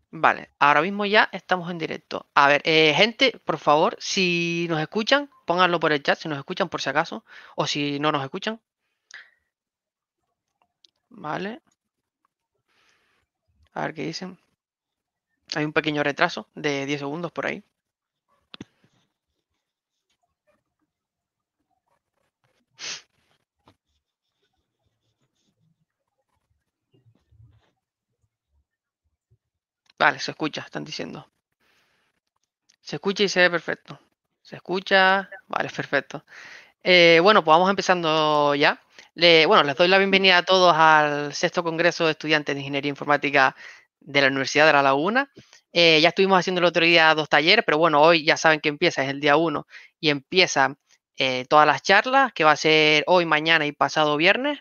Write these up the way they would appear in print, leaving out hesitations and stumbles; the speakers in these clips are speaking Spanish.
Vale, ahora mismo ya estamos en directo. A ver, gente, por favor, si nos escuchan, pónganlo por el chat, si nos escuchan por si acaso, o si no nos escuchan. Vale, a ver qué dicen. Hay un pequeño retraso de 10 segundos por ahí. Vale, se escucha, están diciendo. Se escucha y se ve perfecto. Se escucha, vale, perfecto. Bueno, pues vamos empezando ya. Bueno, les doy la bienvenida a todos al sexto Congreso de Estudiantes de Ingeniería Informática de la Universidad de La Laguna. Ya estuvimos haciendo el otro día 2 talleres, pero bueno, hoy ya saben que empieza, es el día 1 y empiezan todas las charlas, que va a ser hoy, mañana y pasado viernes.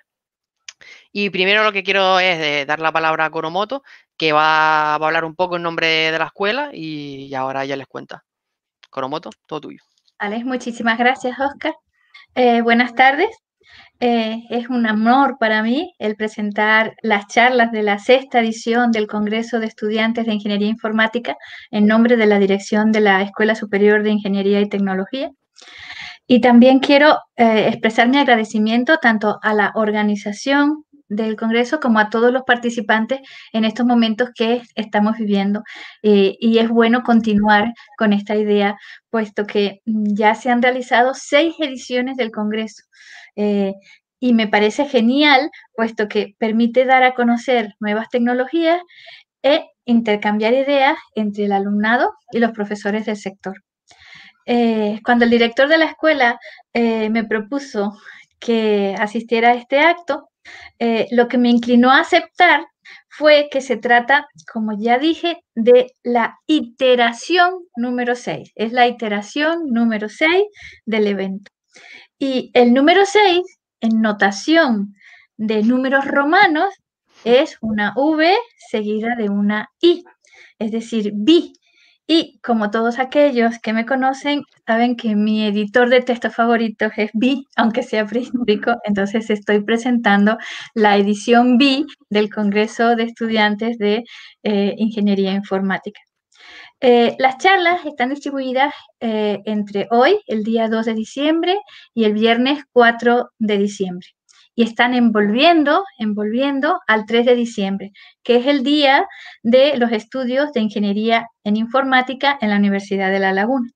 Y primero lo que quiero es dar la palabra a Coromoto, que va a hablar un poco en nombre de la escuela y ahora ya les cuenta. Coromoto, todo tuyo. Vale, muchísimas gracias, Oscar. Buenas tardes. Es un honor para mí el presentar las charlas de la sexta edición del Congreso de Estudiantes de Ingeniería Informática en nombre de la dirección de la Escuela Superior de Ingeniería y Tecnología. Y también quiero expresar mi agradecimiento tanto a la organización del Congreso como a todos los participantes en estos momentos que estamos viviendo. Y es bueno continuar con esta idea, puesto que ya se han realizado 6 ediciones del Congreso. Eh, y me parece genial, puesto que permite dar a conocer nuevas tecnologías e intercambiar ideas entre el alumnado y los profesores del sector. Cuando el director de la escuela me propuso que asistiera a este acto, lo que me inclinó a aceptar fue que se trata, como ya dije, de la iteración número 6. Es la iteración número 6 del evento. Y el número 6, en notación de números romanos, es una V seguida de una I, es decir, bi. Y como todos aquellos que me conocen, saben que mi editor de texto favorito es bi, aunque sea prehistórico, entonces estoy presentando la edición bi del Congreso de Estudiantes de Ingeniería Informática. Las charlas están distribuidas entre hoy, el día 2 de diciembre, y el viernes 4 de diciembre. Y están envolviendo al 3 de diciembre, que es el día de los estudios de ingeniería en informática en la Universidad de La Laguna.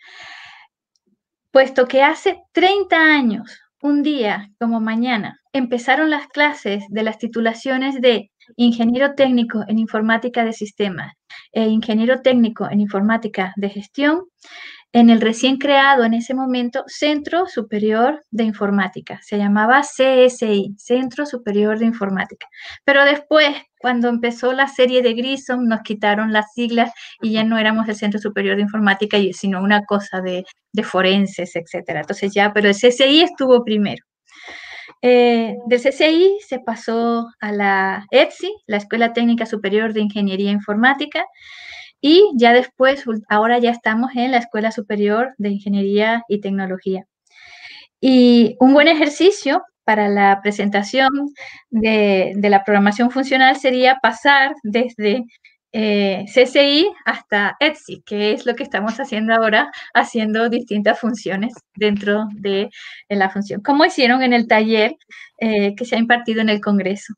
Puesto que hace 30 años, un día como mañana, empezaron las clases de las titulaciones de ingeniero técnico en informática de sistemas e ingeniero técnico en informática de gestión, en el recién creado en ese momento Centro Superior de Informática. Se llamaba CSI, Centro Superior de Informática. Pero después, cuando empezó la serie de Grissom, nos quitaron las siglas y ya no éramos el Centro Superior de Informática, sino una cosa de forenses, etcétera. Entonces ya, pero el CSI estuvo primero. Del CCI se pasó a la ETSI, la Escuela Técnica Superior de Ingeniería Informática, y ya después, ahora ya estamos en la Escuela Superior de Ingeniería y Tecnología. Y un buen ejercicio para la presentación de la programación funcional sería pasar desde CCI hasta ETSI, que es lo que estamos haciendo ahora, haciendo distintas funciones dentro de la función, como hicieron en el taller que se ha impartido en el Congreso.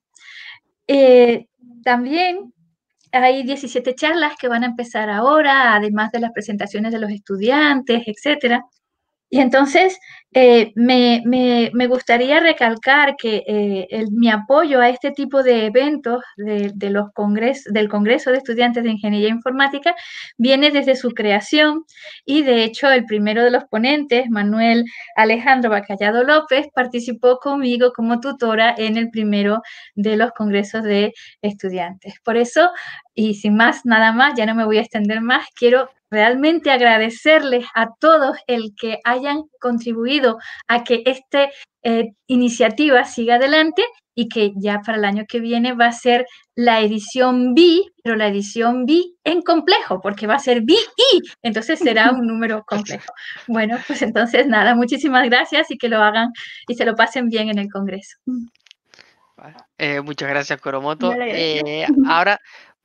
También hay 17 charlas que van a empezar ahora, además de las presentaciones de los estudiantes, etcétera. Y entonces me gustaría recalcar que mi apoyo a este tipo de eventos del Congreso de Estudiantes de Ingeniería Informática viene desde su creación y de hecho el primero de los ponentes, Manuel Alejandro Bacallado López, participó conmigo como tutora en el primero de los congresos de estudiantes. Por eso, y sin más, nada más, ya no me voy a extender más, quiero realmente agradecerles a todos el que hayan contribuido a que esta iniciativa siga adelante y que ya para el año que viene va a ser la edición B, pero la edición B en complejo, porque va a ser BI, entonces será un número complejo. Bueno, pues entonces nada, muchísimas gracias y que lo hagan y se lo pasen bien en el Congreso. Vale. Muchas gracias, Coromoto. Vale, Ahora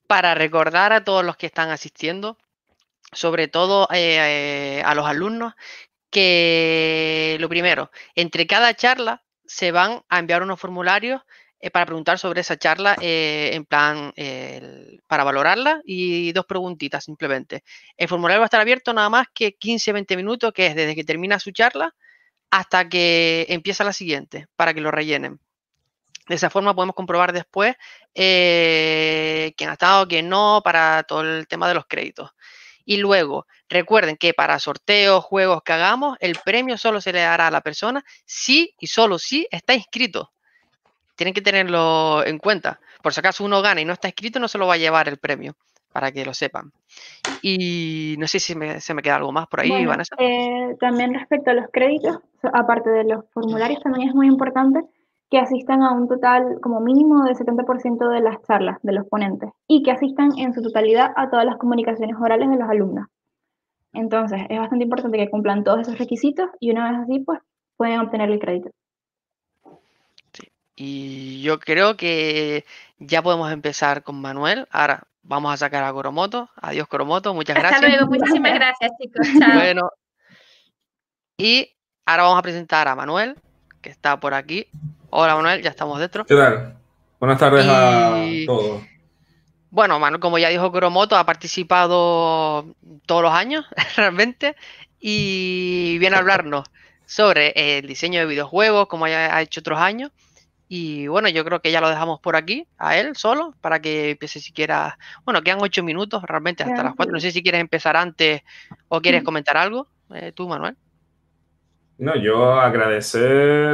para recordar a todos los que están asistiendo, sobre todo a los alumnos, que lo primero, entre cada charla se van a enviar unos formularios para preguntar sobre esa charla, en plan, para valorarla, y 2 preguntitas simplemente. El formulario va a estar abierto nada más que 15-20 minutos, que es desde que termina su charla hasta que empieza la siguiente, para que lo rellenen. De esa forma podemos comprobar después quién ha estado, quién no, para todo el tema de los créditos. Y luego, recuerden que para sorteos, juegos que hagamos, el premio solo se le dará a la persona si y solo si está inscrito. Tienen que tenerlo en cuenta. Por si acaso uno gana y no está inscrito, no se lo va a llevar el premio, para que lo sepan. Y no sé si se me queda algo más por ahí, Bueno, Vanessa. también respecto a los créditos, aparte de los formularios, también es muy importante que asistan a un total como mínimo de 70% de las charlas de los ponentes y que asistan en su totalidad a todas las comunicaciones orales de los alumnos. Entonces, es bastante importante que cumplan todos esos requisitos y una vez así, pues, pueden obtener el crédito. Sí. Y yo creo que ya podemos empezar con Manuel. Ahora vamos a sacar a Coromoto. Adiós, Coromoto. Muchas Hasta gracias. luego, muchísimas gracias, chicos. Chao. Bueno, y ahora vamos a presentar a Manuel, que está por aquí. Hola, Manuel, ya estamos dentro. ¿Qué tal? Buenas tardes a Y todos. bueno, Manuel, como ya dijo Coromoto, ha participado todos los años, realmente, y viene a hablarnos sobre el diseño de videojuegos, como ya ha hecho otros años. Y bueno, yo creo que ya lo dejamos por aquí, a él solo, para que empiece siquiera. Bueno, quedan 8 minutos realmente hasta las 4. No sé si quieres empezar antes o quieres comentar algo. Tú, Manuel. No, yo agradecer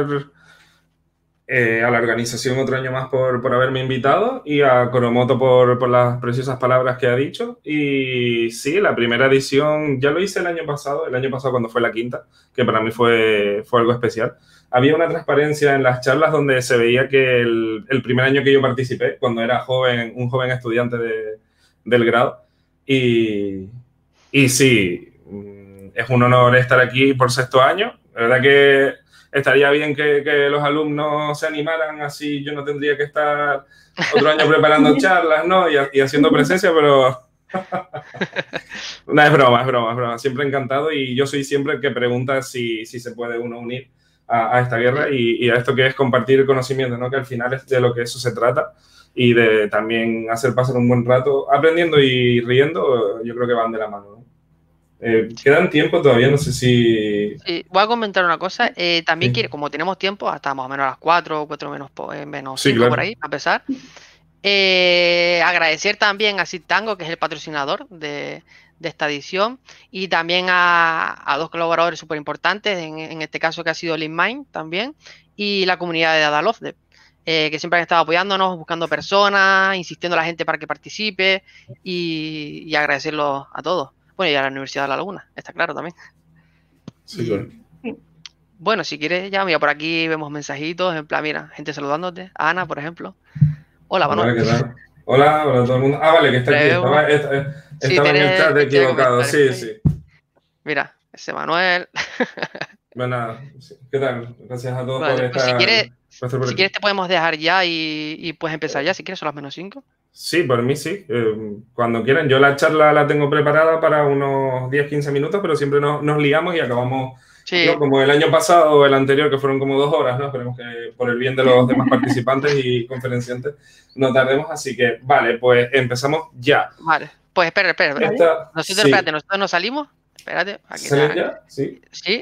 a la organización otro año más por haberme invitado y a Coromoto por las preciosas palabras que ha dicho. Y sí, la primera edición ya lo hice el año pasado cuando fue la quinta, que para mí fue algo especial. Había una transparencia en las charlas donde se veía que el primer año que yo participé, cuando era joven, un joven estudiante del grado, y sí, es un honor estar aquí por 6º año. La verdad que estaría bien que los alumnos se animaran, así yo no tendría que estar otro año preparando charlas, ¿no? Y haciendo presencia, pero no, es broma. Siempre encantado y yo soy siempre el que pregunta si se puede uno unir a esta guerra y a esto que es compartir conocimiento, ¿no? Que al final es de lo que eso se trata y de también hacer pasar un buen rato aprendiendo y riendo, yo creo que van de la mano, ¿no? Quedan tiempo todavía, no sé si... Sí, voy a comentar una cosa. También Sí. como tenemos tiempo, hasta más o menos a las 4 menos, menos Sí, 5 claro. por ahí, a pesar. Agradecer también a Sid Tango, que es el patrocinador de esta edición, y también a 2 colaboradores súper importantes, en este caso que ha sido LeanMind también, y la comunidad de Adalofde, que siempre han estado apoyándonos, buscando personas, insistiendo a la gente para que participe, y agradecerlo a todos. Bueno, y a la Universidad de La Laguna, está claro también. Sí, Y, claro. bueno, si quieres ya, mira, por aquí vemos mensajitos, en plan, mira, gente saludándote. A Ana, por ejemplo. Hola, Manuel. Vale, ¿qué tal? Hola a todo el mundo. Ah, vale, que está aquí. Sí, Estaba en el chat equivocado. Sí, sí. Mira, ese Manuel. Bueno, sí. ¿Qué tal? Gracias a todos por Vale, pues estar por si aquí. quieres te podemos dejar ya y puedes empezar ya, si quieres, son las -5. Sí, por mí sí. Cuando quieran. Yo la charla la tengo preparada para unos 10-15 minutos, pero siempre nos liamos y acabamos, Sí. ¿no? Como el año pasado o el anterior, que fueron como 2 horas, ¿no? Esperemos que por el bien de los demás participantes y conferenciantes no tardemos. Así que, vale, pues empezamos ya. Vale, pues espera. Nosotros, sí. espérate, nosotros nos salimos. Espérate. ¿Salen ya? Sí. Sí.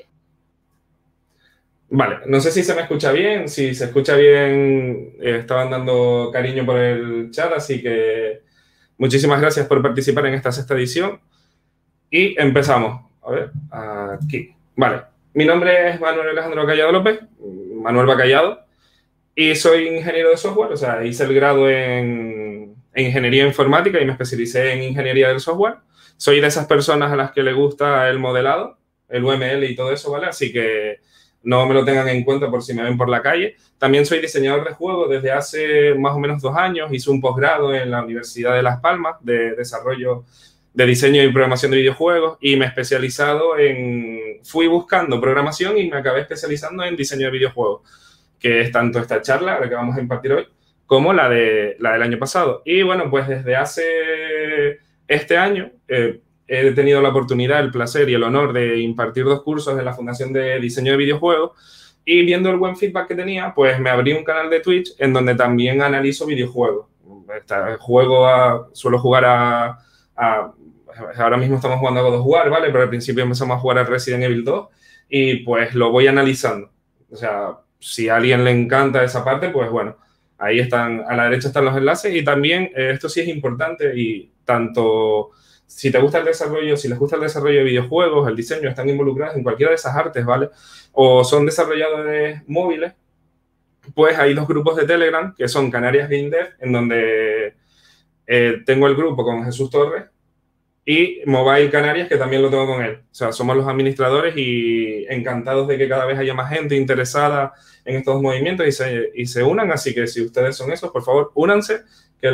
Vale, no sé si se me escucha bien. Si se escucha bien, estaban dando cariño por el chat, así que muchísimas gracias por participar en esta 6ª edición. Y empezamos. A ver, aquí. Vale, mi nombre es Manuel Alejandro Callado López, Manuel Bacallado, y soy ingeniero de software, o sea, hice el grado en ingeniería informática y me especialicé en ingeniería del software. Soy de esas personas a las que le gusta el modelado, el UML y todo eso, ¿vale? Así que no me lo tengan en cuenta por si me ven por la calle. También soy diseñador de juegos desde hace más o menos 2 años. Hice un posgrado en la Universidad de Las Palmas de desarrollo de diseño y programación de videojuegos y me he especializado fui buscando programación y me acabé especializando en diseño de videojuegos, que es tanto esta charla, la que vamos a impartir hoy, como la del año pasado. Y bueno, pues desde hace este año he tenido la oportunidad, el placer y el honor de impartir 2 cursos en la Fundación de Diseño de Videojuegos. Y viendo el buen feedback que tenía, pues me abrí un canal de Twitch en donde también analizo videojuegos. Suelo jugar ahora mismo estamos jugando a God of War, ¿vale? Pero al principio empezamos a jugar a Resident Evil 2 y pues lo voy analizando. O sea, si a alguien le encanta esa parte, pues bueno, ahí están, a la derecha están los enlaces. Y también esto sí es importante, y tanto si te gusta el desarrollo, si les gusta el desarrollo de videojuegos, el diseño, están involucrados en cualquiera de esas artes, ¿vale? O son desarrolladores móviles, pues hay 2 grupos de Telegram que son Canarias Game Dev, en donde tengo el grupo con Jesús Torres, y Mobile Canarias, que también lo tengo con él. O sea, somos los administradores y encantados de que cada vez haya más gente interesada en estos movimientos y se unan. Así que si ustedes son esos, por favor, únanse, que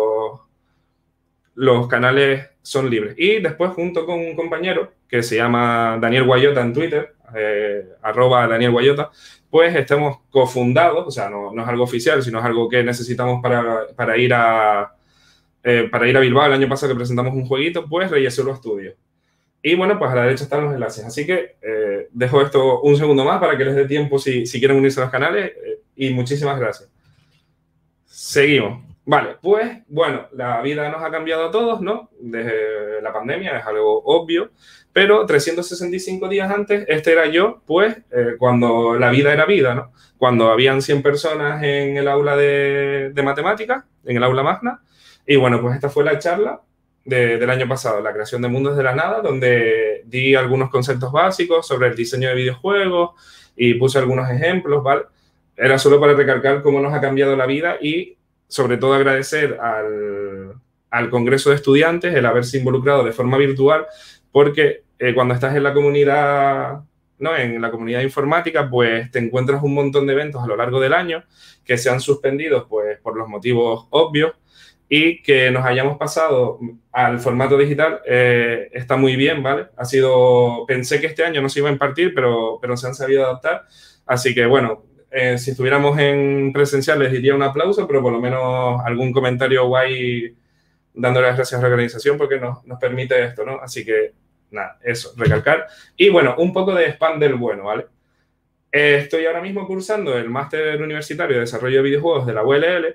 los canales son libres. Y después, junto con un compañero que se llama Daniel Guayota en Twitter, @Daniel Guayota, pues estamos cofundados, o sea, no es algo oficial, sino es algo que necesitamos para ir a Bilbao el año pasado, que presentamos un jueguito, pues Reyesuro Studios. Y bueno, pues a la derecha están los enlaces. Así que dejo esto un segundo más para que les dé tiempo si quieren unirse a los canales, y muchísimas gracias. Seguimos. Vale, pues bueno, la vida nos ha cambiado a todos, ¿no? Desde la pandemia, es algo obvio, pero 365 días antes, este era yo, pues, cuando la vida era vida, ¿no? Cuando habían 100 personas en el aula de matemáticas, en el aula magna. Y bueno, pues esta fue la charla del año pasado, la creación de mundos de la nada, donde di algunos conceptos básicos sobre el diseño de videojuegos y puse algunos ejemplos, ¿vale? Era solo para recalcar cómo nos ha cambiado la vida y sobre todo agradecer al Congreso de Estudiantes el haberse involucrado de forma virtual, porque cuando estás en la comunidad, ¿no? En la comunidad informática, pues te encuentras un montón de eventos a lo largo del año que se han suspendido, pues, por los motivos obvios. Y que nos hayamos pasado al formato digital está muy bien, ¿vale? Pensé que este año no se iba a impartir, pero se han sabido adaptar. Así que, bueno, si estuviéramos en presencial les diría un aplauso, pero por lo menos algún comentario guay dándole las gracias a la organización porque nos permite esto, ¿no? Así que, nada, eso, recalcar. Y, bueno, un poco de spam del bueno, ¿vale? Estoy ahora mismo cursando el Máster Universitario de Desarrollo de Videojuegos de la ULL.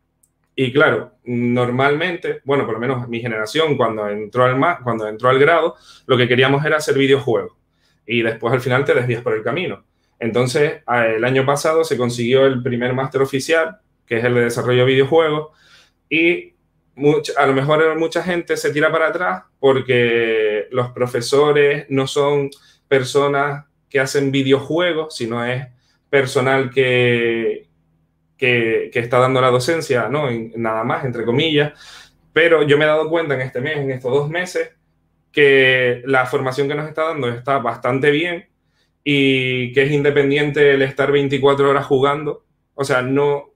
Y claro, normalmente, bueno, por lo menos mi generación, cuando entró al grado, lo que queríamos era hacer videojuegos. Y después al final te desvías por el camino. Entonces, el año pasado se consiguió el primer máster oficial, que es el de desarrollo de videojuegos, y a lo mejor mucha gente se tira para atrás porque los profesores no son personas que hacen videojuegos, sino es personal que está dando la docencia, ¿no? Nada más, entre comillas. Pero yo me he dado cuenta en estos 2 meses, que la formación que nos está dando está bastante bien y que es independiente el estar 24 horas jugando. O sea, no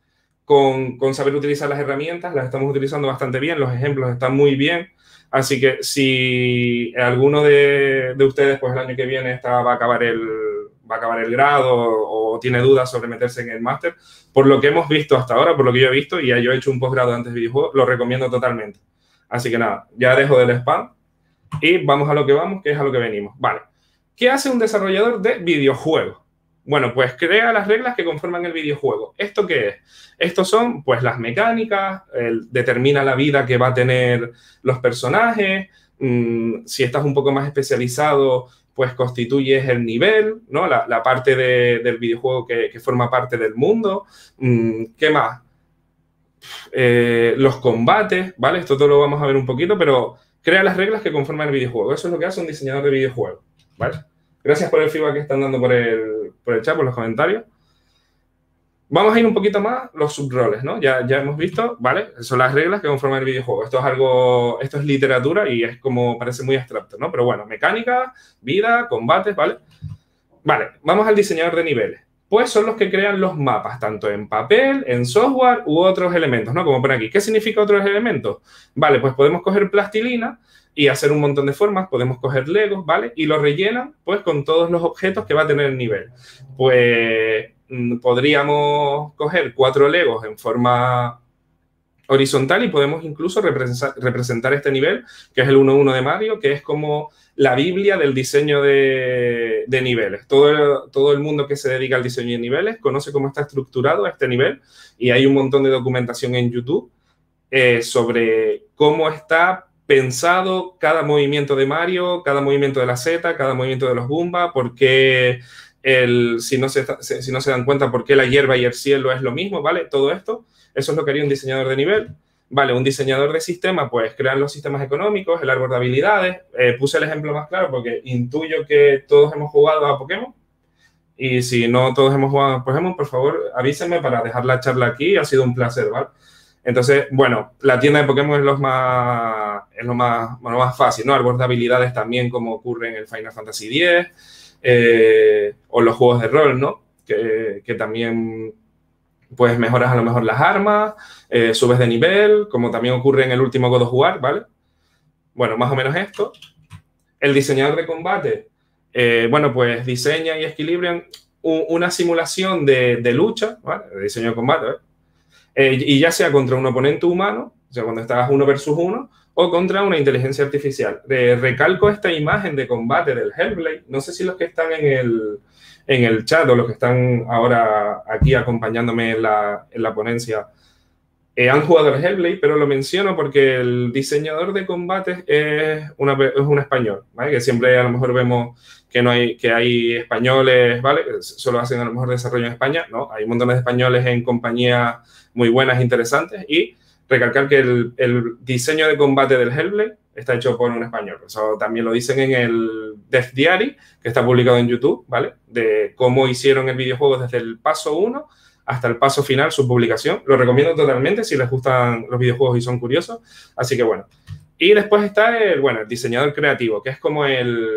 con saber utilizar las herramientas, las estamos utilizando bastante bien, los ejemplos están muy bien. Así que si alguno de ustedes, pues el año que viene va a acabar el grado o tiene dudas sobre meterse en el máster, por lo que hemos visto hasta ahora, por lo que yo he visto, y ya yo he hecho un posgrado antes de videojuegos, lo recomiendo totalmente. Así que nada, ya dejo del spam y vamos a lo que vamos, que es a lo que venimos. Vale, ¿qué hace un desarrollador de videojuegos? Bueno, pues crea las reglas que conforman el videojuego. ¿Esto qué es? Estos son, pues, las mecánicas, determina la vida que va a tener los personajes, si estás un poco más especializado, pues constituyes el nivel, ¿no? La parte del videojuego que forma parte del mundo. ¿Qué más? Los combates, ¿vale? Esto todo lo vamos a ver un poquito, pero crea las reglas que conforman el videojuego. Eso es lo que hace un diseñador de videojuegos, ¿vale? Gracias por el feedback que están dando por el chat, por los comentarios. Vamos a ir un poquito más los subroles, ¿no? Ya hemos visto, ¿vale? Son las reglas que conforman el videojuego. Esto es literatura y es como, parece muy abstracto, ¿no? Pero bueno, mecánica, vida, combates, ¿vale? Vale, vamos al diseñador de niveles. pues son los que crean los mapas, tanto en papel, en software u otros elementos, ¿no? Como por aquí. ¿Qué significa otros elementos? Vale, pues podemos coger plastilina y hacer un montón de formas, podemos coger Legos, ¿vale? Y lo rellenan, pues, con todos los objetos que va a tener el nivel. Pues podríamos coger 4 Legos en forma horizontal y podemos incluso representar este nivel, que es el 1-1 de Mario, que es como la Biblia del diseño de niveles. Todo el mundo que se dedica al diseño de niveles conoce cómo está estructurado este nivel y hay un montón de documentación en YouTube sobre cómo está pensado cada movimiento de Mario, cada movimiento de la Z, cada movimiento de los Goomba, por qué si no se dan cuenta por qué la hierba y el cielo es lo mismo, ¿vale? Todo esto, eso es lo que haría un diseñador de nivel. Vale, un diseñador de sistema, pues crean los sistemas económicos, el árbol de habilidades. Puse el ejemplo más claro porque intuyo que todos hemos jugado a Pokémon. Y si no todos hemos jugado a Pokémon, por favor, avísenme para dejar la charla aquí. Ha sido un placer, ¿vale? Entonces, bueno, la tienda de Pokémon es lo más fácil, ¿no? Árbol de habilidades también, como ocurre en el Final Fantasy X, o los juegos de rol, ¿no? Que también, pues, mejoras a lo mejor las armas, subes de nivel, como también ocurre en el último God of War, ¿vale? Bueno, más o menos esto. El diseñador de combate, bueno, pues diseña y equilibran una simulación de lucha, ¿vale? De diseño de combate, ¿vale? Y ya sea contra un oponente humano, o sea, cuando estás 1 versus 1, o contra una inteligencia artificial. Recalco esta imagen de combate del Hellblade. No sé si los que están en el chat o los que están ahora aquí acompañándome en la ponencia han jugado al Hellblade, pero lo menciono porque el diseñador de combates es un español, ¿vale? Que siempre a lo mejor vemos que hay españoles, ¿vale? Solo hacen a lo mejor desarrollo en España. No, hay un montón de españoles en compañías muy buenas, interesantes, y recalcar que el diseño de combate del Hellblade está hecho por un español. Eso también lo dicen en el Death Diary, que está publicado en YouTube, ¿vale? De cómo hicieron el videojuego desde el paso 1 hasta el paso final, su publicación. Lo recomiendo totalmente si les gustan los videojuegos y son curiosos. Así que bueno. Y después está el diseñador creativo, que es como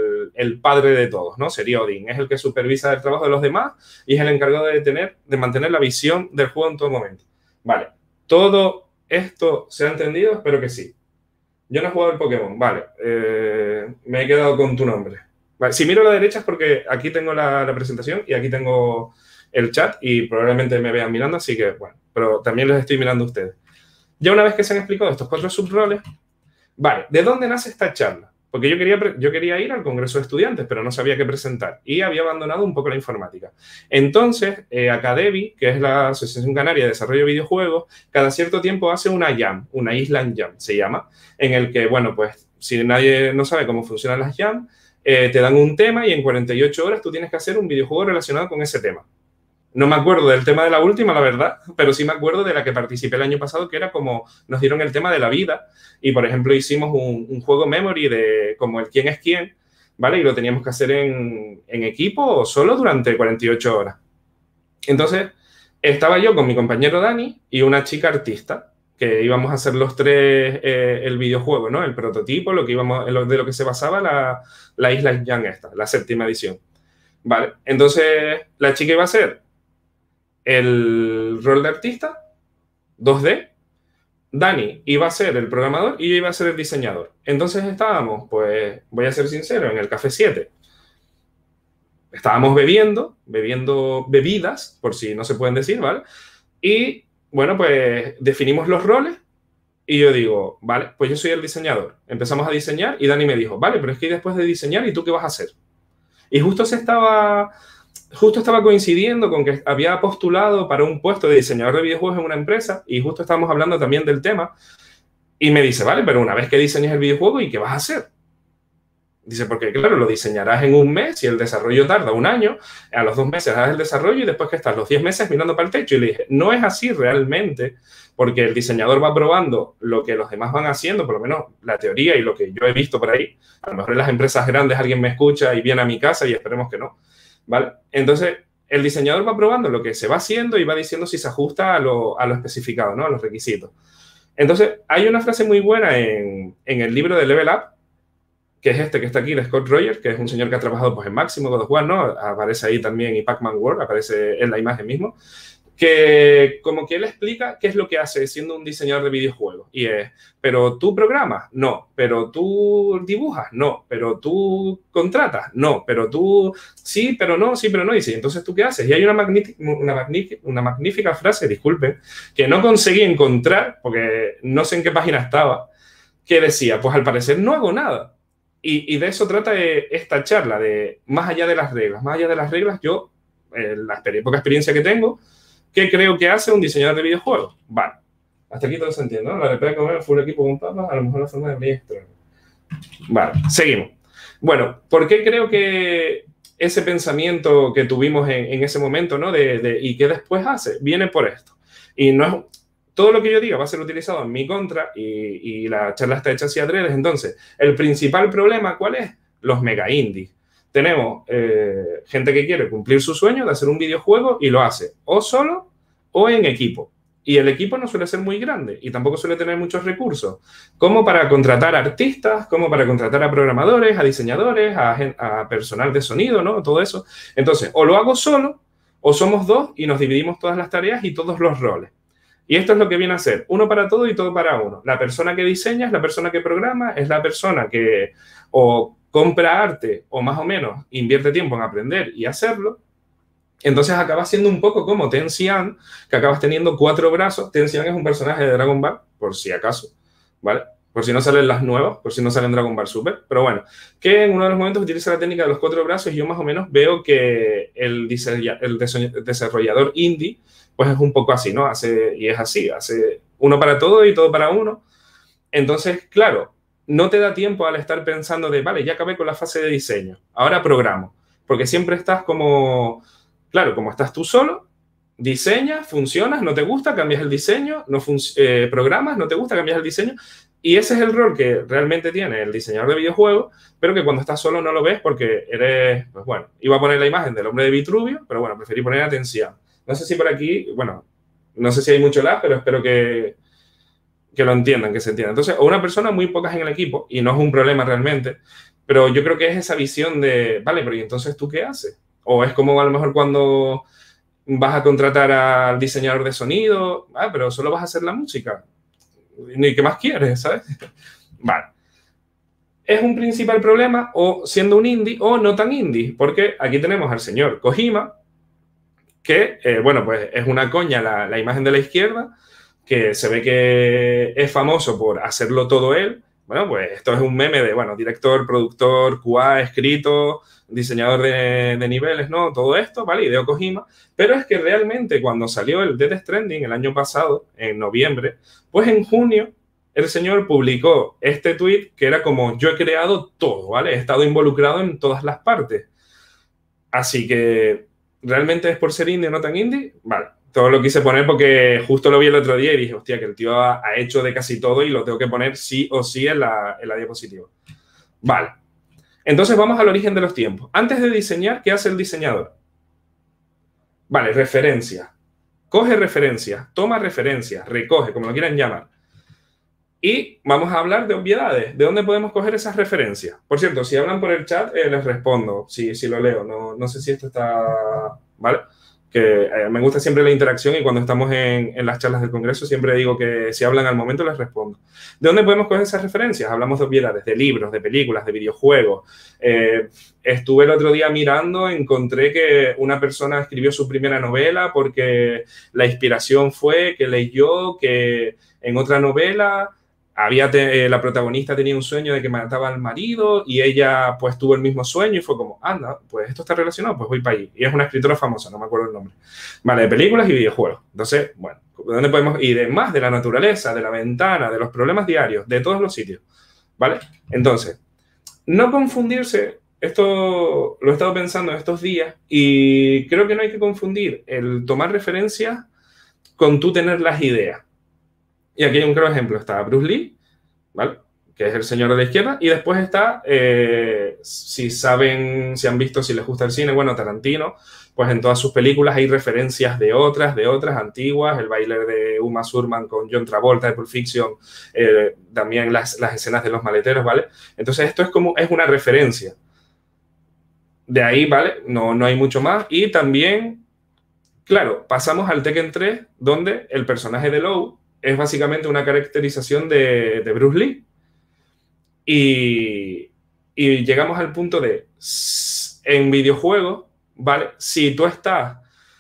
el padre de todos, ¿no? Sería Odín. Es el que supervisa el trabajo de los demás y es el encargado de mantener la visión del juego en todo momento. Vale. ¿Todo esto se ha entendido? Espero que sí. Yo no he jugado el Pokémon. Vale. Me he quedado con tu nombre. Vale. Si miro a la derecha es porque aquí tengo la presentación y aquí tengo el chat y probablemente me vean mirando, así que bueno, pero también les estoy mirando a ustedes. Ya una vez que se han explicado estos 4 subroles, vale, ¿de dónde nace esta charla? Porque yo quería ir al Congreso de Estudiantes, pero no sabía qué presentar y había abandonado un poco la informática. Entonces, Acadevi, que es la Asociación Canaria de Desarrollo de Videojuegos, cada cierto tiempo hace una jam, una Island Jam se llama, en el que, bueno, pues si nadie no sabe cómo funcionan las jam, te dan un tema y en 48 horas tú tienes que hacer un videojuego relacionado con ese tema. No me acuerdo del tema de la última, la verdad, pero sí me acuerdo de la que participé el año pasado, que era como nos dieron el tema de la vida y, por ejemplo, hicimos un juego memory de como el quién es quién, ¿vale? Y lo teníamos que hacer en equipo o solo durante 48 horas. Entonces, estaba yo con mi compañero Dani y una chica artista, que íbamos a hacer los 3 el videojuego, ¿no? El prototipo, de lo que se basaba la Isla Young esta, la 7ª edición. Vale, entonces la chica iba a hacer el rol de artista, 2D, Dani iba a ser el programador y yo iba a ser el diseñador. Entonces estábamos, pues, voy a ser sincero, en el Café 7. Estábamos bebiendo bebidas, por si no se pueden decir, ¿vale? Y, bueno, pues definimos los roles y yo digo, vale, pues yo soy el diseñador. Empezamos a diseñar y Dani me dijo, vale, pero es que después de diseñar, ¿y tú qué vas a hacer? Y justo estaba coincidiendo con que había postulado para un puesto de diseñador de videojuegos en una empresa y justo estábamos hablando también del tema y me dice, vale, pero una vez que diseñes el videojuego, ¿y qué vas a hacer? Dice, porque claro, lo diseñarás en un mes y el desarrollo tarda un año, a los 2 meses haces el desarrollo y después que estás los 10 meses mirando para el techo. Y le dije, no es así realmente, porque el diseñador va probando lo que los demás van haciendo, por lo menos la teoría y lo que yo he visto por ahí. A lo mejor en las empresas grandes alguien me escucha y viene a mi casa y esperemos que no, ¿vale? Entonces, el diseñador va probando lo que se va haciendo y va diciendo si se ajusta a lo especificado, ¿no? A los requisitos. Entonces, hay una frase muy buena en el libro de Level Up, que es este que está aquí, de Scott Rogers, que es un señor que ha trabajado pues, en Máximo, God of War, ¿no? Aparece ahí también, y Pac-Man World, aparece en la imagen mismo, que como que él explica qué es lo que hace siendo un diseñador de videojuegos. Y es, ¿pero tú programas? No. ¿Pero tú dibujas? No. ¿Pero tú contratas? No. ¿Pero tú sí, pero no, sí, pero no? Y sí, entonces ¿tú qué haces? Y hay una magnífica frase, disculpen, que no conseguí encontrar, porque no sé en qué página estaba, que decía, pues al parecer no hago nada. Y de eso trata esta charla, de más allá de las reglas. Más allá de las reglas, yo, la poca experiencia que tengo, ¿qué creo que hace un diseñador de videojuegos? Vale, hasta aquí todo se entiende, ¿no? La repera comer full equipo con papas, a lo mejor la forma de Blade. Vale, seguimos. Bueno, ¿por qué creo que ese pensamiento que tuvimos en ese momento, ¿no? ¿Y qué después hace? Viene por esto. Y no es... Todo lo que yo diga va a ser utilizado en mi contra y la charla está hecha así adredes. Entonces, el principal problema, ¿cuál es? Los mega indies. Tenemos gente que quiere cumplir su sueño de hacer un videojuego y lo hace o solo o en equipo. Y el equipo no suele ser muy grande y tampoco suele tener muchos recursos, como para contratar artistas, como para contratar a programadores, a diseñadores, a personal de sonido, ¿no? Todo eso. Entonces, o lo hago solo o somos dos y nos dividimos todas las tareas y todos los roles. Y esto es lo que viene a ser uno para todo y todo para uno. La persona que diseña es la persona que programa, es la persona que o compra arte o más o menos invierte tiempo en aprender y hacerlo. Entonces acaba siendo un poco como Ten Xian, que acabas teniendo 4 brazos. Ten Xian es un personaje de Dragon Ball, por si acaso, ¿vale? Por si no salen las nuevas, por si no salen Dragon Ball Super. Pero bueno, que en uno de los momentos utiliza la técnica de los 4 brazos y yo más o menos veo que el desarrollador indie pues es un poco así, ¿no? Y es así, hace uno para todo y todo para uno. Entonces, claro, no te da tiempo al estar pensando de, vale, ya acabé con la fase de diseño, ahora programo. Porque siempre estás como, claro, como estás tú solo, diseñas, funcionas, no te gusta, cambias el diseño, programas, no te gusta, cambias el diseño. Y ese es el rol que realmente tiene el diseñador de videojuegos, pero que cuando estás solo no lo ves porque eres, pues bueno, iba a poner la imagen del hombre de Vitruvio, pero bueno, preferí poner atención. No sé si por aquí, bueno, no sé si hay mucho lag, pero espero que lo entiendan, que se entienda. Entonces, o una persona, muy pocas en el equipo, y no es un problema realmente, pero yo creo que es esa visión de, vale, pero ¿y entonces tú qué haces? O es como a lo mejor cuando vas a contratar al diseñador de sonido, pero solo vas a hacer la música. ¿Y qué más quieres, sabes? Vale. Es un principal problema, o siendo un indie, o no tan indie, porque aquí tenemos al señor Kojima, que, bueno, pues es una coña la imagen de la izquierda, que se ve que es famoso por hacerlo todo él. Bueno, pues esto es un meme de, bueno, director, productor, QA, escrito, diseñador de niveles, ¿no? Todo esto, ¿vale? Hideo Kojima. Pero es que realmente cuando salió el Death Stranding el año pasado, en noviembre, pues en junio el señor publicó este tweet que era como, yo he creado todo, ¿vale? He estado involucrado en todas las partes. Así que, ¿realmente es por ser indie o no tan indie? Vale. Todo lo quise poner porque justo lo vi el otro día y dije, hostia, que el tío ha hecho de casi todo y lo tengo que poner sí o sí en la diapositiva. Vale. Entonces vamos al origen de los tiempos. Antes de diseñar, ¿qué hace el diseñador? Vale, referencia. Coge referencias, toma referencias, recoge, como lo quieran llamar. Y vamos a hablar de obviedades. ¿De dónde podemos coger esas referencias? Por cierto, si hablan por el chat, les respondo. Si lo leo. No sé si esto está... ¿Vale? Que me gusta siempre la interacción y cuando estamos en las charlas del Congreso siempre digo que si hablan al momento les respondo. ¿De dónde podemos coger esas referencias? Hablamos de obviedades, de libros, de películas, de videojuegos. Estuve el otro día mirando, encontré que una persona escribió su primera novela porque la inspiración fue que leyó que en otra novela la protagonista tenía un sueño de que mataba al marido y ella pues tuvo el mismo sueño y fue como, anda, pues esto está relacionado, pues voy para allí. Y es una escritora famosa, no me acuerdo el nombre. Vale, de películas y videojuegos. Entonces, bueno, ¿dónde podemos ir? Más de la naturaleza, de la ventana, de los problemas diarios, de todos los sitios. ¿Vale? Entonces, no confundirse, esto lo he estado pensando en estos días y creo que no hay que confundir el tomar referencias con tú tener las ideas. Y aquí hay un claro ejemplo. Está Bruce Lee, ¿vale? que es el señor de la izquierda, y después está, si saben, si han visto, si les gusta el cine, bueno, Tarantino, pues en todas sus películas hay referencias de otras antiguas, el baile de Uma Thurman con John Travolta de Pulp Fiction, también las escenas de los maleteros, ¿vale? Entonces esto es una referencia. De ahí, ¿vale? No hay mucho más. Y también, claro, pasamos al Tekken 3, donde el personaje de Law es básicamente una caracterización de Bruce Lee. Y llegamos al punto de, en videojuegos, ¿vale? Si tú estás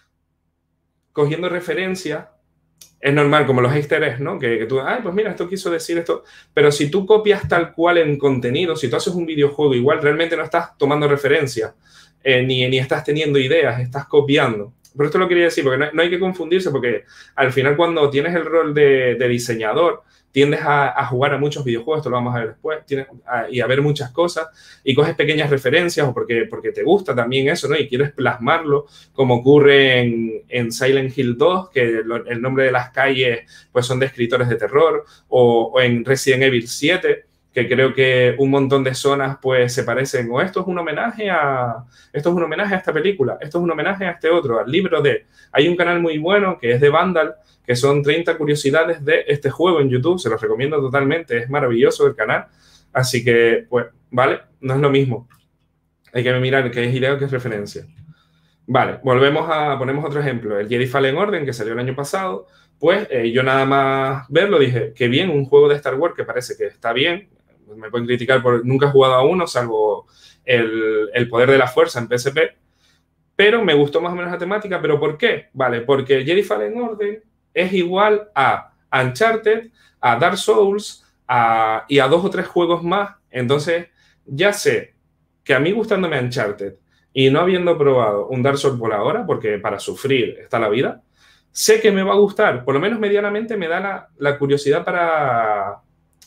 cogiendo referencia, es normal, como los easter eggs, ¿no? Que tú, pues mira, esto quiso decir esto. Pero si tú copias tal cual en contenido, si tú haces un videojuego igual, realmente no estás tomando referencia, ni estás teniendo ideas, estás copiando. Por esto lo quería decir, porque no hay que confundirse, porque al final cuando tienes el rol de diseñador, tiendes a jugar a muchos videojuegos, esto lo vamos a ver después, y a ver muchas cosas, y coges pequeñas referencias, o porque te gusta también eso, ¿no? Y quieres plasmarlo, como ocurre en Silent Hill 2, que el nombre de las calles pues son de escritores de terror, o en Resident Evil 7, que creo que un montón de zonas pues se parecen, o esto es un homenaje a esta película, esto es un homenaje a este otro, al libro de... Hay un canal muy bueno que es de Vandal, que son 30 curiosidades de este juego en YouTube, se los recomiendo totalmente, es maravilloso el canal, así que, pues, vale, no es lo mismo, hay que mirar qué es idea, qué es referencia. Vale, ponemos otro ejemplo, el Jedi Fallen Order, que salió el año pasado, pues yo nada más verlo dije, qué bien, un juego de Star Wars que parece que está bien, me pueden criticar por nunca he jugado a uno, salvo el poder de la fuerza en PSP, pero me gustó más o menos la temática. ¿Pero por qué? Vale, porque el Jedi Fallen Order es igual a Uncharted, a Dark Souls y a 2 o 3 juegos más. Entonces, ya sé que a mí gustándome Uncharted y no habiendo probado un Dark Souls por ahora, porque para sufrir está la vida, sé que me va a gustar, por lo menos medianamente me da la curiosidad para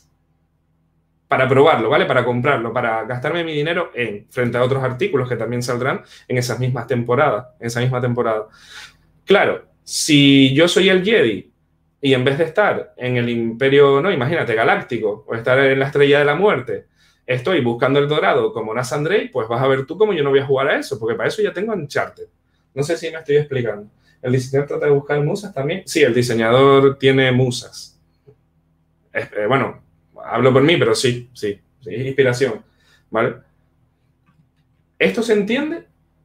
probarlo, ¿vale? Para comprarlo, para gastarme mi dinero frente a otros artículos que también saldrán en esa misma temporada. Claro, si yo soy el Jedi y en vez de estar en el Imperio, no, imagínate, galáctico, o estar en la Estrella de la Muerte, estoy buscando el dorado como Nathan Drake, pues vas a ver tú cómo yo no voy a jugar a eso, porque para eso ya tengo Uncharted. No sé si me estoy explicando. ¿El diseñador trata de buscar musas también? Sí, el diseñador tiene musas. Bueno, hablo por mí, pero sí, es inspiración, ¿vale? ¿Esto se entiende?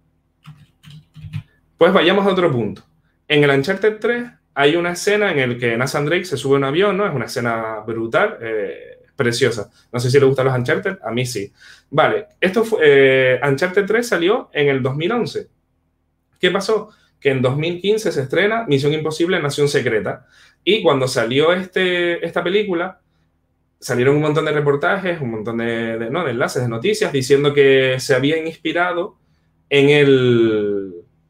Pues vayamos a otro punto. En el Uncharted 3 hay una escena en la que Nathan Drake se sube a un avión, ¿no? Es una escena brutal, preciosa. No sé si le gustan los Uncharted, a mí sí. Vale, Uncharted 3 salió en el 2011. ¿Qué pasó? Que en 2015 se estrena Misión Imposible, Nación Secreta. Y cuando salió esta película, salieron un montón de reportajes, un montón de enlaces, de noticias, diciendo que se habían inspirado en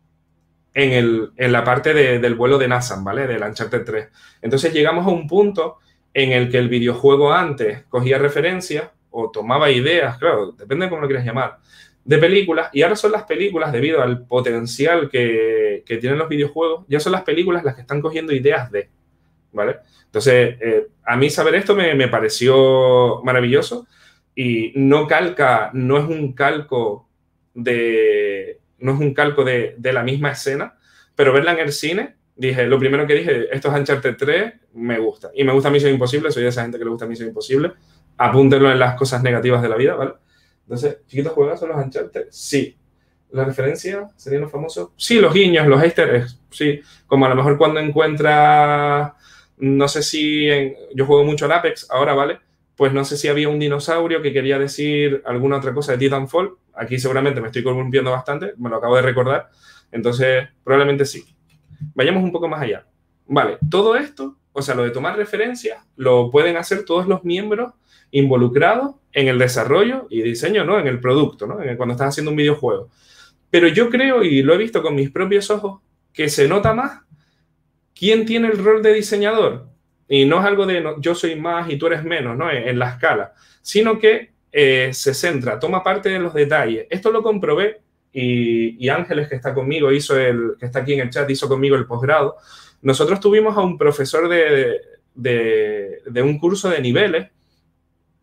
la parte del vuelo de Nathan, ¿vale? Del Uncharted 3. Entonces llegamos a un punto en el que el videojuego antes cogía referencias o tomaba ideas, claro, depende de cómo lo quieras llamar, de películas, y ahora son las películas, debido al potencial que tienen los videojuegos, ya son las películas las que están cogiendo ideas de, ¿vale? Entonces, a mí saber esto me pareció maravilloso, y no es un calco de la misma escena, pero verla en el cine, lo primero que dije, esto es Uncharted 3, me gusta. Y me gusta Misión Imposible, soy de esa gente que le gusta Misión Imposible. Apúntenlo en las cosas negativas de la vida, ¿vale? Entonces, chiquitos juegazos los Uncharted, sí. ¿La referencia serían los famosos? Sí, los guiños, los easter eggs, sí. Como a lo mejor cuando encuentras, no sé si, yo juego mucho al Apex ahora, ¿vale? Pues no sé si había un dinosaurio que quería decir alguna otra cosa de Titanfall. Aquí seguramente me estoy columpiando bastante, me lo acabo de recordar. Entonces, probablemente sí. Vayamos un poco más allá. Vale, todo esto, o sea, lo de tomar referencias, lo pueden hacer todos los miembros involucrados en el desarrollo y diseño, ¿no? En el producto, ¿no? Cuando estás haciendo un videojuego. Pero yo creo, y lo he visto con mis propios ojos, que se nota más quién tiene el rol de diseñador. Y no es algo de yo soy más y tú eres menos, ¿no? En la escala, sino que se centra, toma parte de los detalles. Esto lo comprobé y Ángeles, que está conmigo, que está aquí en el chat, hizo conmigo el posgrado. Nosotros tuvimos a un profesor de un curso de niveles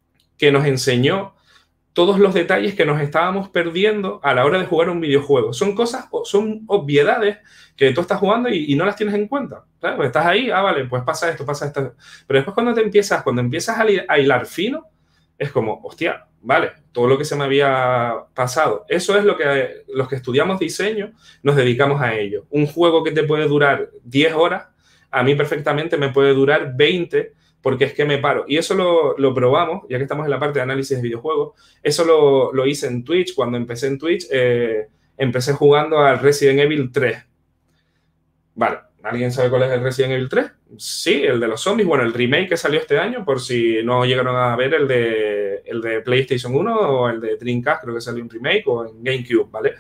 que nos enseñó todos los detalles que nos estábamos perdiendo a la hora de jugar un videojuego. Son cosas, son obviedades que tú estás jugando y no las tienes en cuenta. ¿Sabes? Pues estás ahí, vale, pues pasa esto, pasa esto. Pero después cuando empiezas a hilar fino, es como, hostia, vale, todo lo que se me había pasado. Eso es lo que los que estudiamos diseño nos dedicamos a ello. Un juego que te puede durar 10 horas, a mí perfectamente me puede durar 20 porque es que me paro. Y eso lo probamos, ya que estamos en la parte de análisis de videojuegos. Eso lo hice en Twitch. Cuando empecé en Twitch, empecé jugando al Resident Evil 3. Vale, ¿alguien sabe cuál es el Resident Evil 3? Sí, el de los zombies. Bueno, el remake que salió este año, por si no llegaron a ver el de PlayStation 1 o el de Dreamcast, creo que salió un remake, o en GameCube, ¿vale?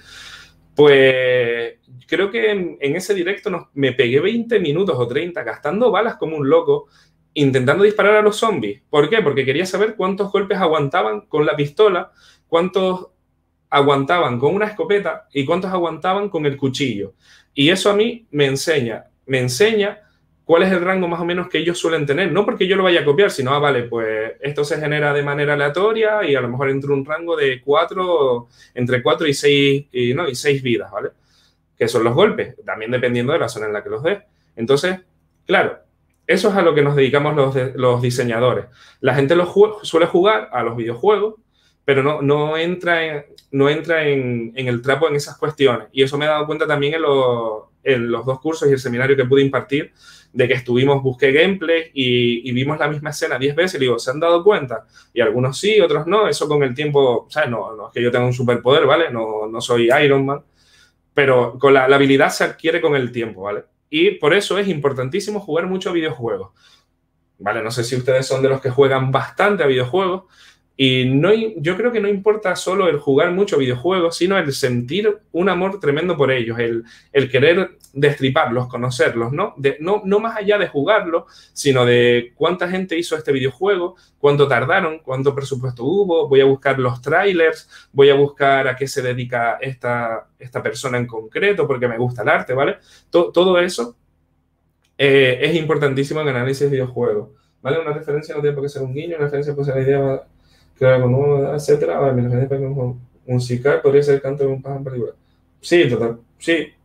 Pues creo que en ese directo me pegué 20 minutos o 30 gastando balas como un loco, intentando disparar a los zombies. ¿Por qué? Porque quería saber cuántos golpes aguantaban con la pistola, cuántos aguantaban con una escopeta y cuántos aguantaban con el cuchillo. Y eso a mí me enseña cuál es el rango más o menos que ellos suelen tener. No porque yo lo vaya a copiar, sino, vale, pues esto se genera de manera aleatoria y a lo mejor entre un rango de entre 4 y 6, y 6 vidas, ¿vale? Que son los golpes, también dependiendo de la zona en la que los des. Entonces, claro, eso es a lo que nos dedicamos los diseñadores. La gente suele jugar a los videojuegos, pero no entra en el trapo en esas cuestiones. Y eso me he dado cuenta también en los 2 cursos y el seminario que pude impartir, de que busqué gameplay y vimos la misma escena 10 veces y digo, ¿se han dado cuenta? Y algunos sí, otros no. Eso con el tiempo, ¿sabes? No es que yo tenga un superpoder, ¿vale? No soy Iron Man, pero con la habilidad se adquiere con el tiempo, ¿vale? Y por eso es importantísimo jugar mucho a videojuegos, ¿vale? No sé si ustedes son de los que juegan bastante a videojuegos. Y yo creo que no importa solo el jugar mucho videojuegos, sino el sentir un amor tremendo por ellos, el querer destriparlos, conocerlos, ¿no? No más allá de jugarlo, sino de cuánta gente hizo este videojuego, cuánto tardaron, cuánto presupuesto hubo, voy a buscar los trailers, voy a buscar a qué se dedica esta persona en concreto, porque me gusta el arte, ¿vale? Todo eso es importantísimo en análisis de videojuegos, ¿vale? Una referencia no tiene por qué ser un guiño, una referencia puede ser la idea, claro, ¿no? Etcétera. Ahora, mi referencia musical podría ser el canto de un pájaro en particular. Sí, total, sí.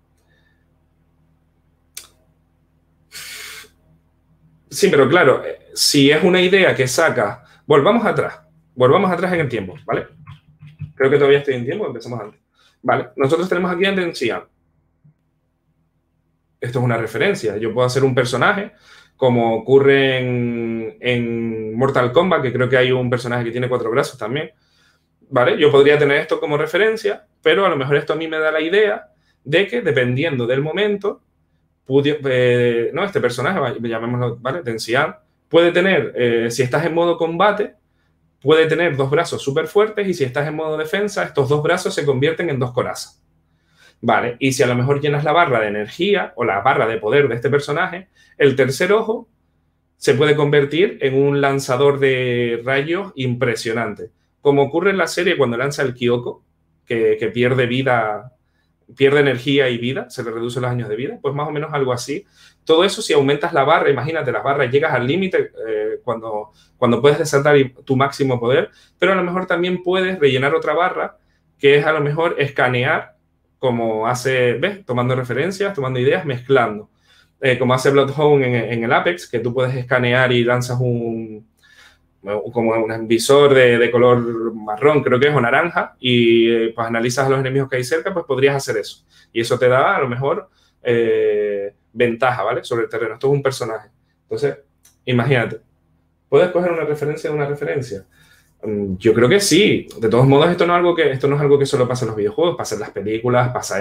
Sí, pero claro, si es una idea que saca... Volvamos atrás en el tiempo, ¿vale? Creo que todavía estoy en tiempo, empezamos antes. Vale, nosotros tenemos aquí a Tensian. Esto es una referencia. Yo puedo hacer un personaje, como ocurre en Mortal Kombat, que creo que hay un personaje que tiene 4 brazos también, ¿vale? Yo podría tener esto como referencia, pero a lo mejor esto a mí me da la idea de que, dependiendo del momento, este personaje, llamémoslo, ¿vale? Tensian, puede tener, si estás en modo combate, puede tener 2 brazos súper fuertes, y si estás en modo defensa, estos 2 brazos se convierten en 2 corazas. Vale, y si a lo mejor llenas la barra de energía o la barra de poder de este personaje, el tercer ojo se puede convertir en un lanzador de rayos impresionante. Como ocurre en la serie cuando lanza el Kyoko, que pierde vida, pierde energía y vida, se le reducen los años de vida, pues más o menos algo así. Todo eso, si aumentas la barra, imagínate, las barras llegas al límite cuando puedes desatar tu máximo poder, pero a lo mejor también puedes rellenar otra barra, que es a lo mejor escanear, como hace, ¿ves? Tomando referencias, tomando ideas, mezclando. Como hace Bloodhound en el Apex, que tú puedes escanear y lanzas como un visor de color marrón, creo que es, o naranja, y pues analizas a los enemigos que hay cerca, pues podrías hacer eso. Y eso te da, a lo mejor, ventaja, ¿vale? Sobre el terreno. Esto es un personaje. Entonces, imagínate, ¿puedes coger una referencia de una referencia? Yo creo que sí. De todos modos, esto no es algo que solo pasa en los videojuegos, pasa en las películas, pasa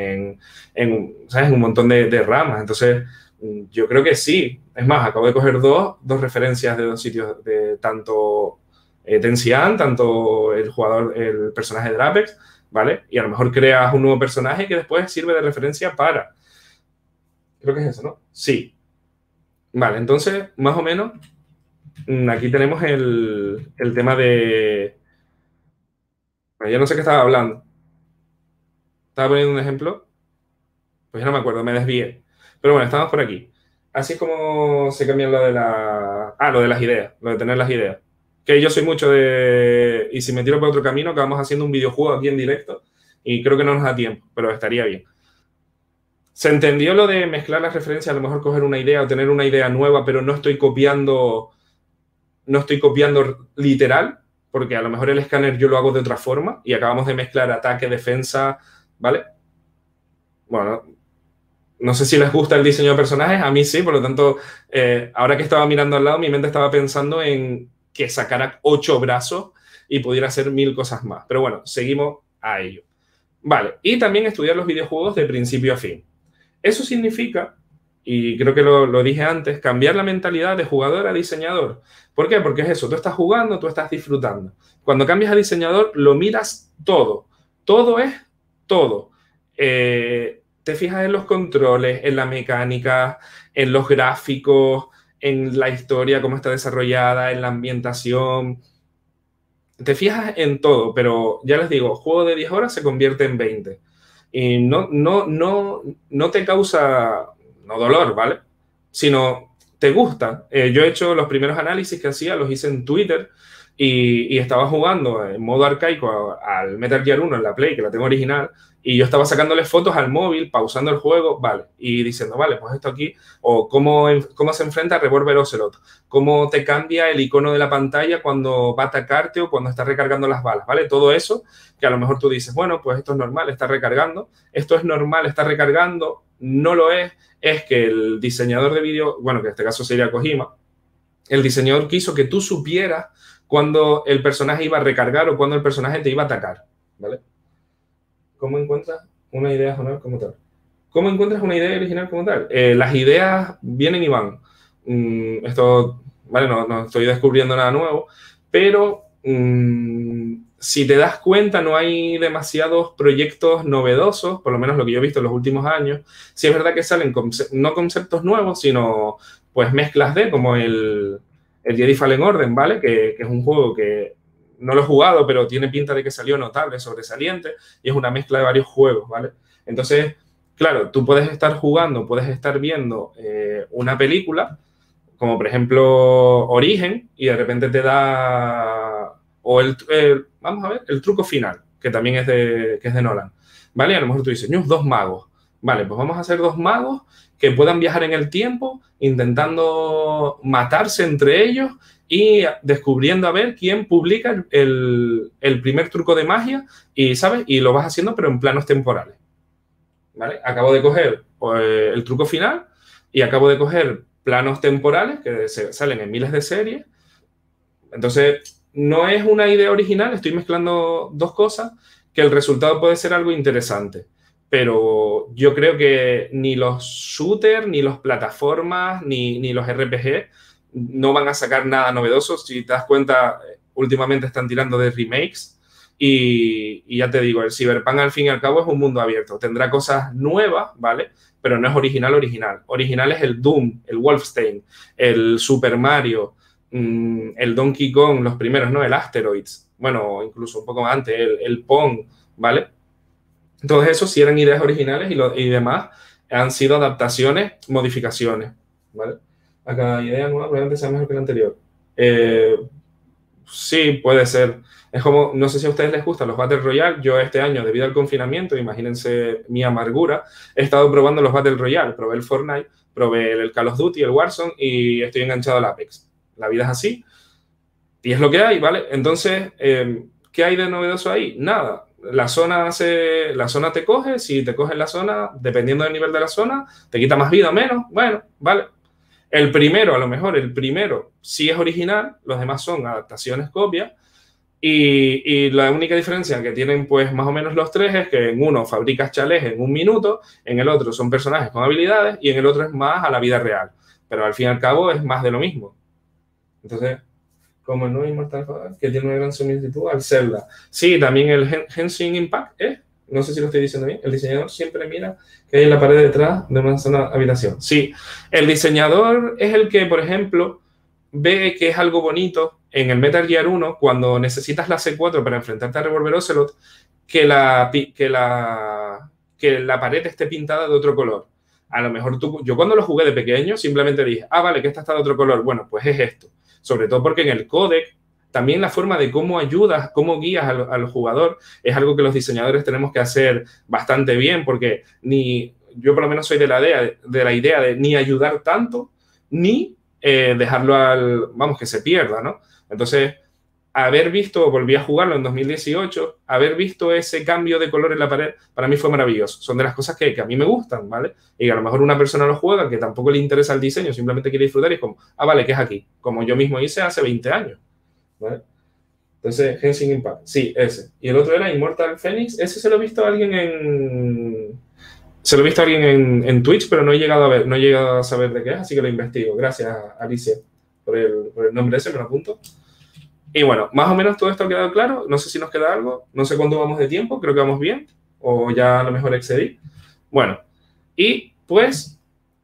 ¿sabes? Un montón de ramas. Entonces, yo creo que sí. Es más, acabo de coger dos referencias de 2 sitios, de tanto Tensian, tanto el personaje de Apex, ¿vale? Y a lo mejor creas un nuevo personaje que después sirve de referencia para... Creo que es eso, ¿no? Sí. Vale, entonces, más o menos... Aquí tenemos el tema de... Bueno, yo no sé qué estaba hablando. Estaba poniendo un ejemplo. Pues ya no me acuerdo, me desvié. Pero bueno, estamos por aquí. Así es como se cambia lo de las ideas, lo de tener las ideas. que yo soy mucho de... Y si me tiro por otro camino, acabamos haciendo un videojuego aquí en directo y creo que no nos da tiempo, pero estaría bien. Se entendió lo de mezclar las referencias, a lo mejor coger una idea o tener una idea nueva, pero no estoy copiando literal, porque a lo mejor el escáner yo lo hago de otra forma y acabamos de mezclar ataque, defensa, ¿vale? Bueno, no sé si les gusta el diseño de personajes, a mí sí, por lo tanto, ahora que estaba mirando al lado, mi mente estaba pensando en que sacara 8 brazos y pudiera hacer 1000 cosas más. Pero bueno, seguimos a ello. Vale, y también estudiar los videojuegos de principio a fin. Eso significa, y creo que lo dije antes, cambiar la mentalidad de jugador a diseñador. ¿Por qué? Porque es eso, tú estás jugando, tú estás disfrutando. Cuando cambias a diseñador, lo miras todo. Todo es todo. Te fijas en los controles, en la mecánica, en los gráficos, en la historia, cómo está desarrollada, en la ambientación. Te fijas en todo, pero ya les digo, juego de 10 horas se convierte en 20. Y no te causa, no dolor, ¿vale? Sino te gusta. Yo he hecho los primeros análisis que hacía, los hice en Twitter y estaba jugando en modo arcaico al Metal Gear 1 en la Play, que la tengo original, y yo estaba sacándole fotos al móvil, pausando el juego, vale, y diciendo, vale, pues esto aquí, o cómo se enfrenta a Revolver Ocelot, cómo te cambia el icono de la pantalla cuando va a atacarte o cuando está recargando las balas, ¿vale? Todo eso que a lo mejor tú dices, bueno, pues esto es normal, está recargando, esto es normal, está recargando, no lo es que el diseñador de vídeo, bueno, que en este caso sería Kojima, el diseñador quiso que tú supieras cuando el personaje iba a recargar o cuando el personaje te iba a atacar, ¿vale? ¿Cómo encuentras una idea original como tal? ¿Cómo encuentras una idea original como tal? Las ideas vienen y van. Esto, vale, no estoy descubriendo nada nuevo, pero si te das cuenta, no hay demasiados proyectos novedosos, por lo menos lo que yo he visto en los últimos años. Sí es verdad que salen no conceptos nuevos, sino pues mezclas de, como el Jedi Fallen Order, ¿vale? Que es un juego que no lo he jugado, pero tiene pinta de que salió notable, sobresaliente, y es una mezcla de varios juegos, ¿vale? Entonces, claro, tú puedes estar jugando, puedes estar viendo una película, como por ejemplo Origen, y de repente te da... O vamos a ver, el truco final, que también es de Nolan, ¿vale? A lo mejor tú dices, dos magos. Vale, pues vamos a hacer 2 magos que puedan viajar en el tiempo, intentando matarse entre ellos y descubriendo a ver quién publica el primer truco de magia y, ¿sabes? Y lo vas haciendo, pero en planos temporales, ¿vale? Acabo de coger el truco final y acabo de coger planos temporales que salen en miles de series. Entonces, no es una idea original, estoy mezclando 2 cosas que el resultado puede ser algo interesante. Pero yo creo que ni los shooters, ni las plataformas, ni los RPG no van a sacar nada novedoso. Si te das cuenta, últimamente están tirando de remakes y ya te digo, el Cyberpunk al fin y al cabo es un mundo abierto. Tendrá cosas nuevas, ¿vale? Pero no es original. Original es el Doom, el Wolfenstein, el Super Mario, el Donkey Kong, los primeros, ¿no? El Asteroids, bueno, incluso un poco antes, el Pong, ¿vale? Todos esos sí eran ideas originales y demás han sido adaptaciones, modificaciones, ¿vale? A cada idea nueva probablemente sea mejor que la anterior. Sí, puede ser. Es como, no sé si a ustedes les gustan los Battle Royale. Yo este año, debido al confinamiento, imagínense mi amargura, he estado probando los Battle Royale. Probé el Fortnite, probé el Call of Duty, el Warzone y estoy enganchado al Apex. La vida es así y es lo que hay, ¿vale? Entonces, ¿qué hay de novedoso ahí? Nada. La zona te coge, si te coge la zona, dependiendo del nivel de la zona, te quita más vida o menos, bueno, vale. El primero, a lo mejor, sí es original, los demás son adaptaciones, copias, y la única diferencia que tienen, pues, más o menos los 3 es que en uno fabricas chalés en 1 minuto, en el otro son personajes con habilidades, y en el otro es más a la vida real. Pero al fin y al cabo es más de lo mismo. Entonces, como el nuevo Immortal Phoenix, que tiene una gran similitud al Zelda. Sí, también el Genshin Impact, no sé si lo estoy diciendo bien, el diseñador siempre mira que hay en la pared detrás de una zona habitación. Sí, el diseñador es el que, por ejemplo, ve que es algo bonito en el Metal Gear 1, cuando necesitas la C4 para enfrentarte a Revolver Ocelot, que la pared esté pintada de otro color. A lo mejor yo cuando lo jugué de pequeño simplemente dije, vale, que esta está de otro color. Bueno, pues es esto. Sobre todo porque en el códec también la forma de cómo ayudas, cómo guías al jugador es algo que los diseñadores tenemos que hacer bastante bien, porque yo por lo menos soy de la idea de ni ayudar tanto, ni dejarlo vamos, que se pierda, ¿no? Entonces, volví a jugarlo en 2018, haber visto ese cambio de color en la pared, para mí fue maravilloso. Son de las cosas que a mí me gustan, ¿vale? Y a lo mejor una persona lo juega que tampoco le interesa el diseño, simplemente quiere disfrutar y es como, vale, ¿qué es aquí? Como yo mismo hice hace 20 años, ¿vale? Entonces, Genshin Impact, sí, ese. Y el otro era Immortal Phoenix, ese se lo he visto a alguien en Twitch, pero no he llegado a saber de qué es, así que lo investigo. Gracias, Alicia, por el nombre ese, me lo apunto. Y bueno, más o menos todo esto ha quedado claro. No sé si nos queda algo. No sé cuánto vamos de tiempo. Creo que vamos bien. O ya a lo mejor excedí. Bueno, y pues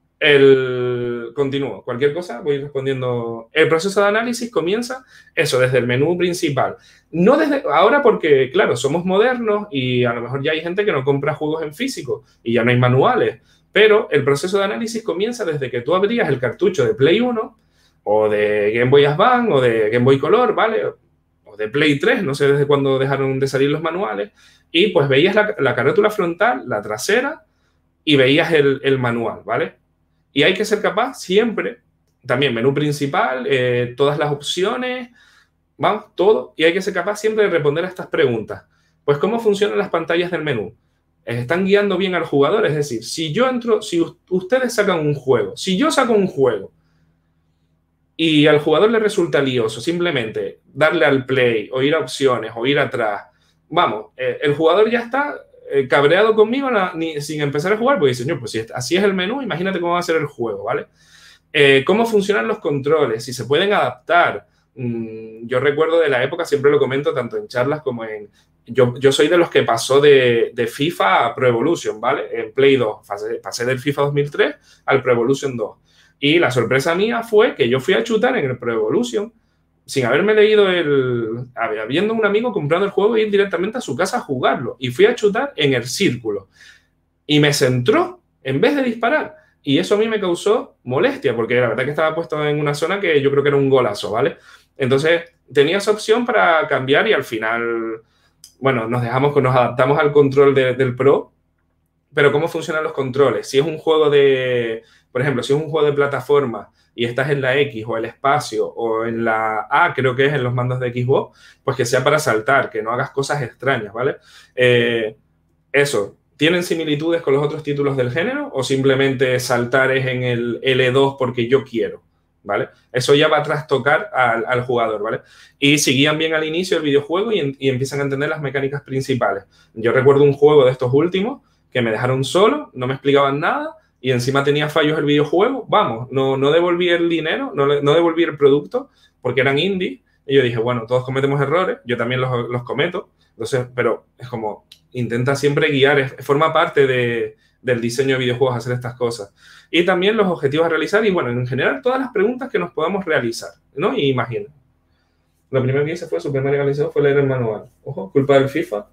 continúo. Cualquier cosa voy respondiendo. El proceso de análisis comienza desde el menú principal. No desde ahora porque, claro, somos modernos y a lo mejor ya hay gente que no compra juegos en físico y ya no hay manuales. Pero el proceso de análisis comienza desde que tú abrías el cartucho de Play 1 o de Game Boy Advance, o de Game Boy Color, ¿vale? O de Play 3, no sé desde cuándo dejaron de salir los manuales, y pues veías la carátula frontal, la trasera, y veías el manual, ¿vale? Y hay que ser capaz siempre, también menú principal, todas las opciones, vamos, todo, y hay que ser capaz siempre de responder a estas preguntas. Pues, ¿cómo funcionan las pantallas del menú? Están guiando bien al jugador, es decir, si ustedes sacan un juego, si yo saco un juego, y al jugador le resulta lioso simplemente darle al play o ir a opciones o ir atrás, vamos, el jugador ya está cabreado conmigo sin empezar a jugar, porque dice, no, pues si así es el menú, imagínate cómo va a ser el juego, ¿vale? ¿Cómo funcionan los controles? Si se pueden adaptar. Yo recuerdo de la época, siempre lo comento tanto en charlas como en... Yo soy de los que pasó de FIFA a Pro Evolution, ¿vale? En Play 2, pasé del FIFA 2003 al Pro Evolution 2. Y la sorpresa mía fue que yo fui a chutar en el Pro Evolution sin haberme leído habiendo un amigo comprando el juego e ir directamente a su casa a jugarlo. Y fui a chutar en el círculo. Y me centró en vez de disparar. Y eso a mí me causó molestia, porque la verdad que estaba puesto en una zona que yo creo que era un golazo, ¿vale? Entonces, tenía esa opción para cambiar y al final, bueno, nos adaptamos al control del Pro. Pero ¿cómo funcionan los controles? Si es un juego por ejemplo, si es un juego de plataforma y estás en la X o el espacio o en la A, creo que es en los mandos de Xbox, pues que sea para saltar, que no hagas cosas extrañas, ¿vale? ¿Tienen similitudes con los otros títulos del género o simplemente saltar es en el L2 porque yo quiero? ¿Vale? Eso ya va a trastocar al jugador, ¿vale? Y si guían bien al inicio del videojuego y empiezan a entender las mecánicas principales. Yo recuerdo un juego de estos últimos que me dejaron solo, no me explicaban nada y encima tenía fallos el videojuego. Vamos, no devolví el dinero, no devolví el producto porque eran indie. Y yo dije, bueno, todos cometemos errores, yo también los cometo. Entonces, pero es como, intenta siempre guiar, forma parte del diseño de videojuegos hacer estas cosas. Y también los objetivos a realizar y, bueno, en general todas las preguntas que nos podamos realizar, ¿no? Y imagina. Lo primero que hice fue, Super Mario Galaxy 2 fue leer el manual. Ojo, culpa del FIFA.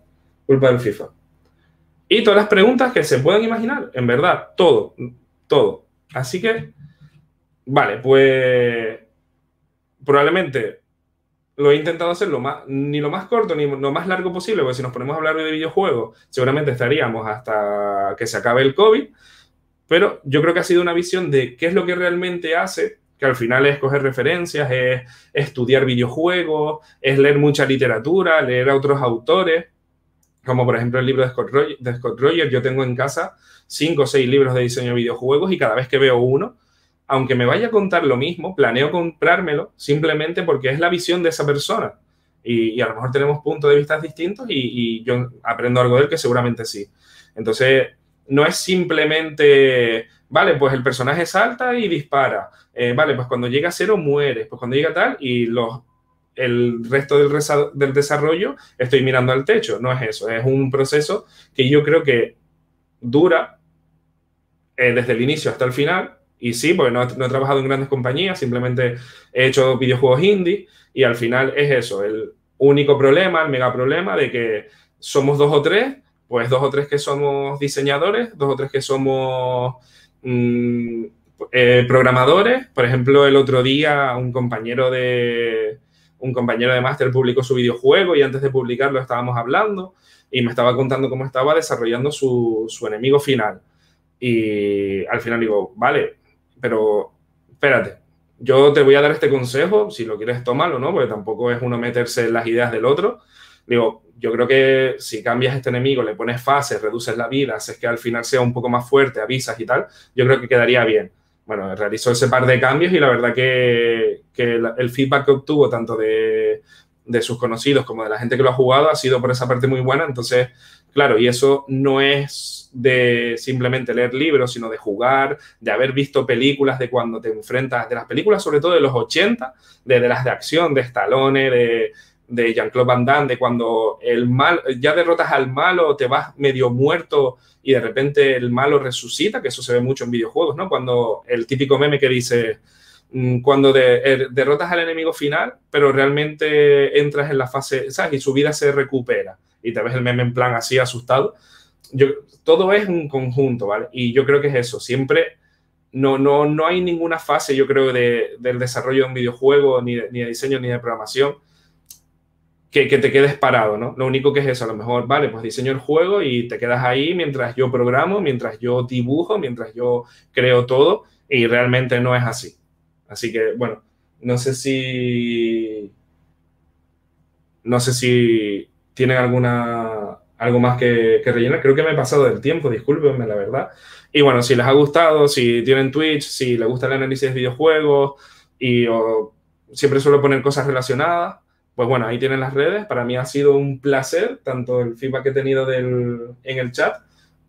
Y todas las preguntas que se puedan imaginar, en verdad, todo. Así que, vale, pues probablemente lo he intentado hacer ni lo más corto ni lo más largo posible, porque si nos ponemos a hablar de videojuegos, seguramente estaríamos hasta que se acabe el COVID, pero yo creo que ha sido una visión de qué es lo que realmente hace, que al final es coger referencias, es estudiar videojuegos, es leer mucha literatura, leer a otros autores, como por ejemplo el libro de Scott Rogers. Yo tengo en casa 5 o 6 libros de diseño de videojuegos y cada vez que veo uno, aunque me vaya a contar lo mismo, planeo comprármelo simplemente porque es la visión de esa persona. Y a lo mejor tenemos puntos de vista distintos y yo aprendo algo de él que seguramente sí. Entonces, no es simplemente, vale, pues el personaje salta y dispara. Vale, pues cuando llega a 0 muere. Pues cuando llega tal y el resto del desarrollo estoy mirando al techo. No es eso, es un proceso que yo creo que dura desde el inicio hasta el final. Y sí, porque no he trabajado en grandes compañías, simplemente he hecho videojuegos indie y al final es eso, el único problema, el mega problema de que somos 2 o 3, pues 2 o 3 que somos diseñadores, 2 o 3 que somos programadores. Por ejemplo, el otro día un compañero de un compañero de máster publicó su videojuego y antes de publicarlo estábamos hablando y me estaba contando cómo estaba desarrollando su enemigo final. Y al final digo, vale, pero espérate, yo te voy a dar este consejo, si lo quieres tómalo, ¿no? Porque tampoco es uno meterse en las ideas del otro. Digo, yo creo que si cambias este enemigo, le pones fases, reduces la vida, haces que al final sea un poco más fuerte, avisas y tal, yo creo que quedaría bien. Bueno, realizó ese par de cambios y la verdad que el feedback que obtuvo tanto de sus conocidos como de la gente que lo ha jugado ha sido por esa parte muy buena. Entonces, claro, y eso no es de simplemente leer libros, sino de jugar, de haber visto películas, de cuando te enfrentas, de las películas sobre todo de los 80, de las de acción, de Stallone, de Jean-Claude Van Damme, de cuando el mal, ya derrotas al malo, te vas medio muerto y de repente el malo resucita, que eso se ve mucho en videojuegos, ¿no? Cuando el típico meme que dice, cuando derrotas al enemigo final, pero realmente entras en la fase, ¿sabes? Y su vida se recupera y te ves el meme en plan así asustado. Todo es un conjunto, ¿vale? Y yo creo que es eso, siempre no hay ninguna fase, yo creo, del desarrollo de un videojuego, ni de diseño, ni de programación, que te quedes parado, ¿no? Lo único que es eso, a lo mejor, vale, pues diseño el juego y te quedas ahí mientras yo programo, mientras yo dibujo, mientras yo creo todo, y realmente no es así. Así que, bueno, no sé si tienen algo más que rellenar. Creo que me he pasado del tiempo, discúlpenme, la verdad. Y bueno, si les ha gustado, si tienen Twitch, si les gusta el análisis de videojuegos o siempre suelo poner cosas relacionadas, pues bueno, ahí tienen las redes. Para mí ha sido un placer, tanto el feedback que he tenido en el chat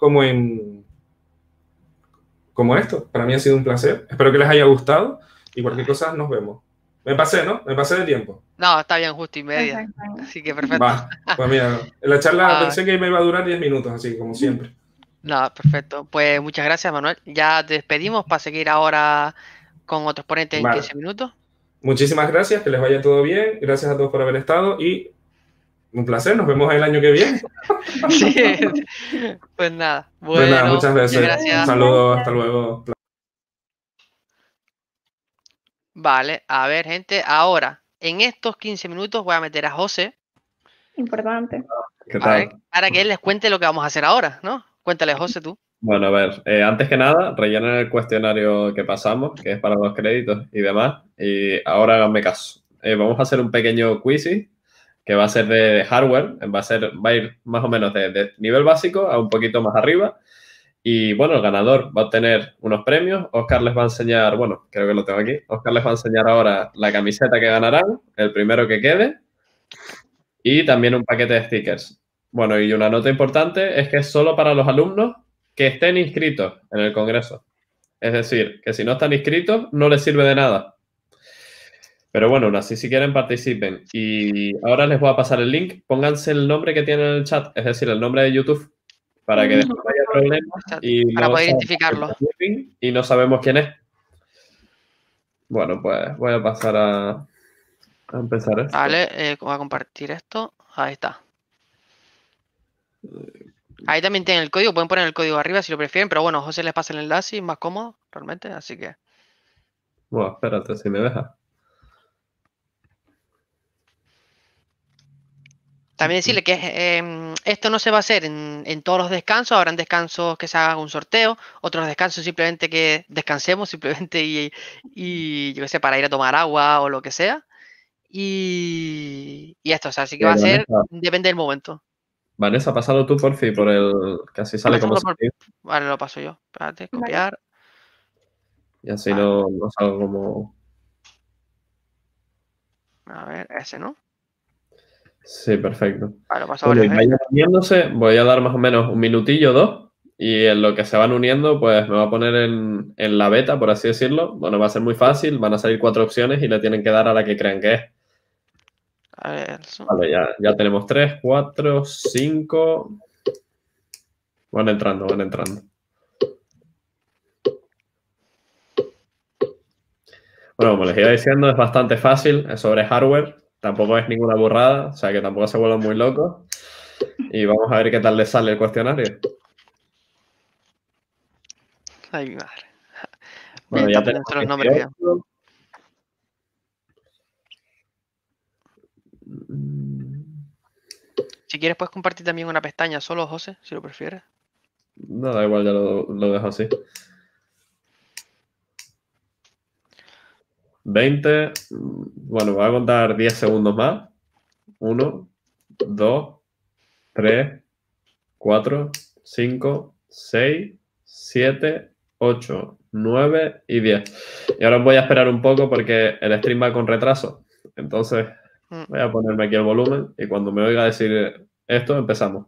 como esto. Para mí ha sido un placer. Espero que les haya gustado y cualquier cosa nos vemos. Me pasé, ¿no? Me pasé de tiempo. No, está bien, justo y media. Exactamente. Así que perfecto. Va, pues mira, en la charla Ah, pensé que me iba a durar 10 minutos, así como siempre. no, perfecto. Pues muchas gracias, Manuel. Ya te despedimos para seguir ahora con otros ponentes en Vale. 15 minutos. Muchísimas gracias, que les vaya todo bien. Gracias a todos por haber estado y un placer. Nos vemos el año que viene. Sí, pues nada. Pues nada, Bueno, muchas muchas veces. gracias. Saludos, hasta luego. Vale, a ver, gente, ahora, en estos 15 minutos voy a meter a José, Importante. ¿Qué ¿vale? tal? Para que él les cuente lo que vamos a hacer ahora, ¿no? Cuéntale, José, tú. Bueno, a ver, antes que nada, rellenen el cuestionario que pasamos, que es para los créditos y demás. Y ahora háganme caso. Vamos a hacer un pequeño quiz que va a ser de hardware. Va a ir más o menos de nivel básico a un poquito más arriba. Y bueno, el ganador va a obtener unos premios. Oscar les va a enseñar, bueno, creo que lo tengo aquí. Oscar les va a enseñar ahora la camiseta que ganarán, el primero que quede, y también un paquete de stickers. Bueno, y una nota importante es que es solo para los alumnos que estén inscritos en el Congreso. Es decir, que si no están inscritos, no les sirve de nada. Pero bueno, aún así, si quieren, participen. Y ahora les voy a pasar el link. Pónganse el nombre que tienen en el chat, es decir, el nombre de YouTube, para que después no haya problemas y Para no poder sabemos identificarlo. y no sabemos quién es. Bueno, pues voy a pasar a empezar esto. Vale, voy a compartir esto. Ahí está. Ahí también tienen el código, pueden poner el código arriba si lo prefieren, pero bueno, José les pasa el enlace y es más cómodo, realmente, así que... Bueno, espérate, si me deja. También decirle que esto no se va a hacer en todos los descansos, habrán descansos que se haga un sorteo, otros descansos simplemente que descansemos simplemente y yo qué sé, para ir a tomar agua o lo que sea. Y esto, o sea, así que va a ser, depende del momento. Vanessa, pásalo tú por fin, por el que así sale como Vale, lo paso yo. Espérate, copiar. Y así Vale. no salgo como... A ver, ese, ¿no? Sí, perfecto. Vale, lo paso Bueno, y varias veces. vayan uniéndose, voy a dar más o menos un minutillo o dos, y en lo que se van uniendo, pues me voy a poner en la beta, por así decirlo. Bueno, va a ser muy fácil, van a salir 4 opciones y le tienen que dar a la que crean que es. A ver, eso. Vale, ya tenemos 3, 4, 5. Van entrando. Bueno, como les iba diciendo, es bastante fácil, es sobre hardware, tampoco es ninguna burrada, o sea que tampoco se vuelvan muy locos. Y vamos a ver qué tal les sale el cuestionario. Ay, mi madre. Bueno, Me ya está poniendo tenemos los nombres bien. 18. Si quieres puedes compartir también una pestaña solo, José, si lo prefieres. No, da igual, ya lo dejo así. 20. Bueno, voy a contar 10 segundos más. 1, 2, 3, 4, 5, 6, 7, 8, 9 y 10. Y ahora os voy a esperar un poco porque el stream va con retraso. Entonces voy a ponerme aquí el volumen y cuando me oiga decir esto, empezamos.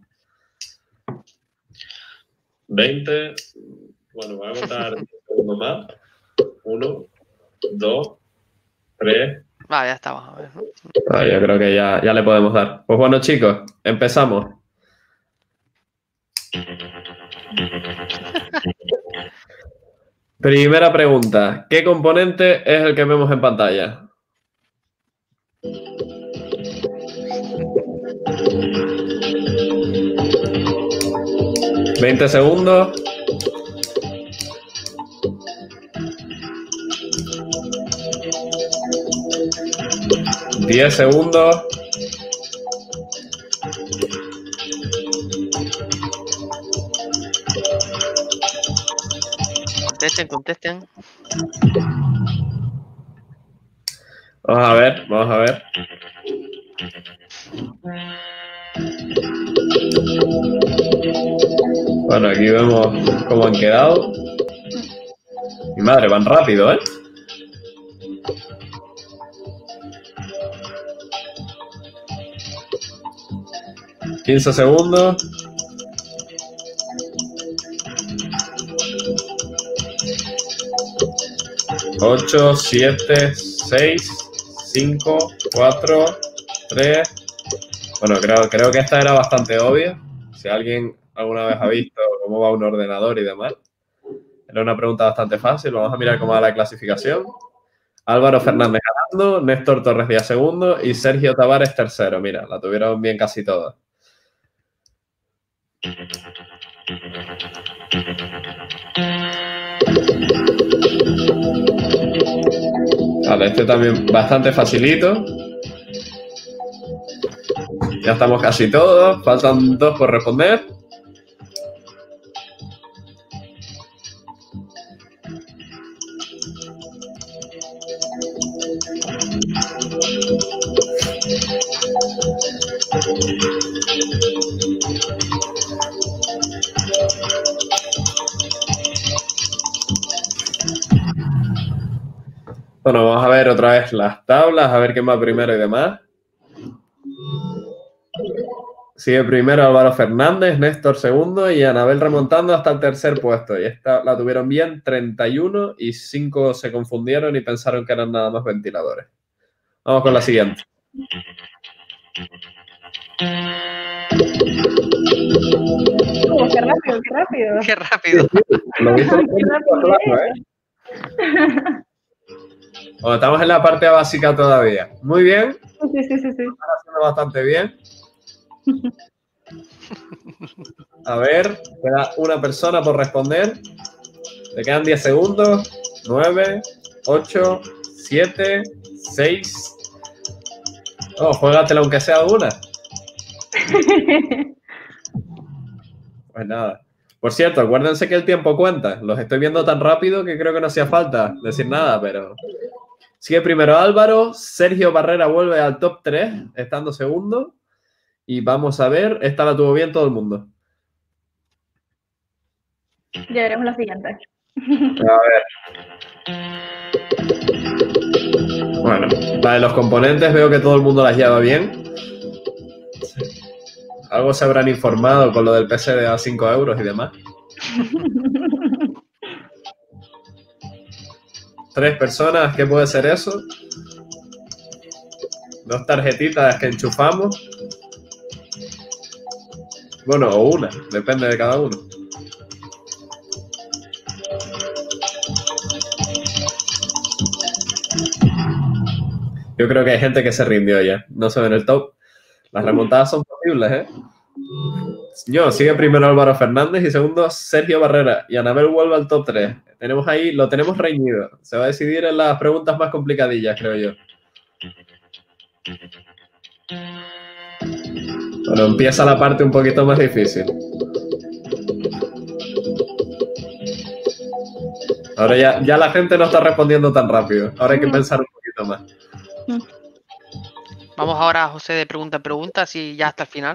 20. Bueno, voy a contar 10 segundos más. 1, 2, 3. Vale, ya está, vamos a ver, ¿no? Yo creo que ya le podemos dar. Pues bueno, chicos, empezamos. Primera pregunta. ¿Qué componente es el que vemos en pantalla? ¿20 segundos? ¿10 segundos? Contesten. Vamos a ver. Bueno, aquí vemos cómo han quedado. Mi madre, van rápido, ¿eh? ¿15 segundos? ¿8, 7, 6, 5, 4, 3? Bueno, creo que esta era bastante obvia. Si alguien alguna vez ha visto cómo va un ordenador y demás. Era una pregunta bastante fácil. Vamos a mirar cómo va la clasificación. Álvaro Fernández ganando, Néstor Torres Díaz segundo y Sergio Tavares tercero. Mira, la tuvieron bien casi todas. Vale, este también bastante facilito. Ya estamos casi todos. Faltan 2 por responder. Bueno, vamos a ver otra vez las tablas, a ver quién va primero y demás. Sigue primero Álvaro Fernández, Néstor segundo y Anabel remontando hasta el tercer puesto. Y esta la tuvieron bien 31 y 5 se confundieron y pensaron que eran nada más ventiladores. Vamos con la siguiente. Qué rápido, qué rápido. Qué rápido. Lo hizo Bueno, estamos en la parte básica todavía. Muy bien. Sí. Están haciendo bastante bien. A ver, queda una persona por responder. Le quedan 10 segundos. 9, 8, 7, 6. Oh, juégatela aunque sea una. Pues nada. Por cierto, acuérdense que el tiempo cuenta. Los estoy viendo tan rápido que creo que no hacía falta decir nada, pero... Sigue primero Álvaro. Sergio Barrera vuelve al top 3, estando segundo. Y vamos a ver, esta la tuvo bien todo el mundo. Ya veremos la siguiente. A ver. Bueno, la de los componentes veo que todo el mundo las lleva bien. Algo se habrán informado con lo del PC de a 5 euros y demás. 3 personas, ¿qué puede ser eso? 2 tarjetitas que enchufamos. Bueno, o una, depende de cada uno. Yo creo que hay gente que se rindió ya. No se ve en el top. Las remontadas son posibles, ¿eh? Yo, sigue primero Álvaro Fernández y segundo Sergio Barrera. Y Anabel vuelve al top 3. Tenemos ahí, lo tenemos reñido. Se va a decidir en las preguntas más complicadillas, creo yo. Bueno, empieza la parte un poquito más difícil. Ahora ya la gente no está respondiendo tan rápido. Ahora hay que pensar un poquito más. Vamos ahora, José, de pregunta en pregunta, así ya hasta el final.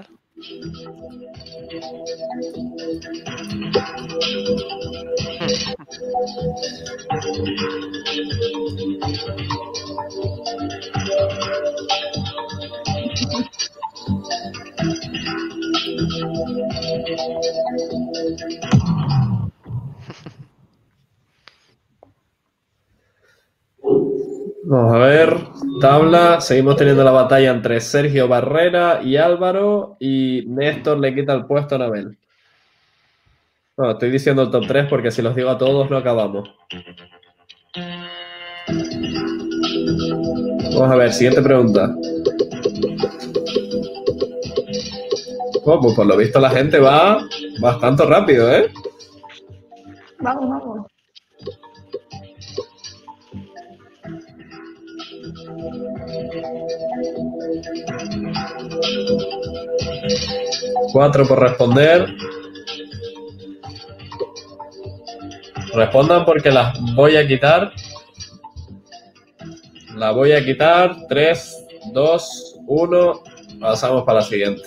Vamos a ver, tabla, seguimos teniendo la batalla entre Sergio Barrera y Álvaro, y Néstor le quita el puesto a Anabel. Bueno, estoy diciendo el top 3 porque si los digo a todos no acabamos. Vamos a ver, siguiente pregunta. Oh, pues por lo visto la gente va bastante rápido, ¿eh? Vamos, vamos. Cuatro por responder. Respondan porque las voy a quitar. La voy a quitar. 3, 2, 1. Pasamos para la siguiente.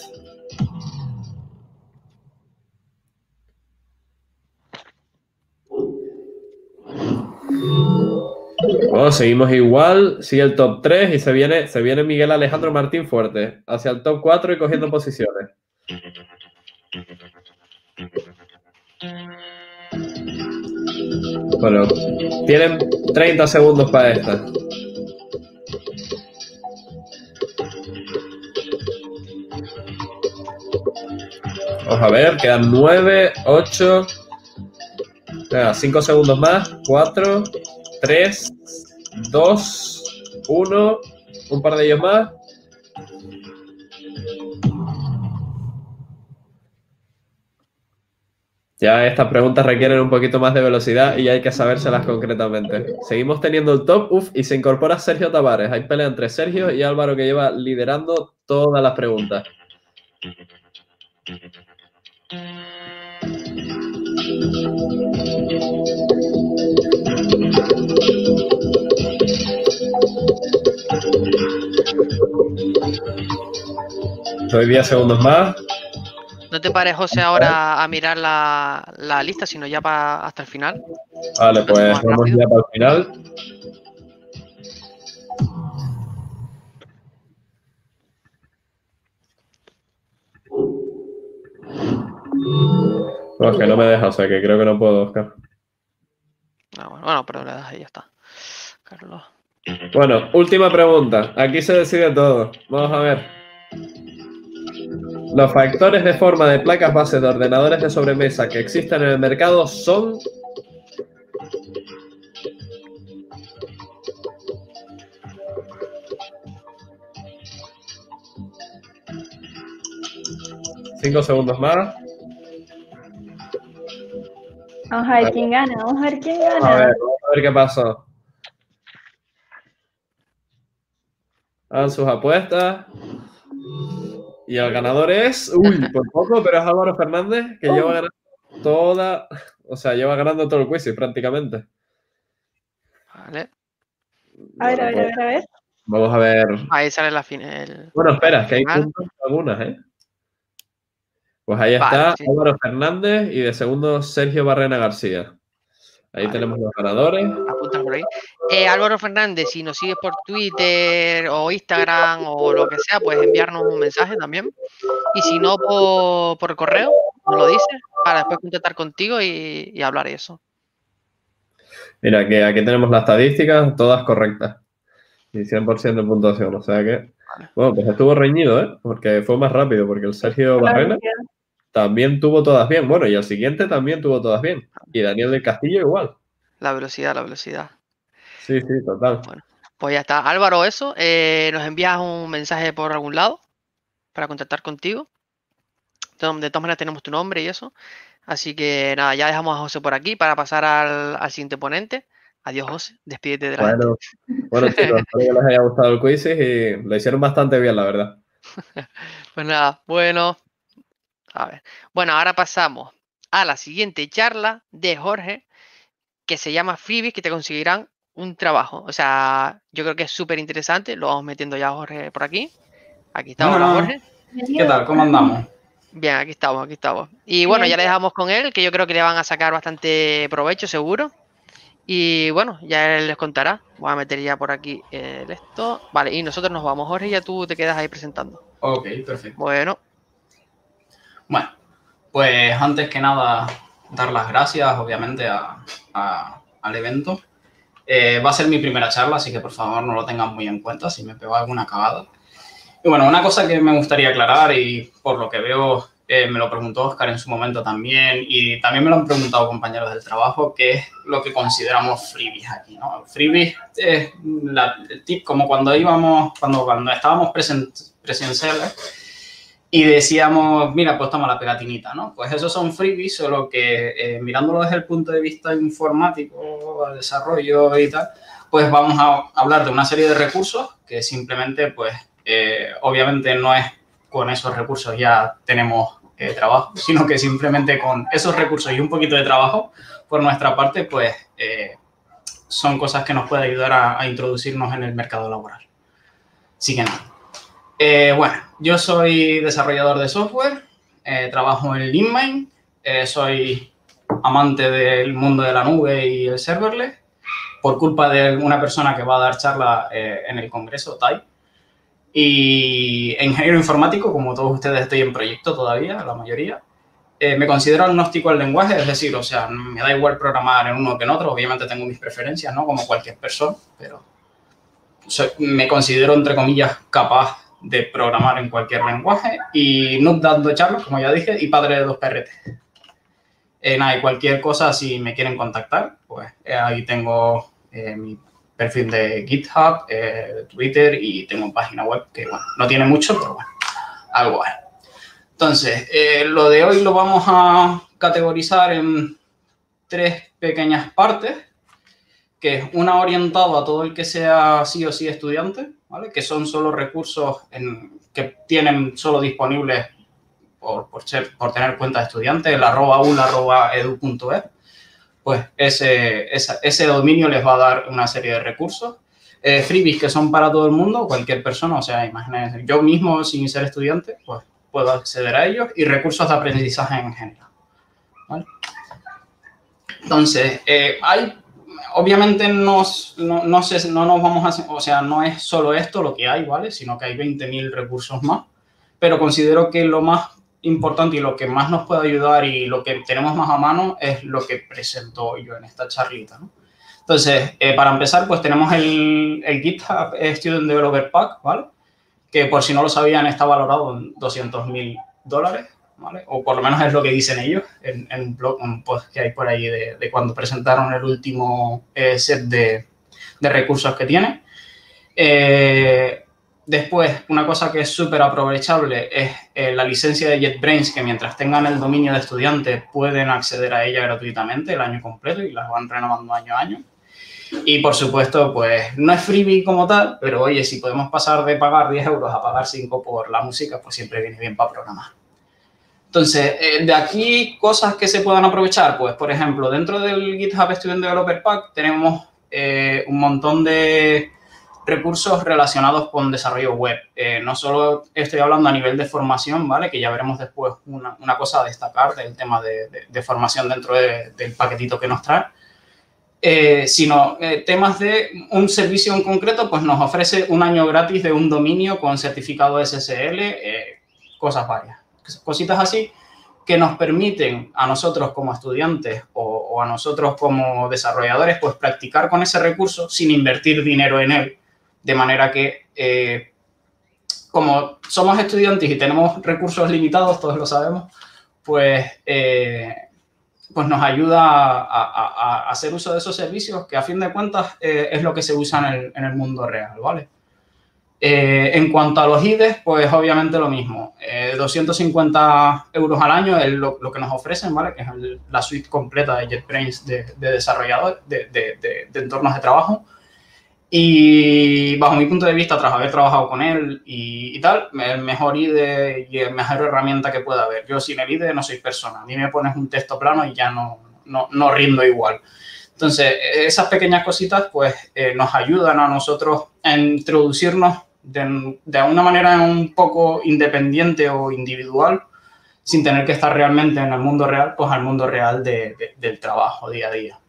Bueno, seguimos igual. Sigue el top 3 y se viene Miguel Alejandro Martín fuerte. Hacia el top 4 y cogiendo posiciones. Bueno, tienen 30 segundos para esta. Vamos a ver, quedan 9, 8. Venga, 5 segundos más. 4, 3, 2, 1. Un par de ellos más. Ya estas preguntas requieren un poquito más de velocidad y hay que sabérselas concretamente. Seguimos teniendo el top, y se incorpora Sergio Tavares. Hay pelea entre Sergio y Álvaro que lleva liderando todas las preguntas. Doy 10 segundos más. No te pares, José, ahora a mirar la lista, sino ya hasta el final. Vale, pues Más vamos rápido. ya para el final. No, es que no me deja, o sea que creo que no puedo, Oscar. Ah, bueno, pero le das ahí, ya está. Carlos. Bueno, última pregunta. Aquí se decide todo. Vamos a ver. Los factores de forma de placas base de ordenadores de sobremesa que existen en el mercado son... Cinco segundos más. Vamos a ver quién gana, vamos a ver quién gana. Vamos a ver qué pasó. Hagan sus apuestas. Y el ganador es... Uy, por poco, pero es Álvaro Fernández, que lleva ganando toda... O sea, lleva ganando todo el quiz prácticamente. Vale. A ver, a ver, a ver, a ver. Vamos a ver. Ahí sale la final. Bueno, espera, que hay final. puntos algunas, ¿eh? Pues ahí Vale, está sí. Álvaro Fernández y de segundo Sergio Barrena García. Ahí Vale. tenemos los ganadores. Apunta por ahí. Álvaro Fernández, si nos sigues por Twitter o Instagram o lo que sea, puedes enviarnos un mensaje también. Y si no, por correo, nos lo dices para después contactar contigo y hablar de eso. Mira, que aquí tenemos las estadísticas, todas correctas. Y 100% de puntuación, o sea que... Bueno, pues estuvo reñido, ¿eh? Porque fue más rápido, porque el Sergio Barrena también tuvo todas bien. Bueno, y el siguiente también tuvo todas bien. Y Daniel del Castillo igual. La velocidad, la velocidad. Sí, sí, total. Bueno, pues ya está. Álvaro, eso. Nos envías un mensaje por algún lado para contactar contigo. De todas maneras tenemos tu nombre y eso. Así que nada, ya dejamos a José por aquí para pasar al siguiente ponente. Adiós, José. Despídete de la gente. Bueno, chicos, espero que les haya gustado el quiz y lo hicieron bastante bien, la verdad. Pues nada, bueno, a ver. Bueno, ahora pasamos a la siguiente charla de Jorge, que se llama Freebies que te conseguirán un trabajo. O sea, yo creo que es súper interesante. Lo vamos metiendo ya a Jorge por aquí. Aquí está, hola Bueno, Jorge. ¿qué tal? ¿Cómo andamos? Bien, aquí estamos, aquí estamos. Y bueno, ya le dejamos con él, que yo creo que le van a sacar bastante provecho, seguro. Y bueno, ya él les contará. Voy a meter ya por aquí esto. Vale, y nosotros nos vamos, Jorge, y ya tú te quedas ahí presentando. Ok, perfecto. Bueno, Bueno, pues antes que nada, dar las gracias, obviamente, al evento. Va a ser mi primera charla, así que por favor no lo tengan muy en cuenta si me pego alguna cagada. Y bueno, una cosa que me gustaría aclarar, y por lo que veo me lo preguntó Oscar en su momento también, y también me lo han preguntado compañeros del trabajo, que es lo que consideramos freebies aquí, ¿no? Freebies es el tip, como cuando estábamos presenciales y decíamos, mira, pues toma la pegatinita, ¿no? Pues esos son freebies, solo que mirándolo desde el punto de vista informático, al desarrollo y tal, pues vamos a hablar de una serie de recursos que simplemente, pues, obviamente no es con esos recursos ya tenemos trabajo, sino que simplemente con esos recursos y un poquito de trabajo por nuestra parte, pues son cosas que nos pueden ayudar a introducirnos en el mercado laboral. Así que nada. Bueno, yo soy desarrollador de software, trabajo en LeanMind, soy amante del mundo de la nube y el serverless, por culpa de una persona que va a dar charla en el congreso, Tai. Y ingeniero informático, como todos ustedes estoy en proyecto todavía, la mayoría. Me considero agnóstico al lenguaje, es decir, o sea, me da igual programar en uno que en otro. Obviamente tengo mis preferencias, ¿no? Como cualquier persona, pero me considero, entre comillas, capaz de programar en cualquier lenguaje. Y noob dando charlas, como ya dije, y padre de 2 perretes. Nada, y cualquier cosa, si me quieren contactar, pues ahí tengo mi perfil de GitHub, Twitter, y tengo una página web que, bueno, no tiene mucho, pero bueno, algo hay. Entonces, lo de hoy lo vamos a categorizar en 3 pequeñas partes, que es una orientada a todo el que sea sí o sí estudiante, ¿vale? Que son solo recursos que tienen solo disponibles por tener cuenta de estudiante, el @ul@edu.es. Pues ese dominio les va a dar una serie de recursos. Freebies que son para todo el mundo, cualquier persona, o sea, imagínense, yo mismo sin ser estudiante, pues puedo acceder a ellos, y recursos de aprendizaje en general, ¿vale? Entonces, obviamente no nos vamos a, o sea, no es solo esto lo que hay, ¿vale? Sino que hay 20.000 recursos más, pero considero que lo más importante y lo que más nos puede ayudar y lo que tenemos más a mano es lo que presento yo en esta charlita, ¿no? Entonces, para empezar, pues tenemos el GitHub Student Developer Pack, ¿vale? Que por si no lo sabían está valorado en $200.000, ¿vale? O por lo menos es lo que dicen ellos en un blog, un post que hay por ahí de cuando presentaron el último set de recursos que tiene. Después, una cosa que es súper aprovechable es la licencia de JetBrains, que mientras tengan el dominio de estudiante pueden acceder a ella gratuitamente el año completo y las van renovando año a año. Y, por supuesto, pues no es freebie como tal, pero oye, si podemos pasar de pagar 10 euros a pagar 5 por la música, pues siempre viene bien para programar. Entonces, de aquí, cosas que se puedan aprovechar, pues, por ejemplo, dentro del GitHub Student Developer Pack tenemos un montón de recursos relacionados con desarrollo web. No solo estoy hablando a nivel de formación, ¿vale? Que ya veremos después una cosa a destacar del tema de formación dentro del paquetito que nos trae. Sino temas de un servicio en concreto, pues nos ofrece un año gratis de un dominio con certificado SSL, cosas varias. Cositas así que nos permiten a nosotros como estudiantes o a nosotros como desarrolladores, pues practicar con ese recurso sin invertir dinero en él. De manera que, como somos estudiantes y tenemos recursos limitados, todos lo sabemos, pues nos ayuda a hacer uso de esos servicios que, a fin de cuentas, es lo que se usa en el mundo real, ¿vale? En cuanto a los IDEs, pues obviamente lo mismo. 250 euros al año es lo que nos ofrecen, ¿vale? Que es la suite completa de JetBrains de desarrollador, de entornos de trabajo. Y bajo mi punto de vista, tras haber trabajado con él y tal, el mejor IDE y la mejor herramienta que pueda haber. Yo sin el IDE no soy persona. A mí me pones un texto plano y ya no rindo igual. Entonces, esas pequeñas cositas pues nos ayudan a nosotros a introducirnos de una manera un poco independiente o individual, sin tener que estar realmente en el mundo real, pues al mundo real del trabajo día a día.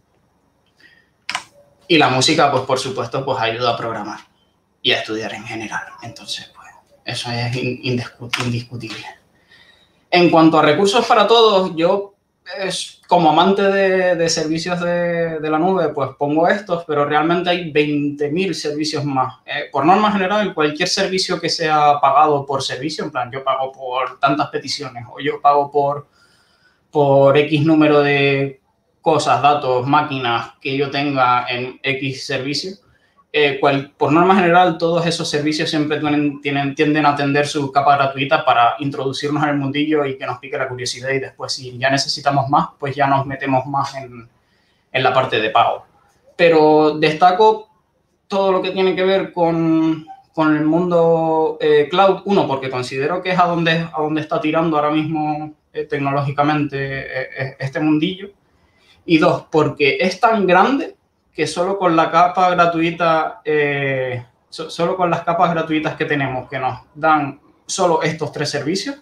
Y la música, pues por supuesto, pues ayuda a programar y a estudiar en general. Entonces, pues eso es indiscutible. En cuanto a recursos para todos, yo como amante de servicios de la nube, pues pongo estos, pero realmente hay 20.000 servicios más. Por norma general, cualquier servicio que sea pagado por servicio, en plan, yo pago por tantas peticiones o yo pago por X número de cosas, datos, máquinas que yo tenga en X servicio, por norma general, todos esos servicios siempre tienden a atender su capa gratuita para introducirnos en el mundillo y que nos pique la curiosidad, y después, si ya necesitamos más, pues ya nos metemos más en la parte de pago. Pero destaco todo lo que tiene que ver con el mundo cloud, uno, porque considero que es a donde está tirando ahora mismo tecnológicamente este mundillo, y dos, porque es tan grande que solo con la capa gratuita, solo con las capas gratuitas que tenemos, que nos dan solo estos 3 servicios,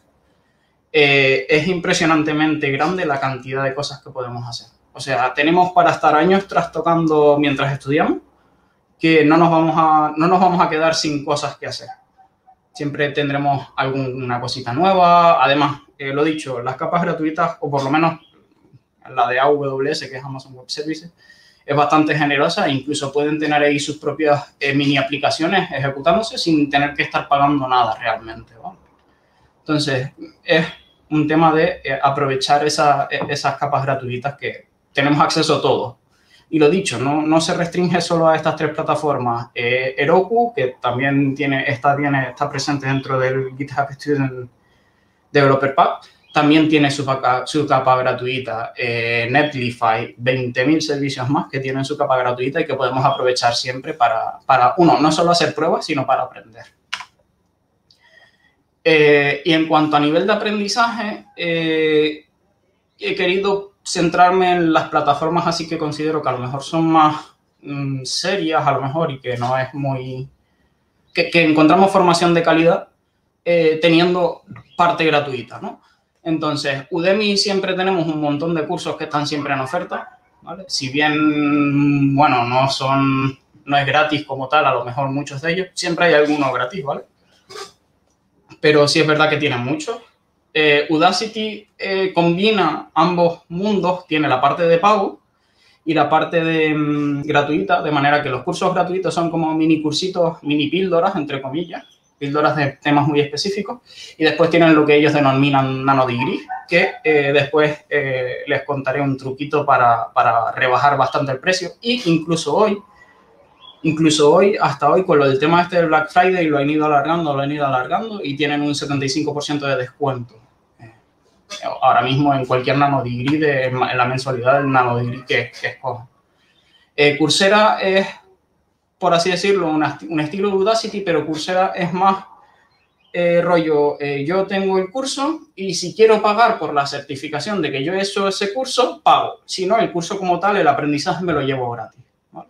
es impresionantemente grande la cantidad de cosas que podemos hacer. O sea, tenemos para estar años trastocando mientras estudiamos, que no nos vamos a quedar sin cosas que hacer. Siempre tendremos alguna cosita nueva. Además, lo dicho, las capas gratuitas, o por lo menos la de AWS, que es Amazon Web Services, es bastante generosa e incluso pueden tener ahí sus propias mini aplicaciones ejecutándose sin tener que estar pagando nada realmente, ¿vale? Entonces, es un tema de aprovechar esas capas gratuitas que tenemos acceso a todos. Y lo dicho, no se restringe solo a estas 3 plataformas. Heroku, que también está presente dentro del GitHub Student Developer Pack, también tiene su capa gratuita. Netlify, 20.000 servicios más que tienen su capa gratuita y que podemos aprovechar siempre para uno, no solo hacer pruebas, sino para aprender. Y en cuanto a nivel de aprendizaje, he querido centrarme en las plataformas así que considero que a lo mejor son más serias, a lo mejor, y que no es muy... que encontramos formación de calidad teniendo parte gratuita, ¿no? Entonces, Udemy siempre tenemos un montón de cursos que están siempre en oferta, ¿vale? Si bien, bueno, no es gratis como tal, a lo mejor muchos de ellos, siempre hay alguno gratis, ¿vale? Pero sí es verdad que tienen muchos. Udacity combina ambos mundos, tiene la parte de pago y la parte de gratuita, de manera que los cursos gratuitos son como mini cursitos, mini píldoras, entre comillas, píldoras de temas muy específicos, y después tienen lo que ellos denominan nanodegree, que después les contaré un truquito para rebajar bastante el precio. Y incluso hoy, hasta hoy, con lo del tema este del Black Friday, lo han ido alargando y tienen un 75% de descuento. Ahora mismo en cualquier nanodegree, en la mensualidad del nanodegree que escoja. Coursera es, por así decirlo, un estilo de Udacity, pero Coursera es más rollo, yo tengo el curso y si quiero pagar por la certificación de que yo he hecho ese curso, pago. Si no, el curso como tal, el aprendizaje me lo llevo gratis, ¿vale?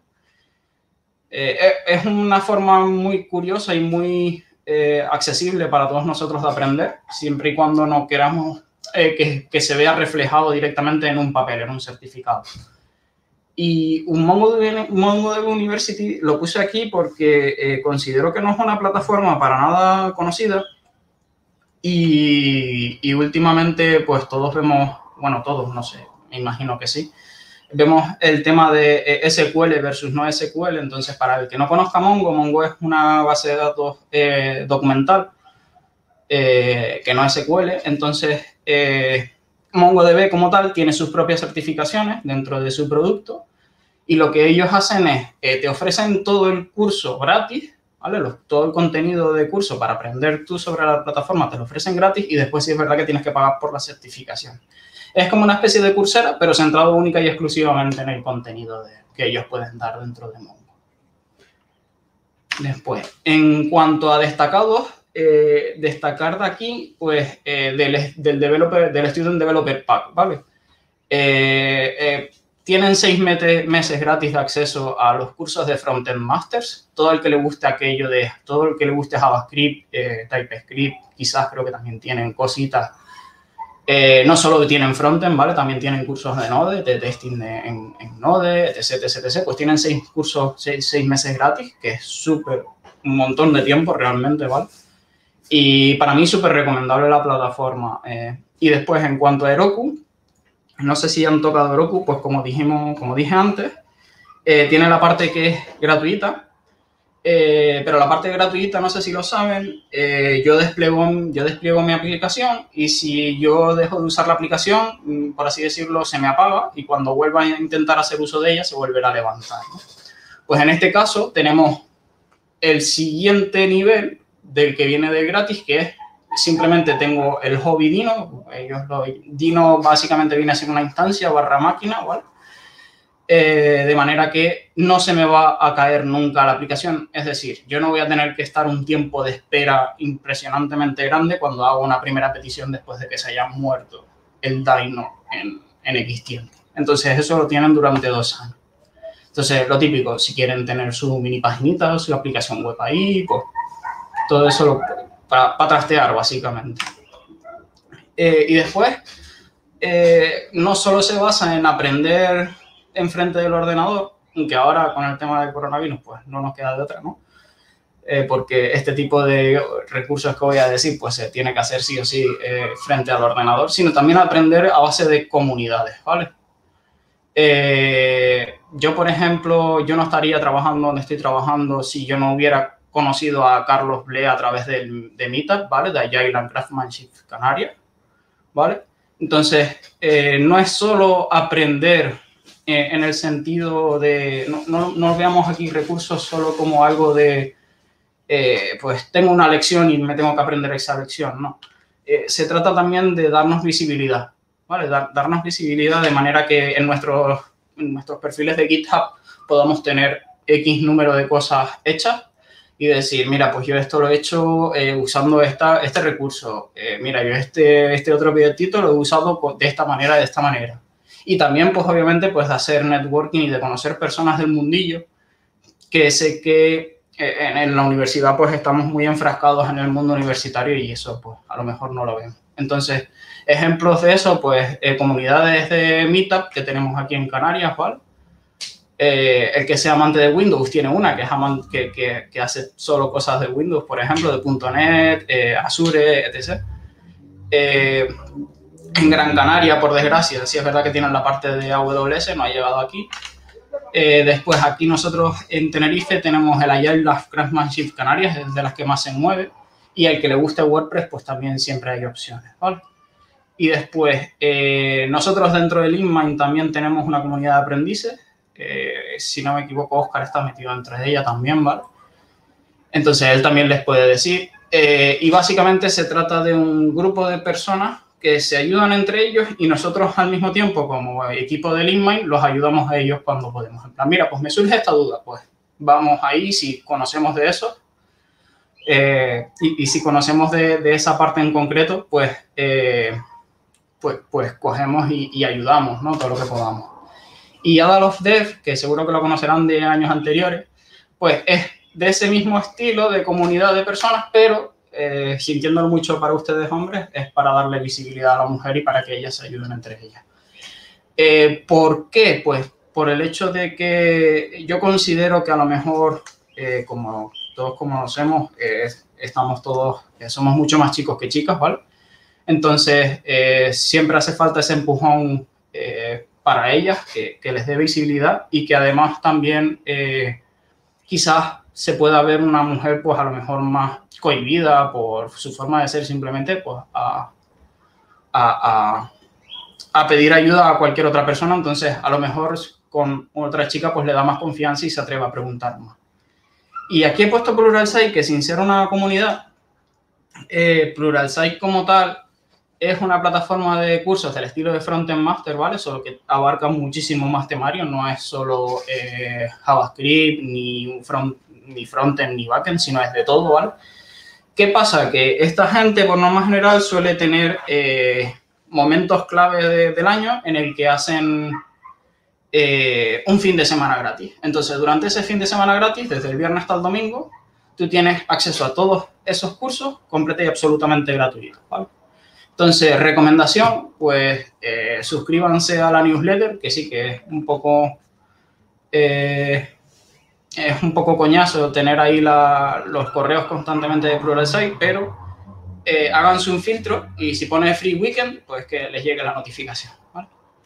Es una forma muy curiosa y muy accesible para todos nosotros de aprender, siempre y cuando no queramos que se vea reflejado directamente en un papel, en un certificado. Y un MongoDB University lo puse aquí porque considero que no es una plataforma para nada conocida y últimamente pues todos vemos, bueno, todos, no sé, me imagino que sí, vemos el tema de SQL versus no SQL. Entonces, para el que no conozca Mongo es una base de datos documental que no es SQL. Entonces, MongoDB como tal tiene sus propias certificaciones dentro de su producto y lo que ellos hacen es, te ofrecen todo el curso gratis, ¿vale? Todo el contenido de curso para aprender tú sobre la plataforma te lo ofrecen gratis y después sí es verdad que tienes que pagar por la certificación. Es como una especie de Coursera, pero centrado única y exclusivamente en el contenido que ellos pueden dar dentro de Mongo. Después, en cuanto a destacados, destacar de aquí, pues, del Student Developer Pack, ¿vale? Tienen 6 meses gratis de acceso a los cursos de Frontend Masters. Todo el que le guste todo el que le guste JavaScript, TypeScript, quizás creo que también tienen cositas. No solo tienen Frontend, ¿vale? También tienen cursos de Node, de testing en Node, etc, etc, etc. Pues tienen 6 cursos, 6 meses gratis, que es un montón de tiempo realmente, ¿vale? Y para mí súper recomendable la plataforma. Y después, en cuanto a Heroku, no sé si han tocado Heroku, pues como dije antes, tiene la parte que es gratuita, pero la parte gratuita, no sé si lo saben, yo despliego mi aplicación y si yo dejo de usar la aplicación, por así decirlo, se me apaga y cuando vuelva a intentar hacer uso de ella se volverá a levantar, ¿no? Pues en este caso tenemos el siguiente nivel del que viene de gratis, que es simplemente tengo el hobby Dino. Dino básicamente viene a ser una instancia / máquina, ¿vale? De manera que no se me va a caer nunca la aplicación. Es decir, yo no voy a tener que estar un tiempo de espera impresionantemente grande cuando hago una primera petición después de que se haya muerto el Dino en X tiempo. Entonces, eso lo tienen durante 2 años. Entonces, lo típico, si quieren tener su mini paginita o su aplicación web ahí, pues todo eso para trastear, básicamente. Y después, no solo se basa en aprender enfrente del ordenador, aunque ahora con el tema del coronavirus, pues no nos queda de otra, ¿no? Porque este tipo de recursos que voy a decir, pues se tiene que hacer sí o sí frente al ordenador, sino también aprender a base de comunidades, ¿vale? Yo, por ejemplo, yo no estaría trabajando donde estoy trabajando si yo no hubiera conocido a Carlos Ble a través de Meetup, ¿vale? De Agile and Craftsmanship Canarias, ¿vale? Entonces, no es solo aprender en el sentido de... No veamos aquí recursos solo como algo de... pues tengo una lección y me tengo que aprender esa lección, ¿no? Se trata también de darnos visibilidad, ¿vale? Darnos visibilidad de manera que en nuestros perfiles de GitHub podamos tener X número de cosas hechas y decir, mira, pues yo esto lo he hecho usando este recurso. Mira, yo este otro proyectito lo he usado de esta manera, de esta manera. Y también, pues obviamente, pues de hacer networking y de conocer personas del mundillo, que sé que en la universidad pues estamos muy enfrascados en el mundo universitario y eso pues a lo mejor no lo vemos. Entonces, ejemplos de eso, pues comunidades de Meetup que tenemos aquí en Canarias, ¿vale? El que sea amante de Windows tiene una que es que hace solo cosas de Windows, por ejemplo, de .NET, Azure, etc. En Gran Canaria, por desgracia, sí es verdad que tienen la parte de AWS, no ha llegado aquí. Después, aquí nosotros en Tenerife tenemos el Agile and Craftsmanship Canarias, es de las que más se mueve. Y el que le guste WordPress, pues también siempre hay opciones, ¿vale? Y después, nosotros dentro del InMind también tenemos una comunidad de aprendices. Si no me equivoco, Oscar está metido dentro de ella también, ¿vale? Entonces, él también les puede decir. Y básicamente se trata de un grupo de personas que se ayudan entre ellos y nosotros al mismo tiempo, como equipo del InMind, los ayudamos a ellos cuando podemos. En plan, mira, pues me surge esta duda, pues vamos ahí, si conocemos de eso, y si conocemos de esa parte en concreto, pues cogemos y ayudamos, ¿no? Todo lo que podamos. Y Adal of Dev, que seguro que lo conocerán de años anteriores, pues es de ese mismo estilo de comunidad de personas, pero sintiéndolo mucho para ustedes hombres, es para darle visibilidad a la mujer y para que ellas se ayuden entre ellas. ¿Por qué? Pues por el hecho de que yo considero que a lo mejor, como todos conocemos, estamos todos, somos mucho más chicos que chicas, ¿vale? Entonces, siempre hace falta ese empujón para ellas, que les dé visibilidad y que además también quizás se pueda ver una mujer, pues a lo mejor más cohibida por su forma de ser, simplemente pues a pedir ayuda a cualquier otra persona. Entonces, a lo mejor con otra chica pues le da más confianza y se atreve a preguntar más. Y aquí he puesto Pluralsight, que sin ser una comunidad, Pluralsight como tal es una plataforma de cursos del estilo de Frontend Master, ¿vale? Solo que abarca muchísimo más temario, no es solo JavaScript ni ni frontend ni backend, sino es de todo, ¿vale? ¿Qué pasa? Que esta gente, por norma general, suele tener momentos clave del año en el que hacen un fin de semana gratis. Entonces, durante ese fin de semana gratis, desde el viernes hasta el domingo, tú tienes acceso a todos esos cursos completos y absolutamente gratuitos, ¿vale? Entonces, recomendación, pues suscríbanse a la newsletter, que sí que es un poco coñazo tener ahí los correos constantemente de Pluralsight, pero háganse un filtro y si pone Free Weekend, pues que les llegue la notificación, ¿vale?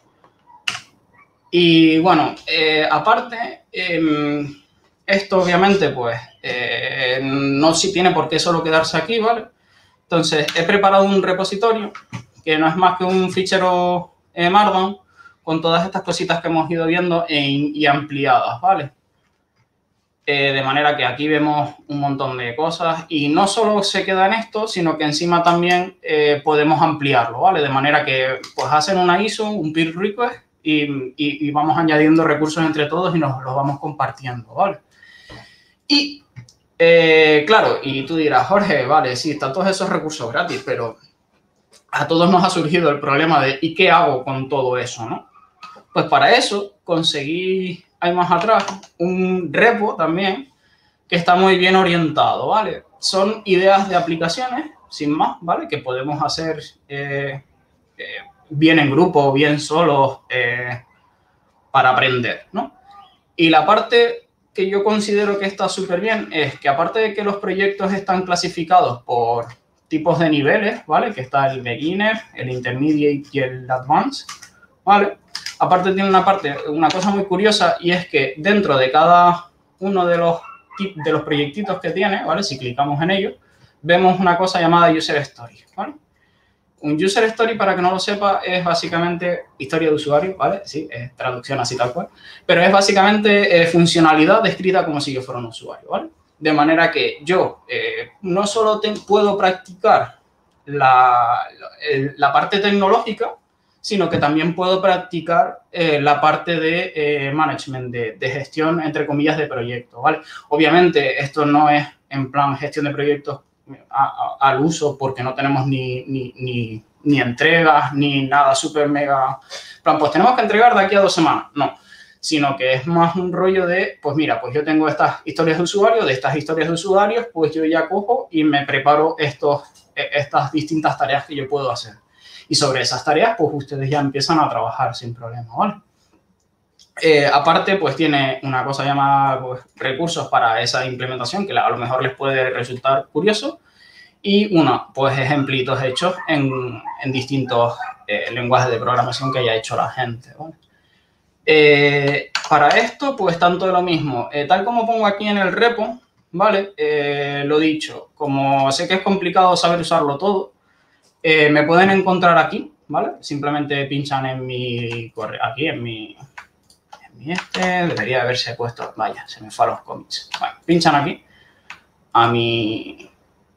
Y bueno, aparte, esto obviamente pues no si tiene por qué solo quedarse aquí, ¿vale? Entonces, he preparado un repositorio que no es más que un fichero Markdown con todas estas cositas que hemos ido viendo y ampliadas, ¿vale? De manera que aquí vemos un montón de cosas y no solo se queda en esto, sino que encima también podemos ampliarlo, ¿vale? De manera que pues hacen una ISO, un pull request y vamos añadiendo recursos entre todos y nos los vamos compartiendo, ¿vale? Y claro, y tú dirás, Jorge, vale, sí, están todos esos recursos gratis, pero a todos nos ha surgido el problema de ¿y qué hago con todo eso, no? Pues para eso conseguí ahí más atrás un repo también que está muy bien orientado, ¿vale? Son ideas de aplicaciones, sin más, ¿vale? Que podemos hacer bien en grupo, bien solos, para aprender, ¿no? Y la parte que yo considero que está súper bien es que aparte de que los proyectos están clasificados por tipos de niveles, ¿vale? Que está el beginner, el intermediate y el advanced, ¿vale? Aparte tiene una cosa muy curiosa y es que dentro de cada uno de los proyectitos que tiene, ¿vale? Si clicamos en ellos, vemos una cosa llamada user story, ¿vale? Un user story, para que no lo sepa, es básicamente historia de usuario, ¿vale? Sí, es traducción así tal cual. Pero es básicamente funcionalidad descrita como si yo fuera un usuario, ¿vale? De manera que yo no solo puedo practicar la parte tecnológica, sino que también puedo practicar la parte de management, de gestión, entre comillas, de proyectos, ¿vale? Obviamente, esto no es en plan gestión de proyectos al uso porque no tenemos ni entregas ni nada súper mega. Plan, pues tenemos que entregar de aquí a 2 semanas. No, sino que es más un rollo de, pues mira, pues yo tengo estas historias de usuario, de estas historias de usuarios, pues yo ya cojo y me preparo estas distintas tareas que yo puedo hacer. Y sobre esas tareas, pues ustedes ya empiezan a trabajar sin problema, ¿vale? Aparte, pues tiene una cosa llamada pues, recursos para esa implementación que a lo mejor les puede resultar curioso y pues ejemplitos hechos en distintos lenguajes de programación que haya hecho la gente, ¿vale? Para esto, pues tanto de lo mismo, tal como pongo aquí en el repo, ¿vale? Lo dicho, como sé que es complicado saber usarlo todo, me pueden encontrar aquí, ¿vale? Simplemente pinchan en mi correo, aquí en mi debería haberse puesto, vaya, se me fue a los commits. Bueno, pinchan aquí a mi,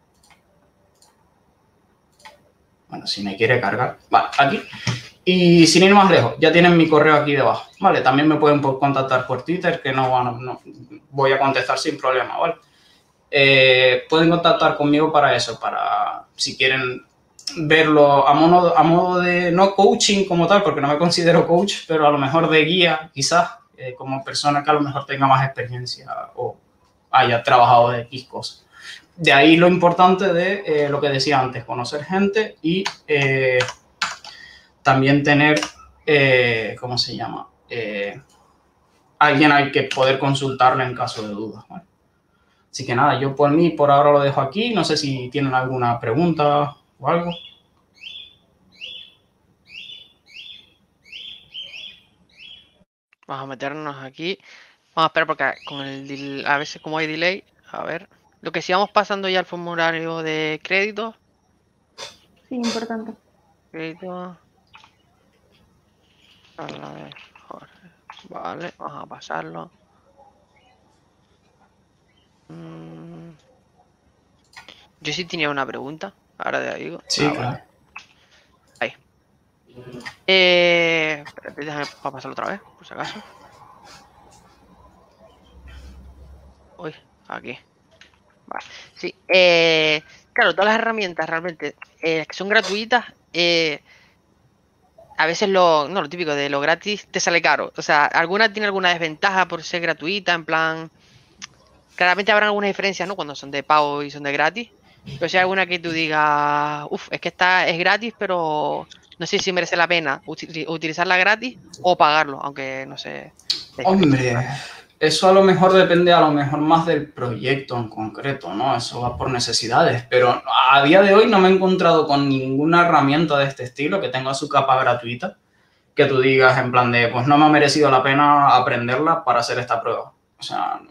bueno, si me quiere cargar, vale, aquí. Y sin ir más lejos, ya tienen mi correo aquí debajo, ¿vale? También me pueden contactar por Twitter, que no voy a contestar sin problema, ¿vale? Pueden contactar conmigo para eso, para si quieren verlo a modo de, no coaching como tal, porque no me considero coach, pero a lo mejor de guía, quizás, como persona que a lo mejor tenga más experiencia o haya trabajado de X cosas. De ahí lo importante de lo que decía antes, conocer gente y también tener, ¿cómo se llama? Alguien al que poder consultarle en caso de dudas, ¿vale? Así que nada, yo por mí, por ahora lo dejo aquí. No sé si tienen alguna pregunta o algo. Vamos a meternos aquí. Vamos a esperar porque con a veces como hay delay, a ver. Lo que sigamos pasando ya al formulario de crédito. Sí, importante. Crédito. Vale, vamos a pasarlo. Yo sí tenía una pregunta. Ahora te digo. Sí, claro. Ahí. Espérate, déjame pasarlo otra vez, por si acaso. Uy, Aquí. Vale. Sí. Claro, todas las herramientas realmente que son gratuitas, a veces lo típico de lo gratis te sale caro. O sea, ¿alguna tiene alguna desventaja por ser gratuita? En plan, claramente habrá algunas diferencias, ¿no? Cuando son de pago y son de gratis. Pero si hay alguna que tú digas, uff, es que esta es gratis, pero no sé si merece la pena utilizarla gratis o pagarlo, aunque no sé la diferencia. Hombre, eso a lo mejor depende a lo mejor más del proyecto en concreto, ¿no? Eso va por necesidades, pero a día de hoy no me he encontrado con ninguna herramienta de este estilo que tenga su capa gratuita, que tú digas en plan de, pues no me ha merecido la pena aprenderla para hacer esta prueba. O sea,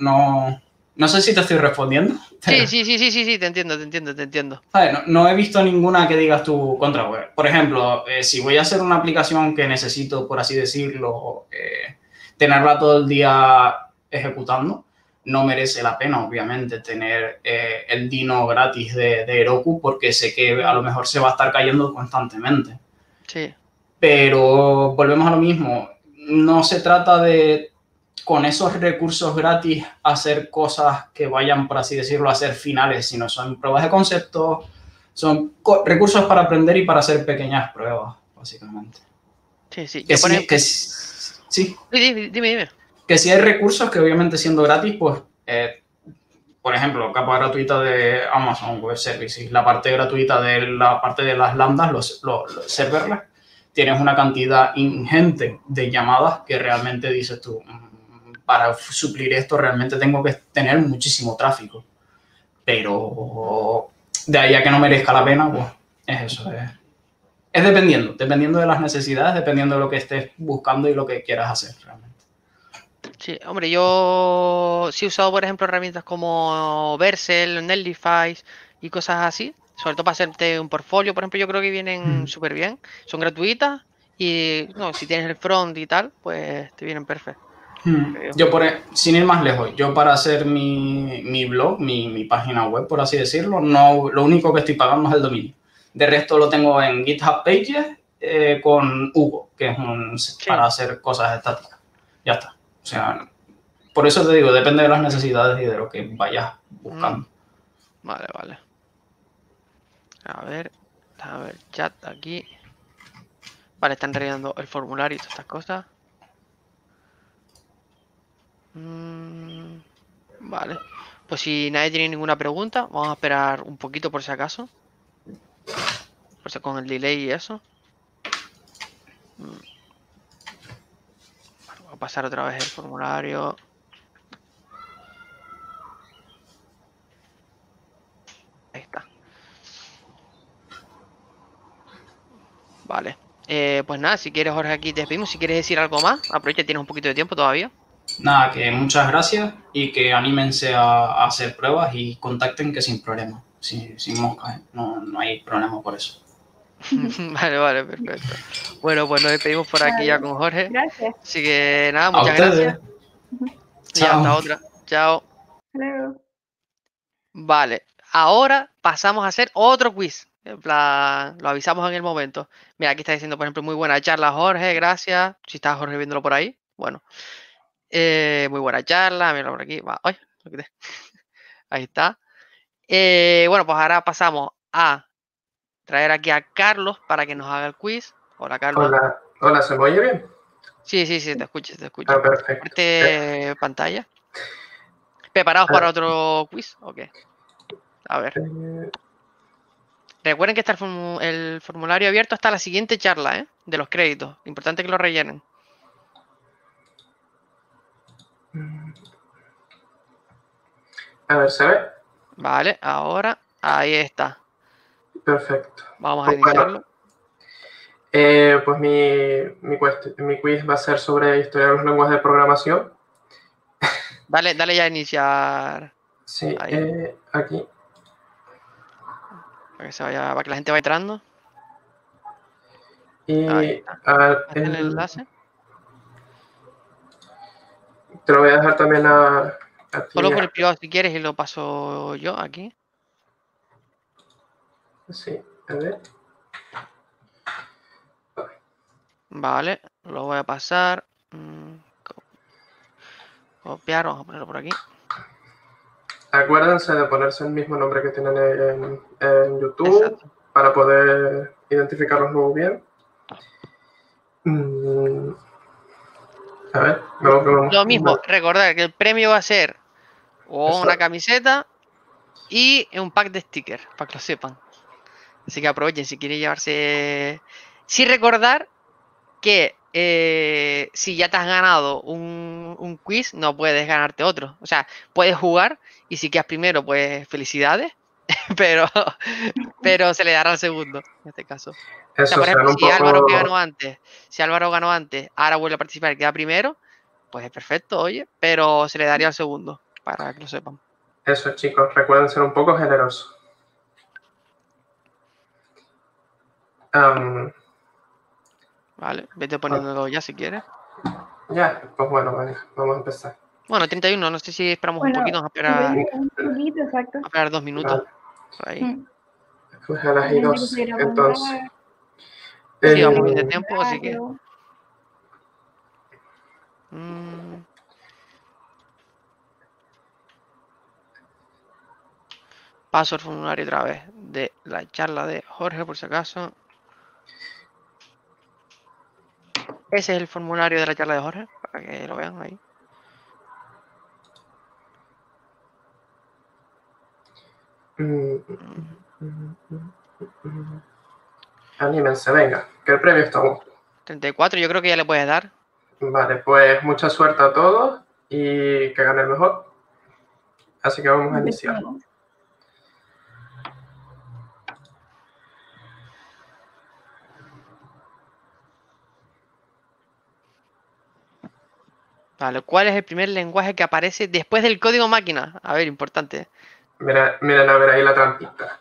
no sé si te estoy respondiendo. Sí, te entiendo. ¿Sabes? No he visto ninguna que digas tú contra web. Por ejemplo, si voy a hacer una aplicación que necesito, por así decirlo, tenerla todo el día ejecutando, no merece la pena, obviamente, tener el Dino gratis de Heroku porque sé que a lo mejor se va a estar cayendo constantemente. Sí. Pero volvemos a lo mismo. No se trata de, con esos recursos gratis, hacer cosas que vayan, por así decirlo, a ser finales, sino son pruebas de concepto, son recursos para aprender y para hacer pequeñas pruebas, básicamente. Sí. Que Yo, por sí, ejemplo, sí. Dime. Que si hay recursos que obviamente siendo gratis, pues, por ejemplo, capa gratuita de Amazon Web Services, la parte gratuita de la parte de las lambdas, los serverless, tienes una cantidad ingente de llamadas que realmente dices tú, para suplir esto realmente tengo que tener muchísimo tráfico. Pero de ahí a que no merezca la pena, pues es eso. Es dependiendo de las necesidades, dependiendo de lo que estés buscando y lo que quieras hacer realmente. Sí, hombre, yo sí he usado, por ejemplo, herramientas como Vercel, Netlify y cosas así, sobre todo para hacerte un portfolio, por ejemplo, yo creo que vienen súper bien, son gratuitas y no, si tienes el front y tal, pues te vienen perfecto. Yo, sin ir más lejos, yo para hacer mi blog, mi página web, por así decirlo, no, lo único que estoy pagando es el dominio. De resto lo tengo en GitHub Pages con Hugo, que es para hacer cosas estáticas. Ya está. O sea, por eso te digo, depende de las necesidades y de lo que vayas buscando. Vale. A ver, chat aquí. Vale, están rellenando el formulario y todas estas cosas. Vale. Pues si nadie tiene ninguna pregunta, vamos a esperar un poquito por si acaso. Por si con el delay y eso. Voy a pasar otra vez el formulario. Ahí está. Vale. Pues nada, si quieres, Jorge, aquí te despedimos. Si quieres decir algo más, aprovecha, tienes un poquito de tiempo todavía. Nada, que muchas gracias y que anímense a hacer pruebas y contacten que sin problema, sin moscas, ¿eh? No hay problema por eso. Vale, perfecto. Bueno, pues nos despedimos por aquí ya con Jorge. Gracias. Así que nada, muchas gracias. Y hasta otra. Chao. Hello. Vale, ahora pasamos a hacer otro quiz. En plan, lo avisamos en el momento. Mira, aquí está diciendo, por ejemplo, muy buena charla, Jorge, gracias. Si está Jorge viéndolo por ahí. Bueno, muy buena charla. Mira por aquí. Va. Ay, lo quité. Ahí está. Bueno, pues ahora pasamos a traer aquí a Carlos para que nos haga el quiz. Hola, Carlos. Hola, ¿se me oye bien? Sí, te escucho. Ah, perfecto. Comparte pantalla. ¿Preparados para otro quiz? Ok. A ver. Recuerden que está el formulario abierto hasta la siguiente charla, de los créditos. Importante que lo rellenen. A ver, ¿se ve? Vale, ahora ahí está. Perfecto. Vamos a iniciarlo. Pues mi quiz va a ser sobre historia de los lenguajes de programación. Dale ya a iniciar. Sí, ahí. Aquí. Para que la gente vaya entrando. Y el enlace. Te lo voy a dejar también a ti. Solo por el privado si quieres y lo paso yo aquí. Sí, a ver. Vale, lo voy a pasar. Copiar, vamos a ponerlo por aquí. Acuérdense de ponerse el mismo nombre que tienen en YouTube Exacto. para poder identificarlos luego bien. Mm, a ver, Lo mismo, recordar que el premio va a ser o una camiseta y un pack de stickers, para que lo sepan. Así que aprovechen si quieren llevarse. Sí, recordar que si ya te has ganado un quiz, no puedes ganarte otro. O sea, puedes jugar y si quedas primero, pues felicidades, pero, pero se le dará al segundo, en este caso. O sea, Eso, por sean ejemplo, un si Álvaro que ganó poco... antes, si Álvaro ganó antes, ahora vuelve a participar y queda primero, pues es perfecto, oye, pero se le daría al segundo, para que lo sepan. Eso, chicos, recuerden ser un poco generosos. Vale, vete poniéndolo ya si quieres. Ya, pues bueno, venga, vamos a empezar. Bueno, 31, no sé si esperamos un Bueno, poquito, vamos un poquito, exacto. a esperar 2 minutos. Vale, Por ahí. Mm. pues a las Hay y gente que 12, se irá a entonces. apuntar, Sí, vamos bien de Eh, tiempo, así que. claro. mm, Paso el formulario otra vez de la charla de Jorge, por si acaso. Ese es el formulario de la charla de Jorge, para que lo vean ahí. Anímense, venga, que el premio está bueno. 34, yo creo que ya le puedes dar. Vale, pues mucha suerte a todos y que gane el mejor. Así que vamos a iniciar. Empecemos. Vale, ¿cuál es el primer lenguaje que aparece después del código máquina? A ver, importante. Miren a ver ahí la trampita.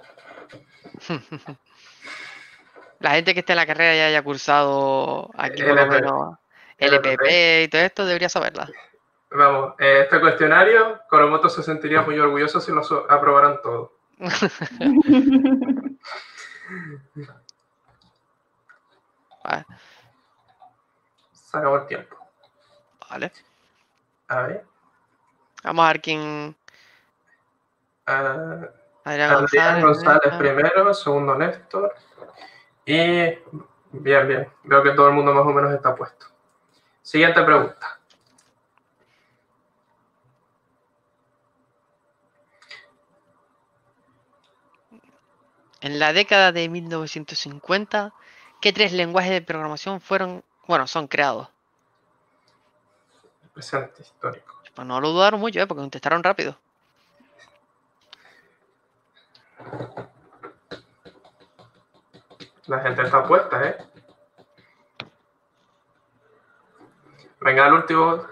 La gente que esté en la carrera ya haya cursado aquí por lo LP, menos LPP y todo esto debería saberla. Vamos, este cuestionario, Coromoto se sentiría muy orgulloso si lo aprobaran todo. Vale, Se acabó el tiempo. vale. A ver. Vamos a ver quién. Adrián Adrián González primero, segundo Néstor. Y bien. Veo que todo el mundo más o menos está puesto. Siguiente pregunta. En la década de 1950, ¿qué 3 lenguajes de programación son creados? Presente histórico. Pues no lo dudaron mucho, porque contestaron rápido. La gente está puesta, ¿eh? Venga, el último.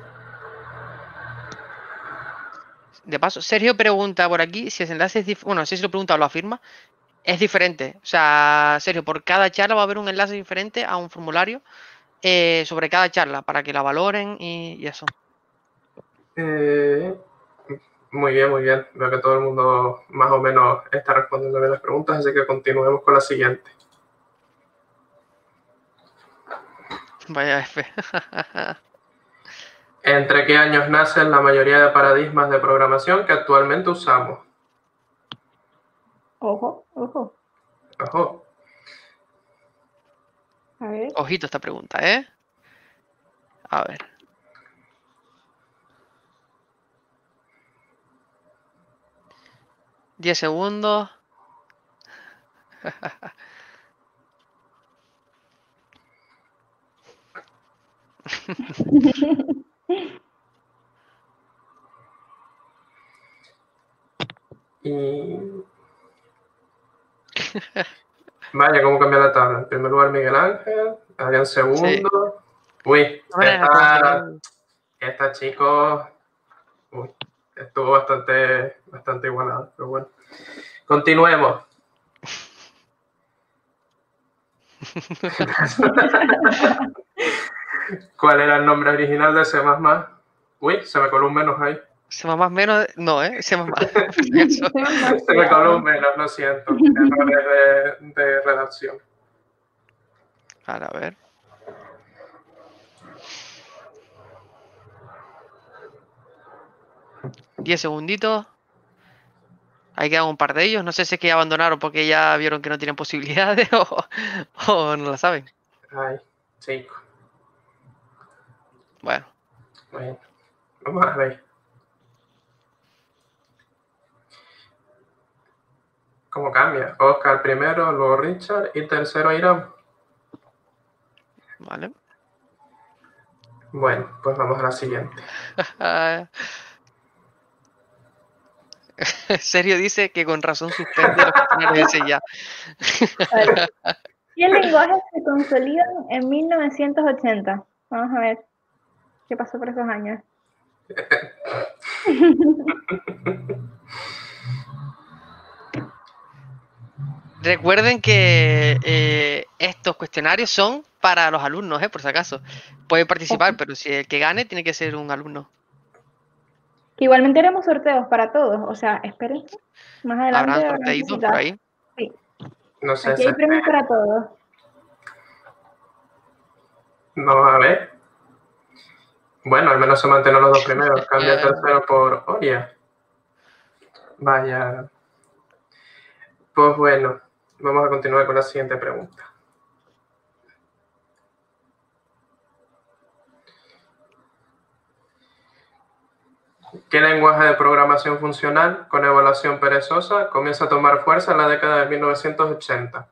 De paso, Sergio pregunta por aquí si el enlace es bueno, no sé si lo pregunta o lo afirma, es diferente. O sea, Sergio, por cada charla va a haber un enlace diferente a un formulario sobre cada charla para que la valoren y eso. Muy bien. Veo que todo el mundo más o menos está respondiendo bien las preguntas, así que continuemos con la siguiente. Vaya F. ¿Entre qué años nacen la mayoría de paradigmas de programación que actualmente usamos? Ojo. Ojo. A ver. Ojito esta pregunta, ¿eh? A ver. ¿10 segundos? Y... Vaya, ¿cómo cambia la tabla? En primer lugar, Miguel Ángel, Adrián segundo. Sí. Uy, esta chico... Uy, estuvo bastante igualado, pero bueno. Continuemos. ¿Cuál era el nombre original de C++? Uy, se me coló un menos ahí. C++ menos, no, C++. Se me coló un menos, lo siento. Errores de redacción. A ver. ¿10 segunditos? Ahí quedan un par de ellos. No sé si es que ya abandonaron porque ya vieron que no tienen posibilidades o no la saben. Hay 5. Bueno, Bueno, vamos a ver. ¿Cómo cambia? Oscar primero, luego Richard y tercero Irán. vale. Bueno, pues vamos a la siguiente. Sergio dice que con razón suspende los cuestionarios ese ya. Vale. Y el lenguaje se consolida en 1980. Vamos a ver qué pasó por esos años. Recuerden que estos cuestionarios son para los alumnos, por si acaso. Pueden participar, pero si el que gane tiene que ser un alumno. Que igualmente haremos sorteos para todos. O sea, espérense. Más adelante. Habrán habrán sorteitos por cositas. ahí. Sí. No sé Aquí si... hay premios para todos. Vamos a ver. Bueno, al menos se mantienen los dos primeros. Cambia el tercero por Oria. Vaya. Pues bueno, vamos a continuar con la siguiente pregunta. ¿Qué lenguaje de programación funcional con evaluación perezosa comienza a tomar fuerza en la década de 1980?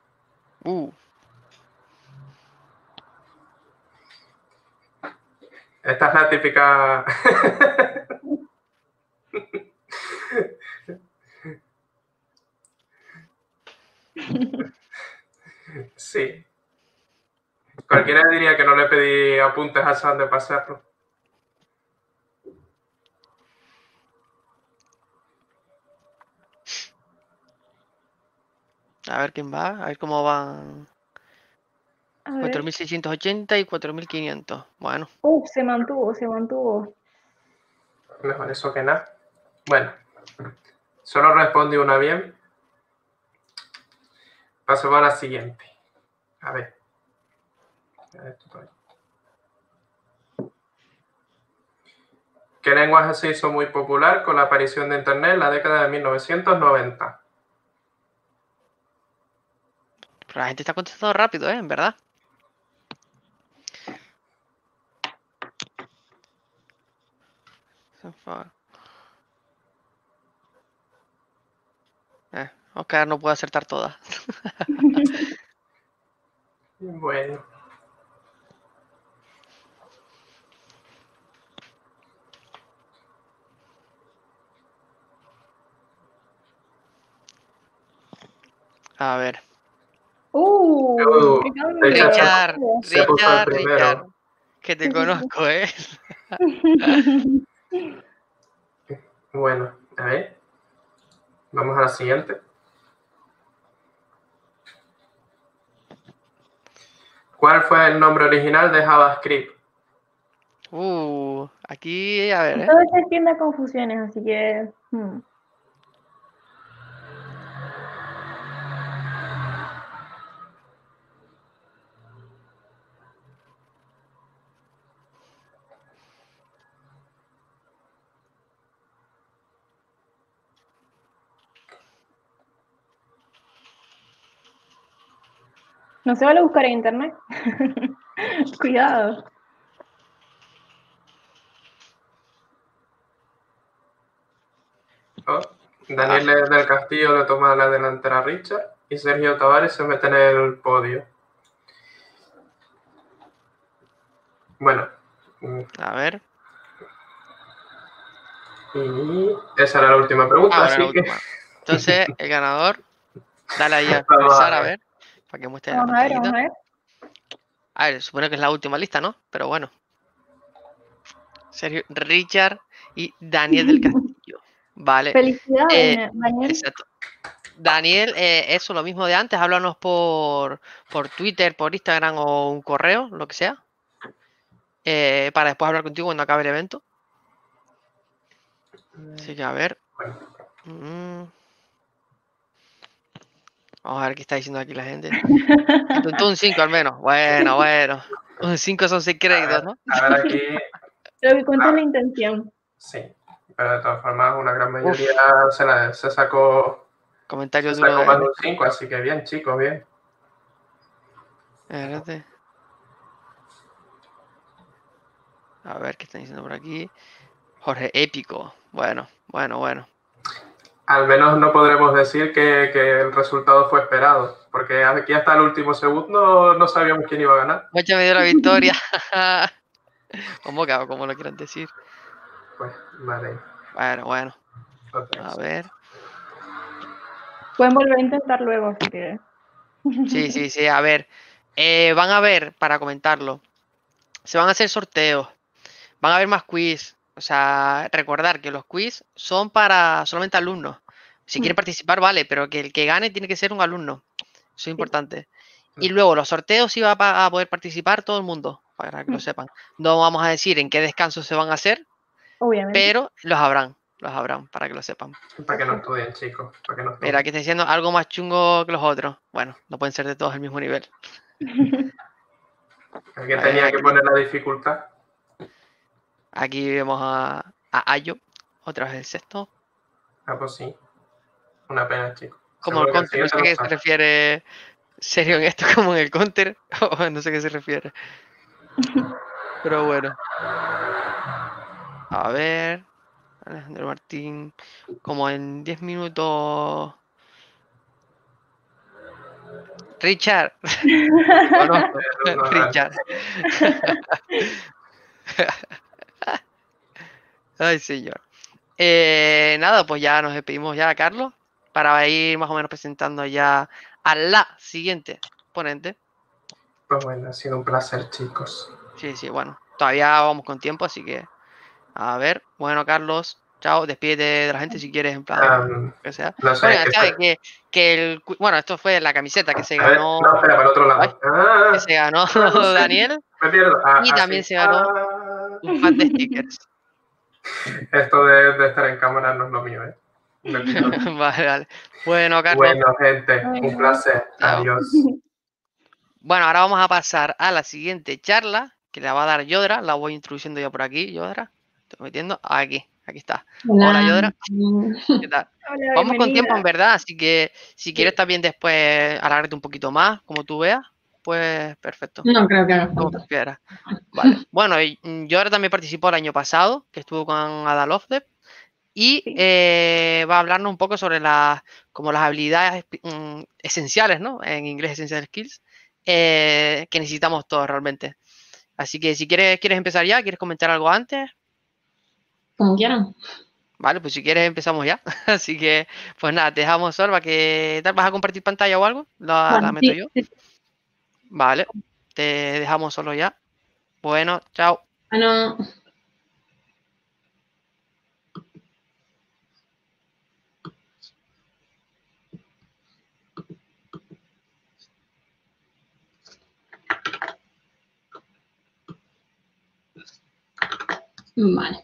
Esta es la típica... Sí. Cualquiera diría que no le pedí apuntes a Sam de pasarlo. A ver quién va, a ver cómo van. A ver. 4.680 y 4.500. Bueno. Se mantuvo, se mantuvo. Mejor eso que nada. Bueno, solo respondí una bien. Pasemos a la siguiente. A ver. ¿Qué lenguaje se hizo muy popular con la aparición de Internet en la década de 1990? Pero la gente está contestando rápido, en verdad. Oscar no puede acertar todas. Bueno. A ver. Richard, Richard, que te conozco, Bueno, a ver. Vamos a la siguiente. ¿Cuál fue el nombre original de JavaScript? Aquí, a ver, Todo se tiende a confusiones, así que... No se vale buscar en internet. Cuidado. Daniel del Castillo le toma la delantera a Richard y Sergio Tavares se mete en el podio. Bueno. A ver. Y esa era la última pregunta, así que... Entonces, el ganador, dale ahí a conversar, a ver, para que muestre la pantallita. Vamos a ver. A ver, supone que es la última lista, ¿no? Pero bueno. Sergio, Richard y Daniel del Castillo. Vale. Felicidades, Daniel. Exacto. Daniel, eso lo mismo de antes, háblanos por Twitter, por Instagram o un correo, lo que sea. Para después hablar contigo cuando acabe el evento. Así que a ver. Vamos a ver qué está diciendo aquí la gente. Intentó un 5 al menos. Bueno. Un 5 son 6 créditos, ¿no? A ver aquí. Lo que cuenta es la intención. Sí. pero de todas formas una gran mayoría se sacó Comentario se duro sacó más de un 5, así que bien, chicos, bien. Espérate. A ver qué están diciendo por aquí. Jorge, épico. Bueno. Al menos no podremos decir que el resultado fue esperado, porque aquí hasta el último segundo no sabíamos quién iba a ganar. Mocha me dio la victoria. O Moca, como lo quieran decir. Pues, vale. Bueno. Entonces, A ver. Pueden volver a intentar luego si quieres. Sí. A ver. Van a ver, para comentarlo, se van a hacer sorteos. Van a haber más quiz. O sea, recordar que los quiz son para solamente alumnos. Si quieren participar, vale, pero que el que gane tiene que ser un alumno. Eso es importante. Y luego los sorteos sí va a poder participar todo el mundo, para que lo sepan. No vamos a decir en qué descanso se van a hacer, Obviamente. pero los habrán, para que lo sepan. para que no estudien, chicos, para que no estudien. Mira, aquí está diciendo algo más chungo que los otros. Bueno, no pueden ser de todos el mismo nivel. Alguien tenía que poner la dificultad. Aquí vemos a Ayo, otra vez el sexto. Ah, pues sí. Una pena, chicos. Como el counter, no sé a qué se refiere serio en esto, como en el counter, no sé a qué se refiere. Pero bueno. A ver. Alejandro Martín, como en 10 minutos. Richard. Conozco. Richard. Ay, señor. Nada, pues ya nos despedimos ya, Carlos, para ir más o menos presentando ya a la siguiente ponente. Pues bueno, ha sido un placer, chicos. Sí, bueno, todavía vamos con tiempo, así que a ver, bueno, Carlos, chao, despídete de la gente si quieres, en plan, que sea. No sé, bueno, ya sabes bueno, esto fue la camiseta que se a ver, ganó. no, espera, para el otro lado. Que se ganó no sé. Daniel. Me pierdo. Y también se ganó un pack de stickers. Esto de estar en cámara no es lo mío, ¿eh? Vale. Bueno, Carlos. Bueno, gente, un placer. Chao. Adiós. Bueno, ahora vamos a pasar a la siguiente charla que la va a dar Yodra. La voy introduciendo yo por aquí, Yodra. Estoy metiendo aquí está. Hola, Yodra. ¿Qué tal? Hola, Vamos con tiempo, en bienvenida. verdad, así que si quieres también después alargarte un poquito más, como tú veas, pues perfecto. No creo que haga Como falta. prefieras. Vale. Bueno, Yodra también participó el año pasado, que estuvo con Ada Lovdev. Y va a hablarnos un poco sobre como las habilidades esenciales, ¿no? En inglés, Essential Skills, que necesitamos todos realmente. Así que si quieres empezar ya, ¿quieres comentar algo antes? Como quieran. Vale, pues si quieres empezamos ya. Así que, pues nada, te dejamos, Sorba, que tal, ¿vas a compartir pantalla o algo? La meto yo. Vale, te dejamos solo ya. Bueno, chao. Bueno. Vale.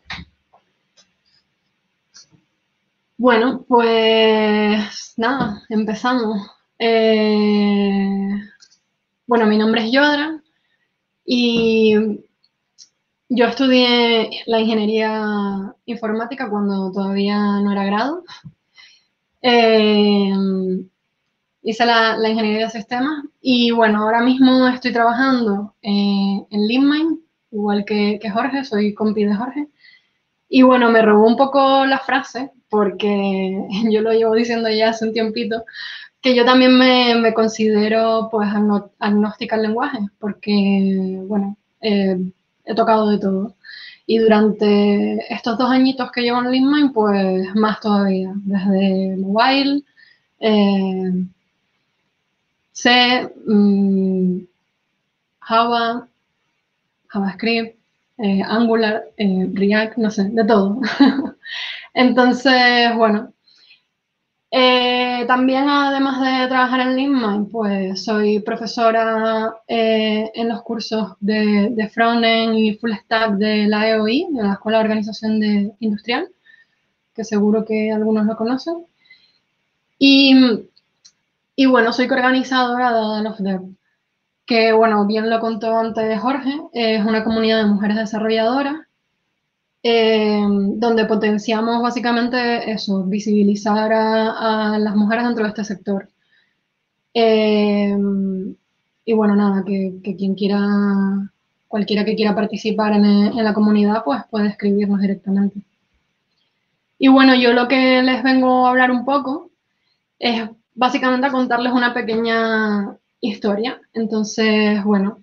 Bueno, pues nada, empezamos. Bueno, mi nombre es Yodra y yo estudié la ingeniería informática cuando todavía no era grado. Hice la ingeniería de sistemas y bueno, ahora mismo estoy trabajando en LeanMind, igual que Jorge, soy compi de Jorge. Y bueno, me robó un poco la frase, porque yo lo llevo diciendo ya hace un tiempito, que yo también me considero pues agnóstica al lenguaje, porque bueno, he tocado de todo. Y durante estos 2 añitos que llevo en LeanMind, pues más todavía, desde mobile, C, Java, JavaScript, Angular, React, no sé, de todo. Entonces, bueno, también además de trabajar en LeanMind, pues soy profesora en los cursos de Frontend y Full Stack de la EOI, de la Escuela de Organización Industrial, que seguro que algunos lo conocen. Y bueno, soy coorganizadora de Ada Lovdev, que bueno, bien lo contó antes Jorge, es una comunidad de mujeres desarrolladoras donde potenciamos básicamente eso, visibilizar a las mujeres dentro de este sector. Y bueno, nada, que quien quiera, cualquiera que quiera participar en la comunidad, pues puede escribirnos directamente. Y bueno, yo lo que les vengo a hablar un poco es básicamente a contarles una pequeña historia. Entonces, bueno,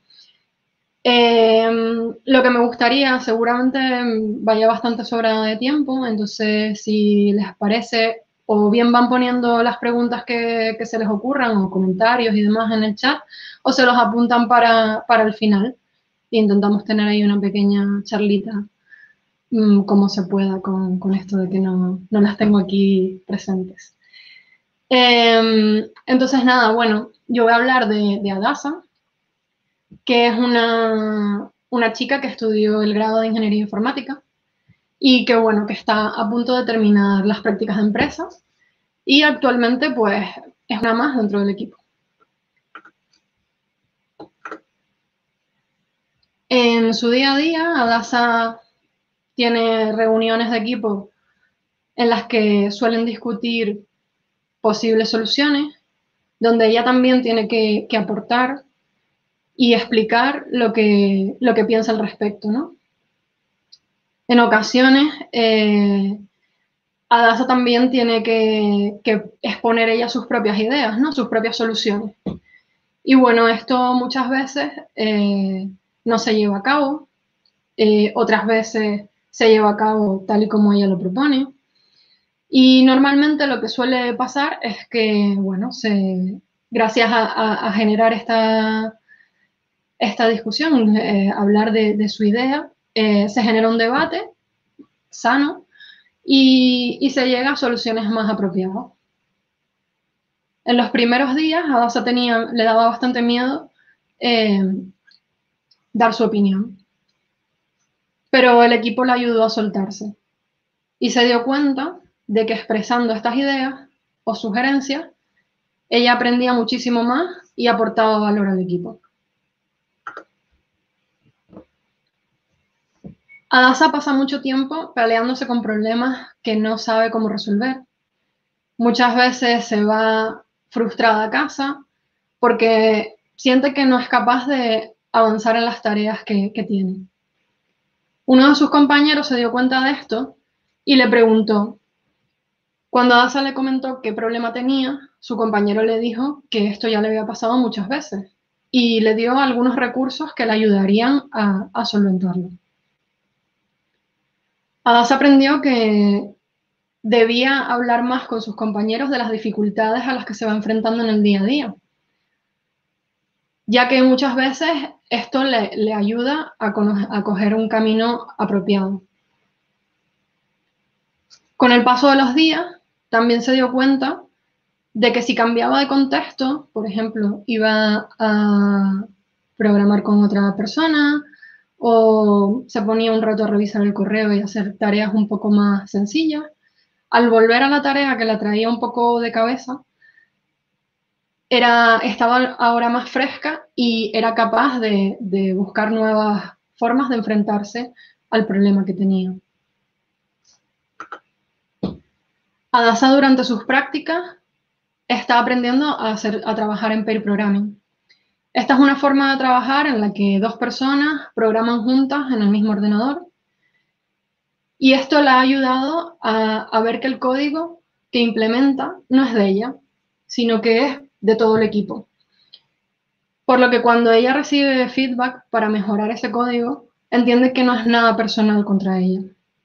lo que me gustaría, seguramente vaya bastante sobrada de tiempo, entonces si les parece, o bien van poniendo las preguntas que se les ocurran, o comentarios y demás en el chat, o se los apuntan para el final. E intentamos tener ahí una pequeña charlita, como se pueda, con esto de que no las tengo aquí presentes. Entonces, nada, bueno, yo voy a hablar de Adasa, que es una chica que estudió el grado de Ingeniería Informática y que, bueno, que está a punto de terminar las prácticas de empresas y actualmente, pues, es una más dentro del equipo. En su día a día, Adasa tiene reuniones de equipo en las que suelen discutir posibles soluciones, donde ella también tiene que aportar y explicar lo que piensa al respecto, ¿no? En ocasiones, Adasa también tiene que exponer ella sus propias ideas, ¿no? Sus propias soluciones. Y bueno, esto muchas veces no se lleva a cabo, otras veces se lleva a cabo tal y como ella lo propone. Y normalmente lo que suele pasar es que, bueno, gracias a generar esta discusión, hablar de su idea, se genera un debate sano y se llega a soluciones más apropiadas. En los primeros días, a Adasa le daba bastante miedo dar su opinión, pero el equipo la ayudó a soltarse y se dio cuenta de que expresando estas ideas o sugerencias, ella aprendía muchísimo más y aportaba valor al equipo. Adasa pasa mucho tiempo peleándose con problemas que no sabe cómo resolver. Muchas veces se va frustrada a casa porque siente que no es capaz de avanzar en las tareas que tiene. Uno de sus compañeros se dio cuenta de esto y le preguntó. Cuando Adasa le comentó qué problema tenía, su compañero le dijo que esto ya le había pasado muchas veces y le dio algunos recursos que le ayudarían a solventarlo. Adasa aprendió que debía hablar más con sus compañeros de las dificultades a las que se va enfrentando en el día a día, ya que muchas veces esto le ayuda a coger un camino apropiado. Con el paso de los días, también se dio cuenta de que si cambiaba de contexto, por ejemplo, iba a programar con otra persona o se ponía un rato a revisar el correo y hacer tareas un poco más sencillas, al volver a la tarea que la traía un poco de cabeza, estaba ahora más fresca y era capaz de buscar nuevas formas de enfrentarse al problema que tenía. Adasa durante sus prácticas está aprendiendo a trabajar en pair programming. Esta es una forma de trabajar en la que dos personas programan juntas en el mismo ordenador y esto la ha ayudado a ver que el código que implementa no es de ella, sino que es de todo el equipo. Por lo que cuando ella recibe feedback para mejorar ese código, entiende que no es nada personal contra ella.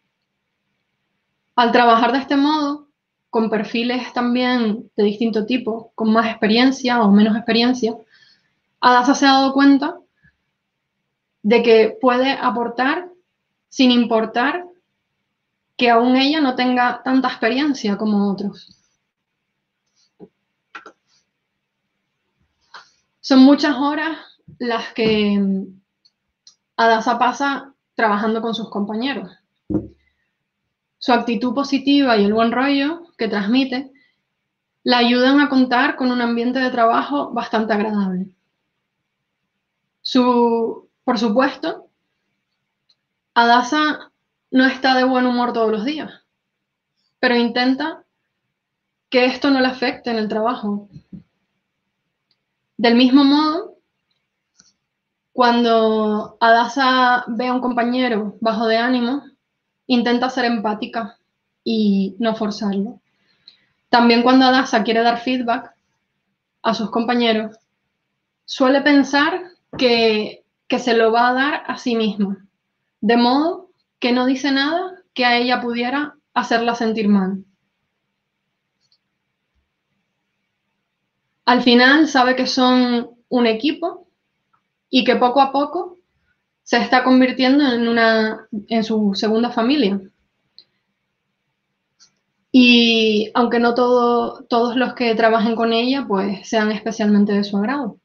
Al trabajar de este modo, con perfiles también de distinto tipo, con más experiencia o menos experiencia, Adasa se ha dado cuenta de que puede aportar sin importar que aún ella no tenga tanta experiencia como otros. Son muchas horas las que Adasa pasa trabajando con sus compañeros. Su actitud positiva y el buen rollo que transmite la ayudan a contar con un ambiente de trabajo bastante agradable. Por supuesto, Adasa no está de buen humor todos los días, pero intenta que esto no le afecte en el trabajo. Del mismo modo, cuando Adasa ve a un compañero bajo de ánimo, intenta ser empática y no forzarlo. También cuando Adasa quiere dar feedback a sus compañeros, suele pensar que se lo va a dar a sí misma, de modo que no dice nada que a ella pudiera hacerla sentir mal. Al final sabe que son un equipo y que poco a poco se está convirtiendo en su segunda familia. Y aunque no todos los que trabajen con ella pues sean especialmente de su agrado.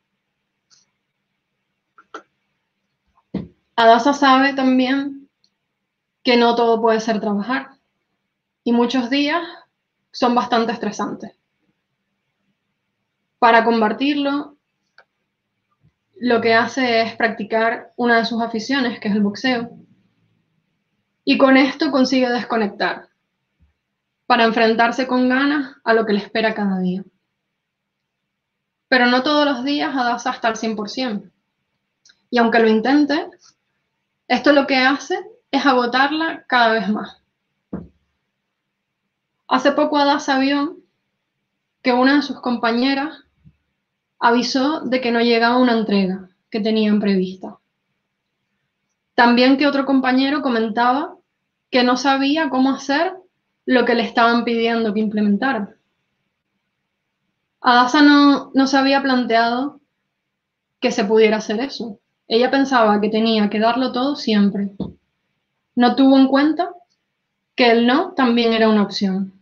Adasa sabe también que no todo puede ser trabajar y muchos días son bastante estresantes. Para combatirlo, lo que hace es practicar una de sus aficiones, que es el boxeo, y con esto consigue desconectar para enfrentarse con ganas a lo que le espera cada día. Pero no todos los días Adasa está al 100%. Y aunque lo intente, esto lo que hace es agotarla cada vez más. Hace poco Adasa vio que una de sus compañeras avisó de que no llegaba una entrega que tenían prevista. También que otro compañero comentaba que no sabía cómo hacer lo que le estaban pidiendo que implementara. Adasa no se había planteado que se pudiera hacer eso. Ella pensaba que tenía que darlo todo siempre. No tuvo en cuenta que el no también era una opción.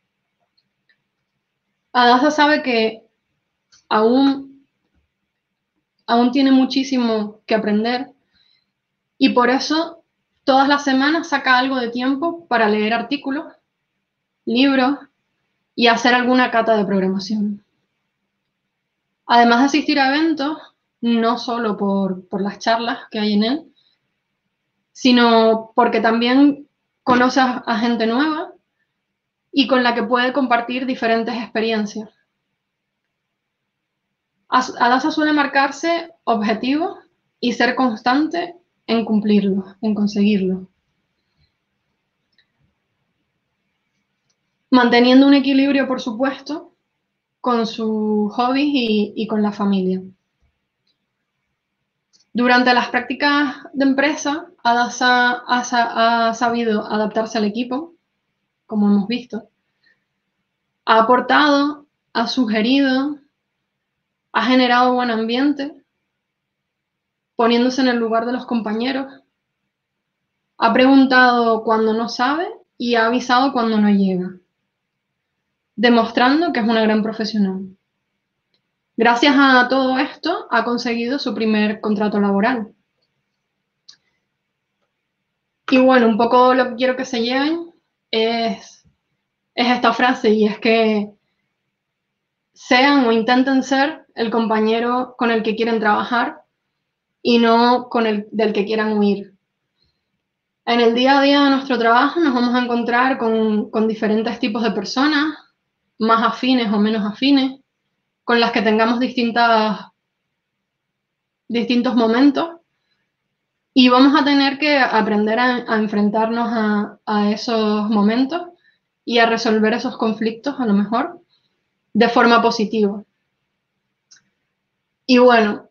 Adasa sabe que aún tiene muchísimo que aprender y por eso todas las semanas saca algo de tiempo para leer artículos, libros y hacer alguna cata de programación. Además de asistir a eventos, no solo por las charlas que hay en él, sino porque también conoce a gente nueva y con la que puede compartir diferentes experiencias. Adasa suele marcarse objetivos y ser constante en cumplirlos, en conseguirlos. Manteniendo un equilibrio, por supuesto, con sus hobbies y con la familia. Durante las prácticas de empresa, Adasa ha sabido adaptarse al equipo, como hemos visto. Ha aportado, ha sugerido, ha generado buen ambiente, poniéndose en el lugar de los compañeros. Ha preguntado cuando no sabe y ha avisado cuando no llega, demostrando que es una gran profesional. Gracias a todo esto, ha conseguido su primer contrato laboral. Y bueno, un poco lo que quiero que se lleven es esta frase, y es que sean o intenten ser el compañero con el que quieren trabajar y no con el del que quieran huir. En el día a día de nuestro trabajo nos vamos a encontrar con diferentes tipos de personas, más afines o menos afines, con las que tengamos distintos momentos, y vamos a tener que aprender a enfrentarnos a esos momentos y a resolver esos conflictos, a lo mejor, de forma positiva. Y bueno,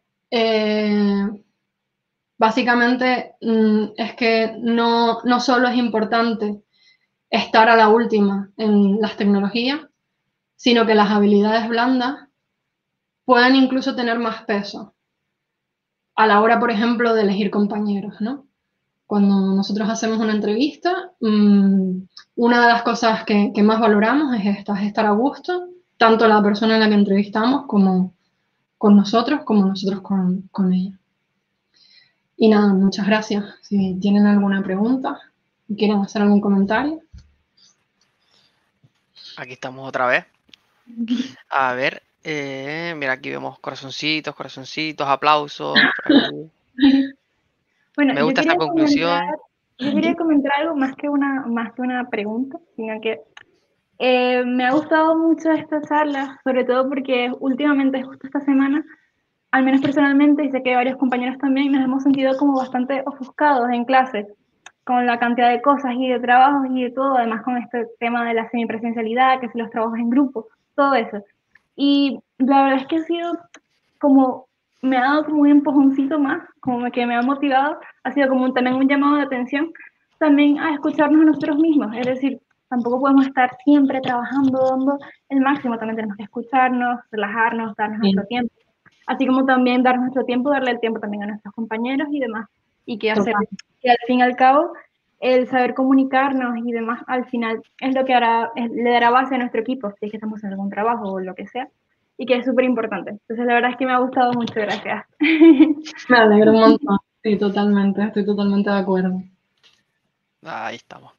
básicamente es que no solo es importante estar a la última en las tecnologías, sino que las habilidades blandas pueden incluso tener más peso a la hora, por ejemplo, de elegir compañeros, ¿no? Cuando nosotros hacemos una entrevista, una de las cosas que más valoramos es estar a gusto, tanto la persona en la que entrevistamos como con nosotros, como nosotros con ella. Y nada, muchas gracias. Si tienen alguna pregunta, quieren hacer algún comentario. Aquí estamos otra vez. A ver, mira, aquí vemos corazoncitos, aplausos. Por aquí. Bueno, Me gusta esta conclusión. Yo quería comentar algo más que una pregunta, sino que me ha gustado mucho esta charla, sobre todo porque últimamente, justo esta semana, al menos personalmente, y sé que varios compañeros también, nos hemos sentido como bastante ofuscados en clase, con la cantidad de cosas y de trabajos y de todo, además con este tema de la semipresencialidad, que si los trabajos en grupo, todo eso. Y la verdad es que ha sido como, me ha dado como un empujoncito más, como que me ha motivado, ha sido como también un llamado de atención, también a escucharnos a nosotros mismos, es decir, tampoco podemos estar siempre trabajando, dando el máximo, también tenemos que escucharnos, relajarnos, darnos nuestro tiempo, así como también darnos nuestro tiempo, darle el tiempo también a nuestros compañeros y demás, y que hacer, Total. que al fin y al cabo, el saber comunicarnos y demás, al final es lo que hará, le dará base a nuestro equipo, si es que estamos en algún trabajo o lo que sea, y que es súper importante. Entonces, la verdad es que me ha gustado mucho, gracias. Me alegro un montón. Sí, totalmente, estoy totalmente de acuerdo. Ahí estamos.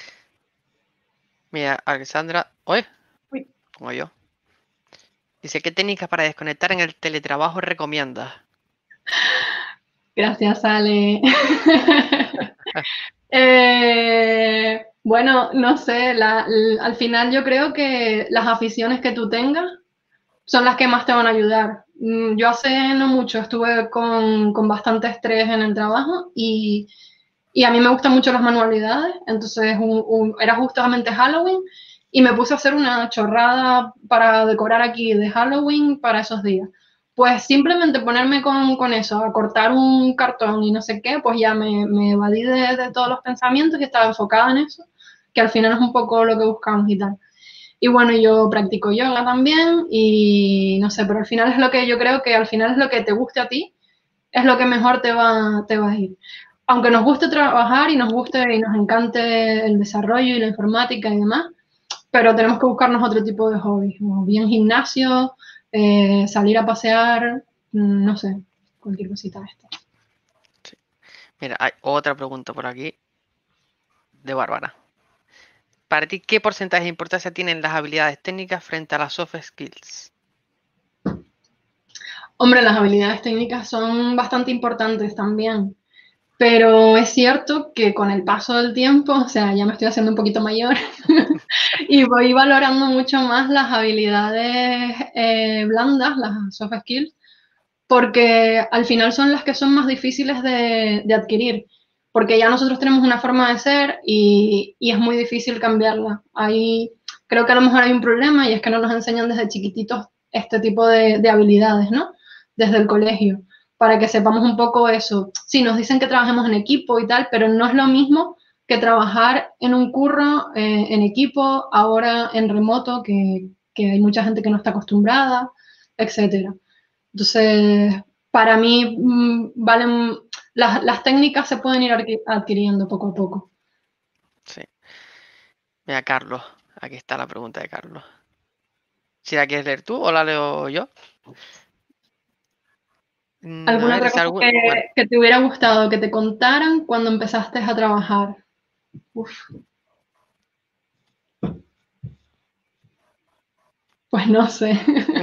Mira, Alexandra, oye, Uy. como yo. Dice, ¿qué técnicas para desconectar en el teletrabajo recomiendas? Gracias, Ale. Bueno, no sé, al final yo creo que las aficiones que tú tengas son las que más te van a ayudar. Yo hace no mucho estuve con bastante estrés en el trabajo y a mí me gustan mucho las manualidades, entonces era justamente Halloween y me puse a hacer una chorrada para decorar aquí de Halloween para esos días. Pues simplemente ponerme con eso, a cortar un cartón y no sé qué, pues ya me evadí de todos los pensamientos y estaba enfocada en eso, que al final es un poco lo que buscamos y tal. Y bueno, yo practico yoga también y no sé, pero al final es lo que yo creo que al final es lo que te guste a ti, es lo que mejor te va a ir. Aunque nos guste trabajar y nos guste y nos encante el desarrollo y la informática y demás, pero tenemos que buscarnos otro tipo de hobbies, como bien gimnasio, salir a pasear, no sé, cualquier cosita de esta. Sí. Mira, hay otra pregunta por aquí de Bárbara. Para ti, ¿qué porcentaje de importancia tienen las habilidades técnicas frente a las soft skills? Hombre, las habilidades técnicas son bastante importantes también, pero es cierto que con el paso del tiempo, o sea, ya me estoy haciendo un poquito mayor y voy valorando mucho más las habilidades blandas, las soft skills, porque al final son las que son más difíciles de adquirir, porque ya nosotros tenemos una forma de ser y es muy difícil cambiarla. Ahí creo que a lo mejor hay un problema y es que no nos enseñan desde chiquititos este tipo de habilidades, ¿no? Desde el colegio, para que sepamos un poco eso. Sí, nos dicen que trabajemos en equipo y tal, pero no es lo mismo que trabajar en un curro, en equipo, ahora en remoto, que hay mucha gente que no está acostumbrada, etcétera. Entonces, para mí, las técnicas se pueden ir adquiriendo poco a poco. Sí. Mira, Carlos, aquí está la pregunta de Carlos. Si la quieres leer tú o la leo yo. A ¿Alguna ver, otra dice cosa algún... Bueno, que te hubiera gustado que te contaran cuando empezaste a trabajar? Uf. Pues no sé.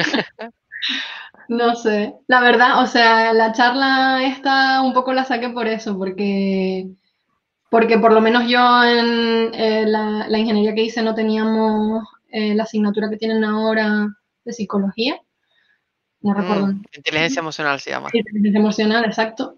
No sé. La verdad, o sea, la charla esta un poco la saqué por eso, porque por lo menos yo en la ingeniería que hice no teníamos la asignatura que tienen ahora de psicología. No recuerdo. inteligencia emocional se llama. Inteligencia emocional, exacto.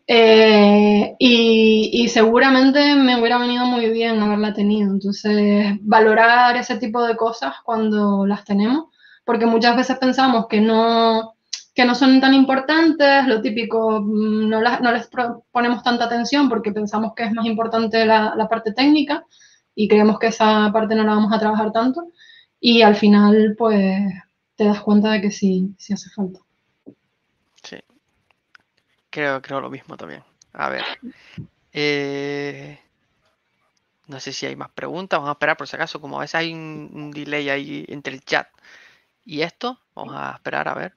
Y seguramente me hubiera venido muy bien haberla tenido. Entonces, valorar ese tipo de cosas cuando las tenemos, porque muchas veces pensamos que no son tan importantes, lo típico, no les ponemos tanta atención porque pensamos que es más importante la parte técnica y creemos que esa parte no la vamos a trabajar tanto. Y al final, pues, te das cuenta de que sí hace falta. Sí. Creo lo mismo también. A ver. No sé si hay más preguntas. Vamos a esperar por si acaso. Como a veces hay un delay ahí entre el chat y esto. Vamos a esperar a ver.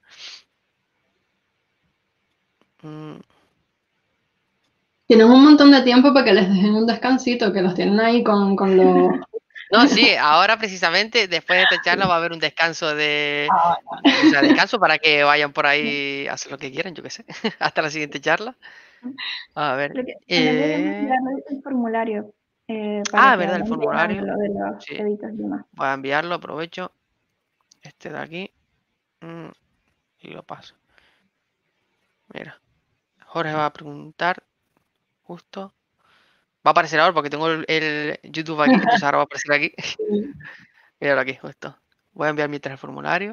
Tienen un montón de tiempo para que les dejen un descansito, que los tienen ahí con los No, sí, ahora precisamente después de esta charla va a haber un descanso o sea, descanso para que vayan por ahí a hacer lo que quieran, yo qué sé, hasta la siguiente charla. A ver. Creo que también deberíamos enviarle el formulario para que ¿Verdad? El vayan llenando formulario. lo de los Sí, créditos y demás. voy a enviarlo, aprovecho. Este de aquí. Y lo paso. Mira. Jorge va a preguntar. Justo. Va a aparecer ahora porque tengo el YouTube aquí, entonces ahora va a aparecer aquí. Míralo aquí, justo. Voy a enviar mientras el formulario.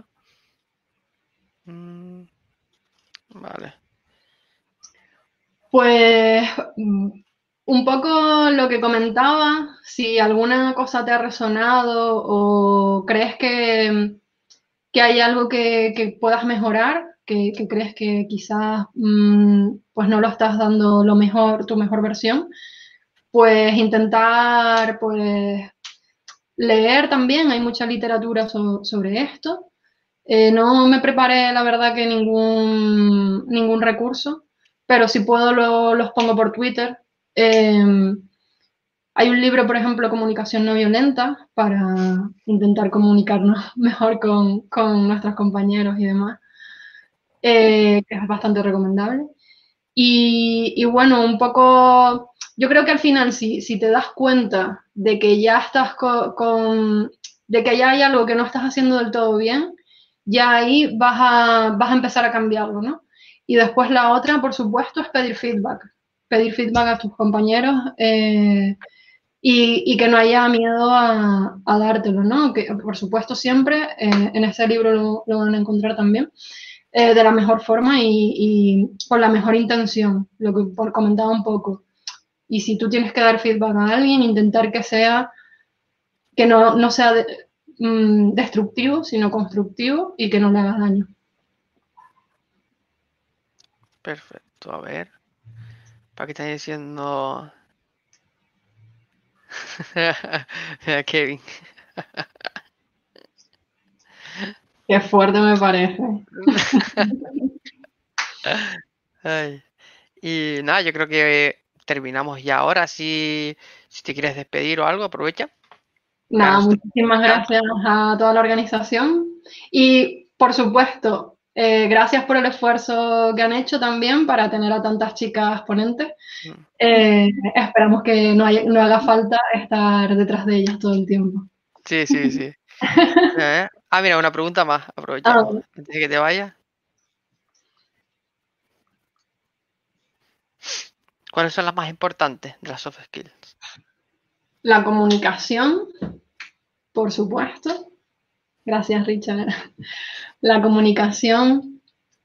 Vale. Pues un poco lo que comentaba, si alguna cosa te ha resonado o crees que hay algo que puedas mejorar, que crees que quizás pues no lo estás dando lo mejor, tu mejor versión, pues intentar pues leer también, hay mucha literatura sobre esto. No me preparé, la verdad, que ningún recurso, pero si puedo los pongo por Twitter. Hay un libro, por ejemplo, Comunicación no violenta, para intentar comunicarnos mejor con nuestros compañeros y demás, que es bastante recomendable. Y bueno, un poco, yo creo que al final, si te das cuenta de que ya estás de que ya hay algo que no estás haciendo del todo bien, ya ahí vas a empezar a cambiarlo, ¿no? Y después la otra, por supuesto, es pedir feedback a tus compañeros y que no haya miedo a dártelo, ¿no? Que por supuesto siempre en este libro lo van a encontrar también de la mejor forma y con la mejor intención, lo que comentaba un poco. Y si tú tienes que dar feedback a alguien, intentar que no sea destructivo, sino constructivo y que no le haga daño. Perfecto, a ver. ¿Para qué están diciendo? Kevin. Qué fuerte me parece. Ay. Y nada, yo creo que terminamos ya ahora. Si te quieres despedir o algo, aprovecha. Nada, muchísimas gracias a toda la organización y por supuesto, gracias por el esfuerzo que han hecho también para tener a tantas chicas ponentes. Esperamos que no haga falta estar detrás de ellas todo el tiempo. Sí. Mira, una pregunta más, aprovechamos, antes de que te vayas. ¿Cuáles son las más importantes de las soft skills? La comunicación, por supuesto. Gracias, Richard. La comunicación,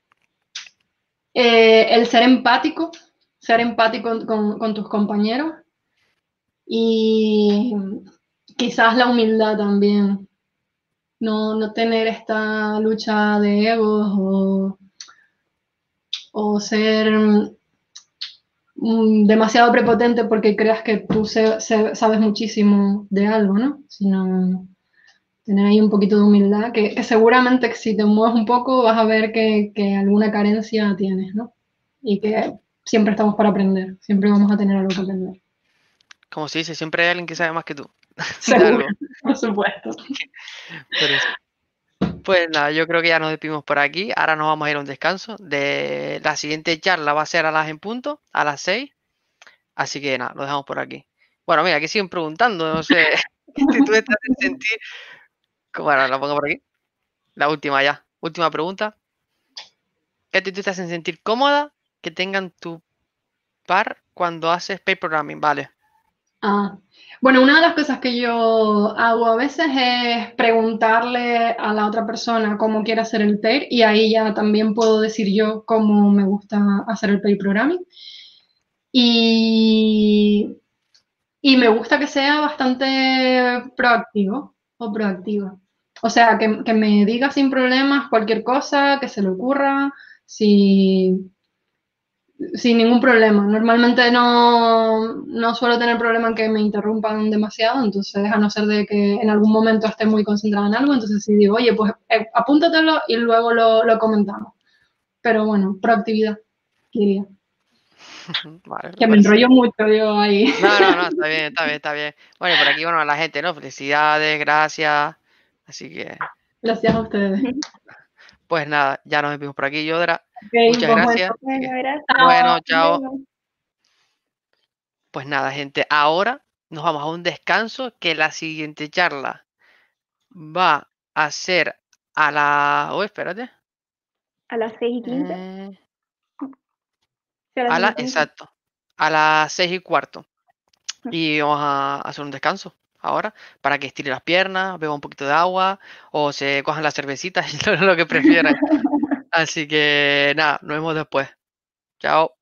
el ser empático con tus compañeros y quizás la humildad también. No tener esta lucha de egos o ser demasiado prepotente porque creas que tú sabes muchísimo de algo, ¿no? Sino tener ahí un poquito de humildad, que seguramente si te mueves un poco vas a ver que alguna carencia tienes, ¿no? Y que siempre estamos para aprender, siempre vamos a tener algo que aprender. Como se dice, siempre hay alguien que sabe más que tú. Seguro, por supuesto. Pues nada, yo creo que ya nos despedimos por aquí. Ahora nos vamos a ir a un descanso. La siguiente charla va a ser a las 6. Así que nada, lo dejamos por aquí. Bueno, mira, aquí siguen preguntando, no sé si tú estás en sentir. Bueno, la pongo por aquí. La última ya. Última pregunta. ¿Qué te hacen sentir cómoda que tengan tu par cuando haces pair programming? Vale. Bueno, una de las cosas que yo hago a veces es preguntarle a la otra persona cómo quiere hacer el pair y ahí ya también puedo decir yo cómo me gusta hacer el pair programming. Y me gusta que sea bastante proactivo o proactiva. O sea, que me diga sin problemas cualquier cosa, que se le ocurra, sin ningún problema. Normalmente no suelo tener problema en que me interrumpan demasiado, entonces a no ser de que en algún momento esté muy concentrada en algo, entonces sí digo, oye, pues apúntatelo y luego lo comentamos. Pero bueno, proactividad, diría. Vale, Que me parece. enrollo mucho yo ahí. No, está bien, está bien, está bien. Bueno, y por aquí, bueno, a la gente, ¿no? Felicidades, gracias. Así que, Gracias a ustedes. pues nada, ya nos despedimos por aquí, Yodra. Ok, Muchas pues bueno, gracias. Así Bueno, que, gracias. bueno, Nos chao. vemos. Pues nada, gente, ahora nos vamos a un descanso que la siguiente charla va a ser a la... Oh, espérate. A las 6:15. Eh, Sí, a las a la... 6:15. Exacto. A las 6:15. Y vamos a hacer un descanso ahora para que estire las piernas, beba un poquito de agua o se cojan las cervecitas, lo que prefieran. Así que nada, nos vemos después. Chao.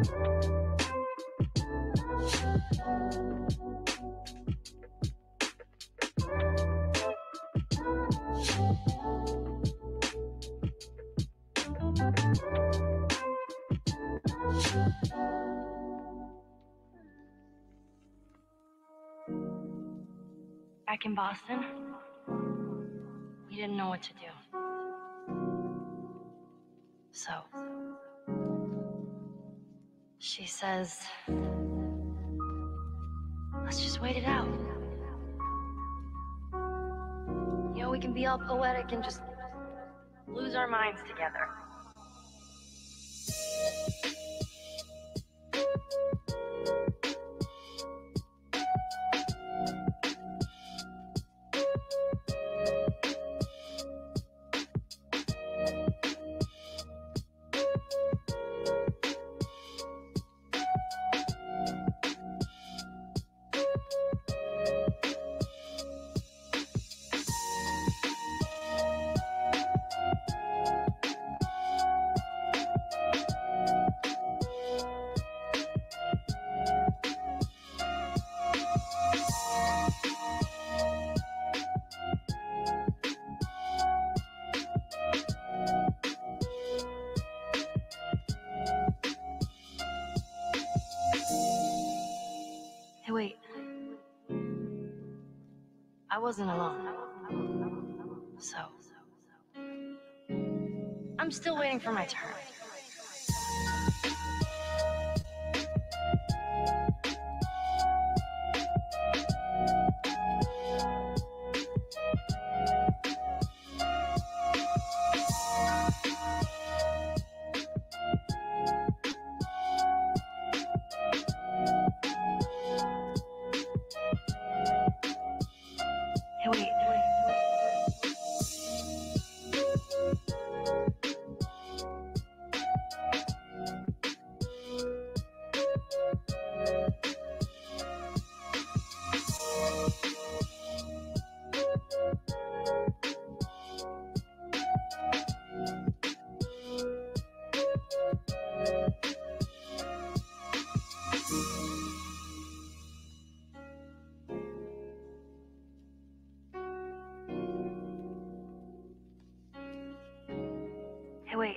Back in Boston, we didn't know what to do. So, she says, let's just wait it out. You know, we can be all poetic and just lose our minds together. Hey, wait. I wasn't alone. So, I'm still waiting for my turn. Hey, wait. Hey, wait.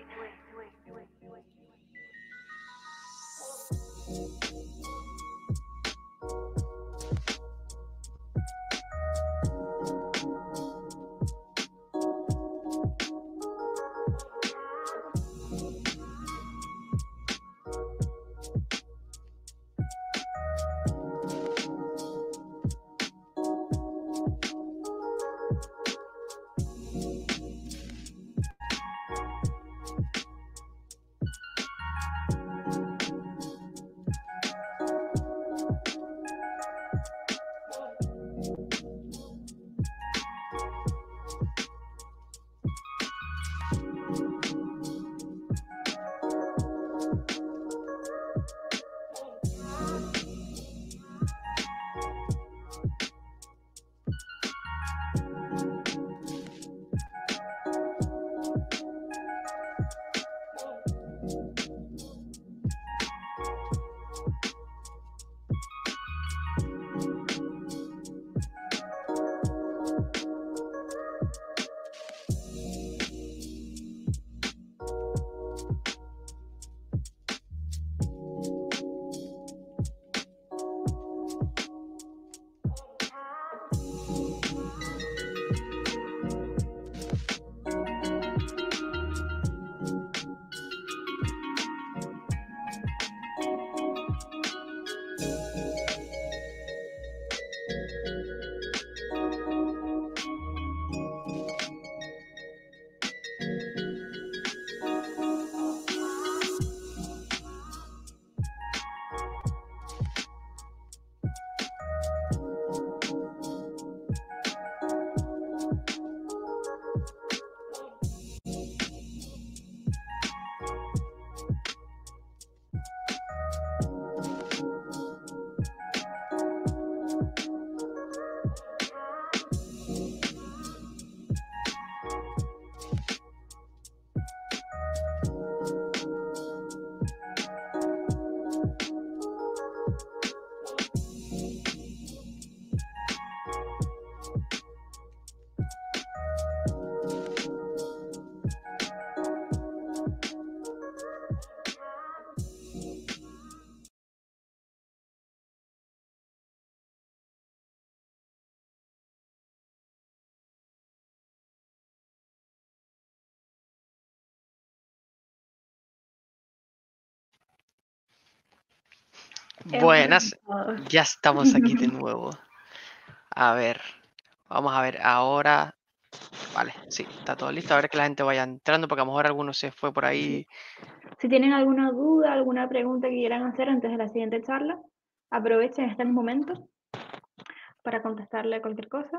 Buenas, ya estamos aquí de nuevo. A ver, vamos a ver ahora. Vale, sí, está todo listo. A ver que la gente vaya entrando, porque a lo mejor alguno se fue por ahí. Si tienen alguna duda, alguna pregunta que quieran hacer antes de la siguiente charla, aprovechen este momento para contestarle cualquier cosa.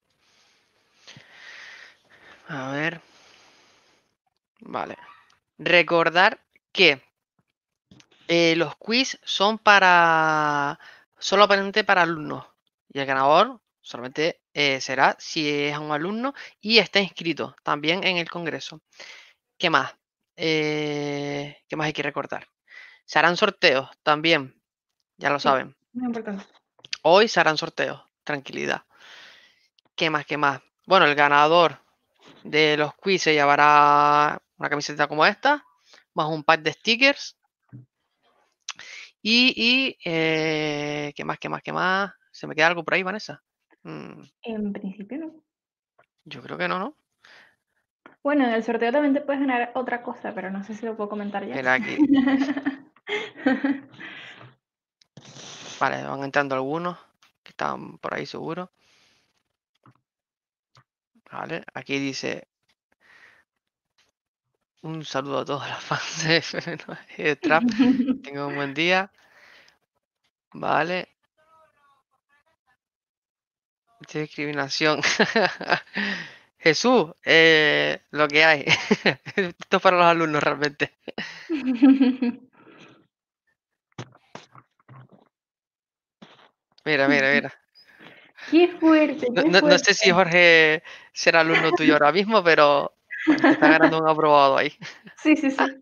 A ver. Vale. Recordar que los quiz son solamente para alumnos. Y el ganador solamente será si es un alumno y está inscrito también en el congreso. ¿Qué más? ¿Qué más hay que recordar? Se harán sorteos también, ya lo Sí, saben. muy importante. Hoy se harán sorteos, tranquilidad. ¿Qué más? ¿Qué más? Bueno, el ganador de los quiz se llevará una camiseta como esta, más un pack de stickers. ¿Qué más? ¿Qué más? ¿Qué más? ¿Se me queda algo por ahí, Vanessa? En principio no. Yo creo que no, ¿no? Bueno, en el sorteo también te puedes ganar otra cosa, pero no sé si lo puedo comentar ya. Mira aquí. Vale, van entrando algunos que están por ahí seguro. Vale, aquí dice un saludo a todos los fans de Trap. Tengan un buen día. Vale. Discriminación. Jesús, lo que hay. Esto es para los alumnos realmente. Mira, mira, mira. Qué fuerte, qué No fuerte. sé si Jorge será alumno tuyo ahora mismo, pero bueno, te está ganando un aprobado ahí. Sí, sí, sí.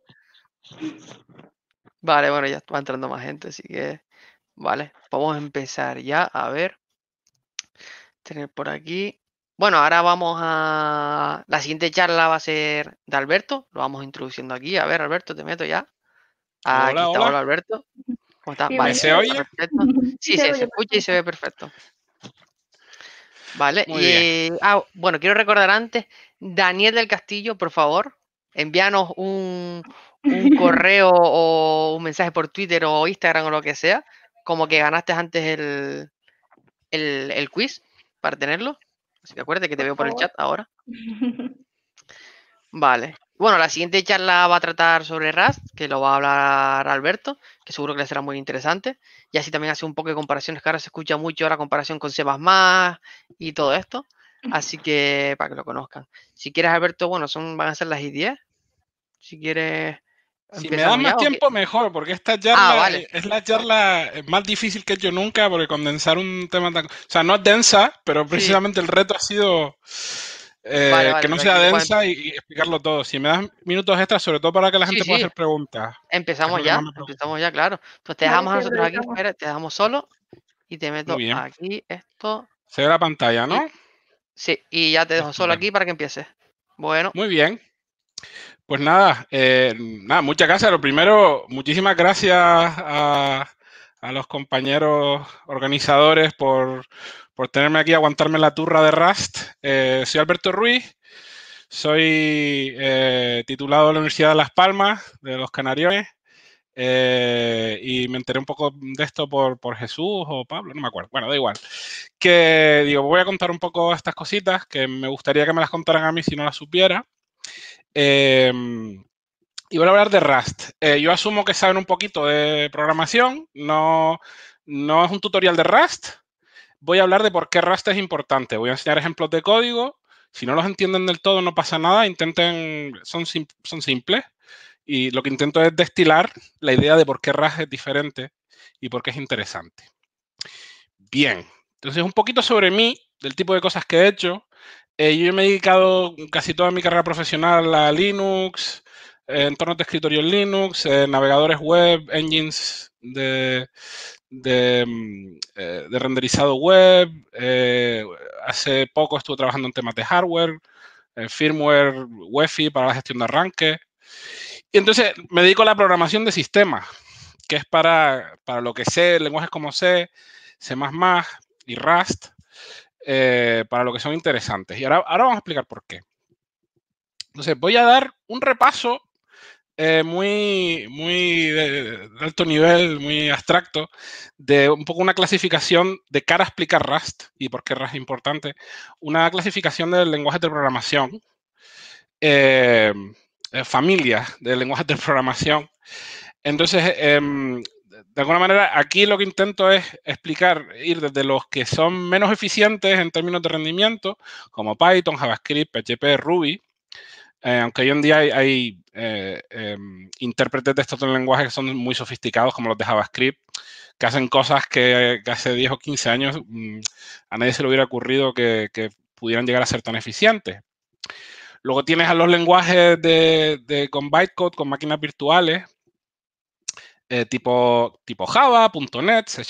Vale, bueno, ya va entrando más gente, así que vale, vamos a empezar ya. A ver, tener por aquí. Bueno, ahora vamos a... La siguiente charla va a ser de Alberto, lo vamos introduciendo aquí. A ver, Alberto, te meto ya. Aquí Hola, está, hola hola. Alberto. ¿Cómo estás? Vale, Bienvenido. ¿Se oye? perfecto. Sí, Se sí, se oye escucha y se perfecto. ve perfecto. Vale, Muy bien. bueno, quiero recordar antes, Daniel del Castillo, por favor, envíanos un correo o un mensaje por Twitter o Instagram o lo que sea, como que ganaste antes el quiz para tenerlo. Así que acuérdate que te Por veo por el favor. chat ahora. Vale. Bueno, la siguiente charla va a tratar sobre Rust, que lo va a hablar Alberto, que seguro que le será muy interesante. Y así también hace un poco de comparaciones, que ahora se escucha mucho la comparación con C++ y todo esto. Así que para que lo conozcan. Si quieres, Alberto, bueno, van a ser las 10. Si quieres, Si me das empezamos más ya. ¿O qué? tiempo, mejor, porque esta charla Vale. es la charla más difícil que he hecho nunca, porque condensar un tema tan... O sea, no es densa, pero Sí. precisamente el reto ha sido Vale, que no sea tranquilo. densa y explicarlo todo. Si me das minutos extras, sobre todo para que la Sí, gente pueda sí. hacer preguntas, que es Empezamos lo que más ya. me preocupa. Empezamos ya, claro. Entonces te Vale, dejamos a sí, nosotros aquí. aprovechamos. Espera, te dejamos solo. Y te Muy meto bien. aquí esto. Se ve la pantalla, Y ¿no? sí, y ya te dejo solo Estupendo. aquí para que empieces. Bueno. Muy bien. Pues nada, muchas gracias. Lo primero, muchísimas gracias a los compañeros organizadores por tenerme aquí, aguantarme la turra de Rust. Soy Alberto Ruiz, soy titulado de la Universidad de Las Palmas, de los Canariones, y me enteré un poco de esto por Jesús o Pablo, no me acuerdo. Bueno, da igual. Que digo, voy a contar un poco estas cositas que me gustaría que me las contaran a mí si no las supiera. Y voy a hablar de Rust. Yo asumo que saben un poquito de programación, no es un tutorial de Rust. Voy a hablar de por qué Rust es importante. Voy a enseñar ejemplos de código. Si no los entienden del todo, no pasa nada. Son simples. Y lo que intento es destilar la idea de por qué Rust es diferente y por qué es interesante. Bien, entonces un poquito sobre mí, del tipo de cosas que he hecho. Yo me he dedicado casi toda mi carrera profesional a Linux, entornos de escritorio en Linux, navegadores web, engines de renderizado web. Hace poco estuve trabajando en temas de hardware, firmware, UEFI para la gestión de arranque. Y entonces me dedico a la programación de sistemas, que es para lo que sé, lenguajes como C++ y Rust, para lo que son interesantes. Y ahora vamos a explicar por qué. Entonces, voy a dar un repaso muy de alto nivel, muy abstracto, de un poco una clasificación de cara a explicar Rust y por qué Rust es importante, una clasificación de lenguajes de programación, familias de lenguajes de programación. Entonces, de alguna manera, aquí lo que intento es explicar, ir desde los que son menos eficientes en términos de rendimiento, como Python, JavaScript, PHP, Ruby, aunque hoy en día hay intérpretes de estos lenguajes que son muy sofisticados, como los de JavaScript, que hacen cosas que hace 10 o 15 años a nadie se le hubiera ocurrido que pudieran llegar a ser tan eficientes. Luego tienes a los lenguajes con bytecode, con máquinas virtuales, tipo Java, .NET, C#.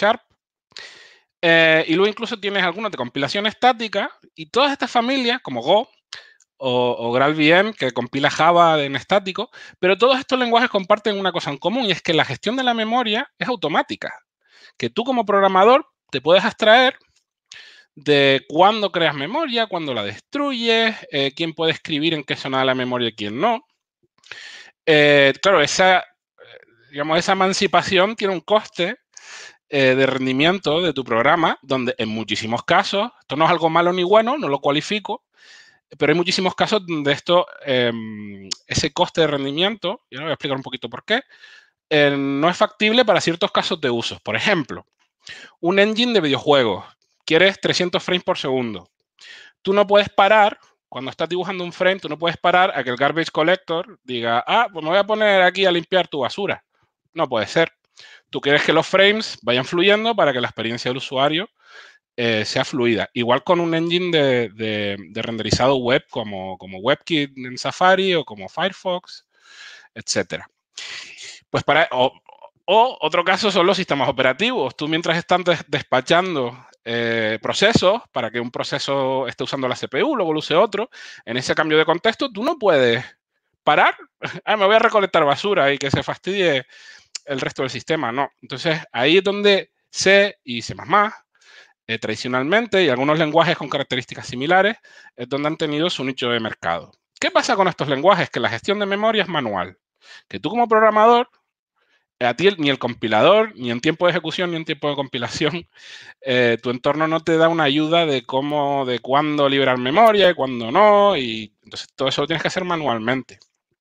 Y luego incluso tienes algunas de compilación estática y todas estas familias, como Go o GraalVM, que compila Java en estático, pero todos estos lenguajes comparten una cosa en común y es que la gestión de la memoria es automática. Que tú como programador te puedes abstraer de cuándo creas memoria, cuándo la destruyes, quién puede escribir en qué zona de la memoria y quién no. Claro, esa emancipación tiene un coste de rendimiento de tu programa, donde en muchísimos casos, esto no es algo malo ni bueno, no lo cualifico, pero hay muchísimos casos donde ese coste de rendimiento, y ahora voy a explicar un poquito por qué, no es factible para ciertos casos de uso. Por ejemplo, un engine de videojuegos, quieres 300 frames por segundo. Tú no puedes parar, cuando estás dibujando un frame, tú no puedes parar a que el garbage collector diga, pues me voy a poner aquí a limpiar tu basura. No puede ser. Tú quieres que los frames vayan fluyendo para que la experiencia del usuario sea fluida. Igual con un engine de renderizado web como WebKit en Safari o como Firefox, etc. Pues otro caso son los sistemas operativos. Tú mientras estás despachando procesos para que un proceso esté usando la CPU, luego lo use otro, en ese cambio de contexto tú no puedes parar. Me voy a recolectar basura y que se fastidie el resto del sistema. No. Entonces, ahí es donde C y C++, tradicionalmente, y algunos lenguajes con características similares, es donde han tenido su nicho de mercado. ¿Qué pasa con estos lenguajes? Que la gestión de memoria es manual. Que tú como programador, a ti ni el compilador, ni en tiempo de ejecución, ni en tiempo de compilación, tu entorno no te da una ayuda de cuándo liberar memoria y cuándo no, y entonces todo eso lo tienes que hacer manualmente.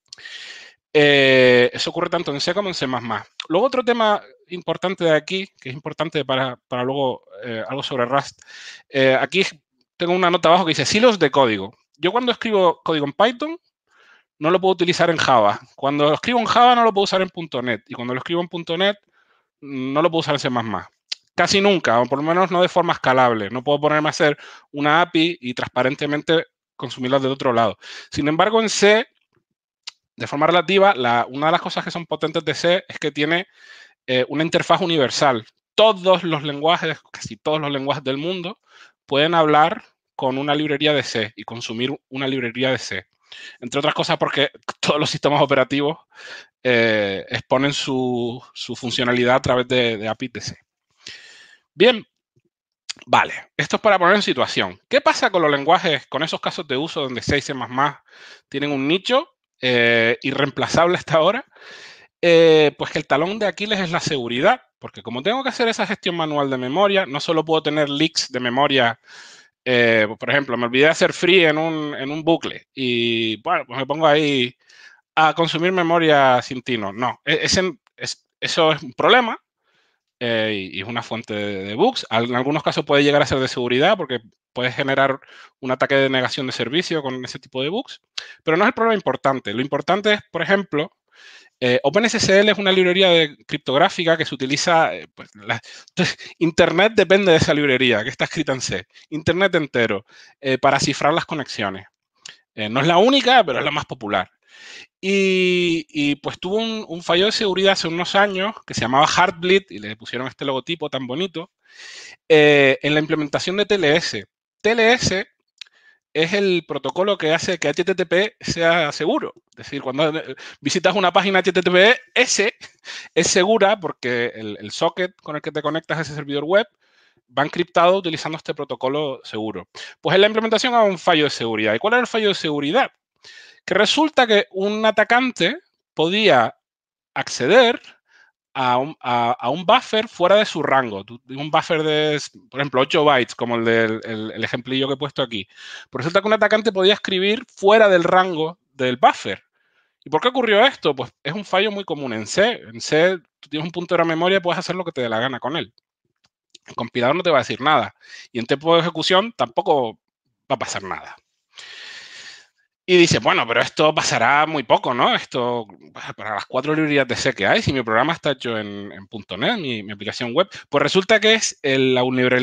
Eso ocurre tanto en C como en C++. Luego otro tema importante de aquí, que es importante para luego algo sobre Rust. Aquí tengo una nota abajo que dice silos de código. Yo cuando escribo código en Python no lo puedo utilizar en Java. Cuando lo escribo en Java no lo puedo usar en .NET. Y cuando lo escribo en .NET no lo puedo usar en C++. Casi nunca, o por lo menos no de forma escalable. No puedo ponerme a hacer una API y transparentemente consumirla del otro lado. Sin embargo, en C, de forma relativa, una de las cosas que son potentes de C es que tiene una interfaz universal. Todos los lenguajes, casi todos los lenguajes del mundo, pueden hablar con una librería de C y consumir una librería de C. Entre otras cosas porque todos los sistemas operativos exponen su funcionalidad a través de APIs de C. Bien, vale, esto es para poner en situación. ¿Qué pasa con los lenguajes, con esos casos de uso donde C y C++ tienen un nicho irreemplazable hasta ahora? Pues que el talón de Aquiles es la seguridad, porque como tengo que hacer esa gestión manual de memoria, no solo puedo tener leaks de memoria. Por ejemplo, me olvidé de hacer free en un bucle y, bueno, pues me pongo ahí a consumir memoria sin tino. No, eso es un problema y es una fuente de bugs. En algunos casos puede llegar a ser de seguridad porque puede generar un ataque de negación de servicio con ese tipo de bugs, pero no es el problema importante. Lo importante es, por ejemplo, OpenSSL es una librería criptográfica que se utiliza, Internet depende de esa librería que está escrita en C, Internet entero, para cifrar las conexiones. No es la única, pero es la más popular. Y pues tuvo un fallo de seguridad hace unos años que se llamaba Heartbleed y le pusieron este logotipo tan bonito en la implementación de TLS. TLS es el protocolo que hace que HTTP sea seguro. Es decir, cuando visitas una página HTTPS es segura porque el socket con el que te conectas a ese servidor web va encriptado utilizando este protocolo seguro. Pues en la implementación hay un fallo de seguridad. ¿Y cuál era el fallo de seguridad? Que resulta que un atacante podía acceder a un buffer fuera de su rango. Un buffer de, por ejemplo, 8 bytes, como el ejemplillo que he puesto aquí. Pero resulta que un atacante podía escribir fuera del rango del buffer. ¿Y por qué ocurrió esto? Pues es un fallo muy común en C. En C, tú tienes un punto de memoria y puedes hacer lo que te dé la gana con él. El compilador no te va a decir nada. Y en tiempo de ejecución tampoco va a pasar nada. Y dices, bueno, pero esto pasará muy poco, ¿no? Esto, para las 4 librerías de C que hay, si mi programa está hecho en .NET, mi aplicación web, pues resulta que es el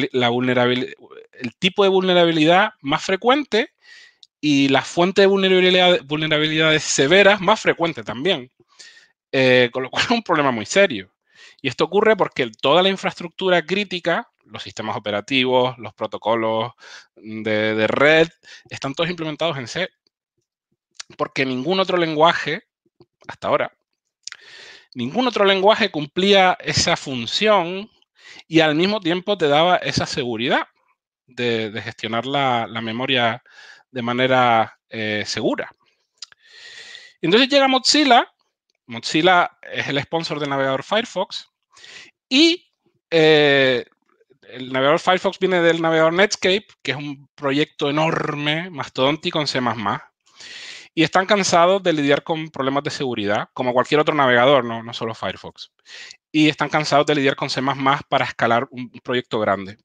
tipo de vulnerabilidad más frecuente y la fuente de vulnerabilidades severas más frecuente también. Con lo cual es un problema muy serio. Y esto ocurre porque toda la infraestructura crítica, los sistemas operativos, los protocolos de red, están todos implementados en C. Porque ningún otro lenguaje, hasta ahora, ningún otro lenguaje cumplía esa función y al mismo tiempo te daba esa seguridad de gestionar la memoria de manera segura. Entonces llega Mozilla. Mozilla es el sponsor del navegador Firefox y el navegador Firefox viene del navegador Netscape, que es un proyecto enorme, mastodóntico en C++. Y están cansados de lidiar con problemas de seguridad, como cualquier otro navegador, no solo Firefox. Y están cansados de lidiar con C++ para escalar un proyecto grande.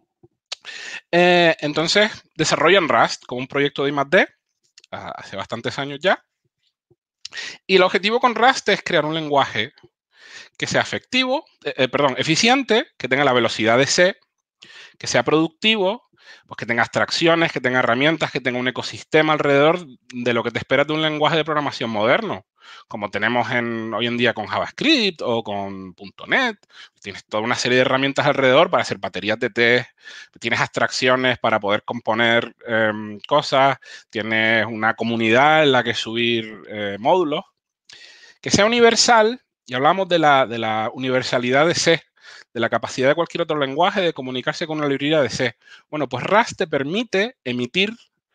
Entonces, desarrollan Rust como un proyecto de I+D, hace bastantes años ya. Y el objetivo con Rust es crear un lenguaje que sea eficiente, que tenga la velocidad de C, que sea productivo, pues que tenga abstracciones, que tenga herramientas, que tenga un ecosistema alrededor de lo que te esperas de un lenguaje de programación moderno, como tenemos hoy en día con JavaScript o con .NET. Tienes toda una serie de herramientas alrededor para hacer baterías de test, tienes abstracciones para poder componer cosas, tienes una comunidad en la que subir módulos. Que sea universal, y hablamos de la universalidad de C, de la capacidad de cualquier otro lenguaje de comunicarse con una librería de C. Bueno, pues Rust te permite emitir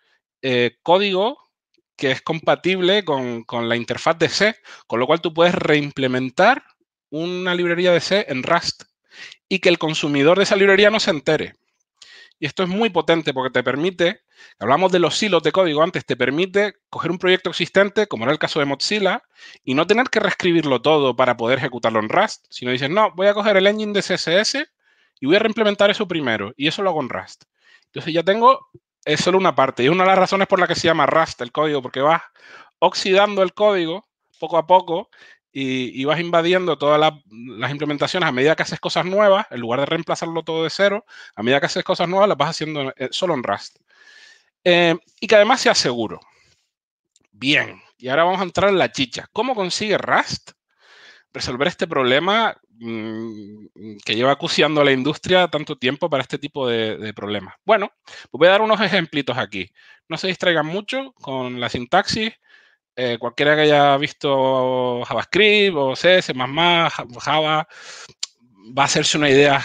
código que es compatible con la interfaz de C, con lo cual tú puedes reimplementar una librería de C en Rust y que el consumidor de esa librería no se entere. Y esto es muy potente porque te permite, hablamos de los silos de código antes, te permite coger un proyecto existente, como era el caso de Mozilla, y no tener que reescribirlo todo para poder ejecutarlo en Rust, sino dices, no, voy a coger el engine de CSS y voy a reimplementar eso primero, y eso lo hago en Rust. Entonces ya es solo una parte, y es una de las razones por la que se llama Rust el código, porque vas oxidando el código poco a poco y vas invadiendo todas las implementaciones a medida que haces cosas nuevas, en lugar de reemplazarlo todo de cero, a medida que haces cosas nuevas las vas haciendo solo en Rust. Y que además sea seguro. Bien, y ahora vamos a entrar en la chicha. ¿Cómo consigue Rust resolver este problema que lleva acuciando a la industria tanto tiempo para este tipo de problemas? Bueno, pues voy a dar unos ejemplitos aquí. No se distraigan mucho con la sintaxis. Cualquiera que haya visto JavaScript o C, C++, Java, va a hacerse una idea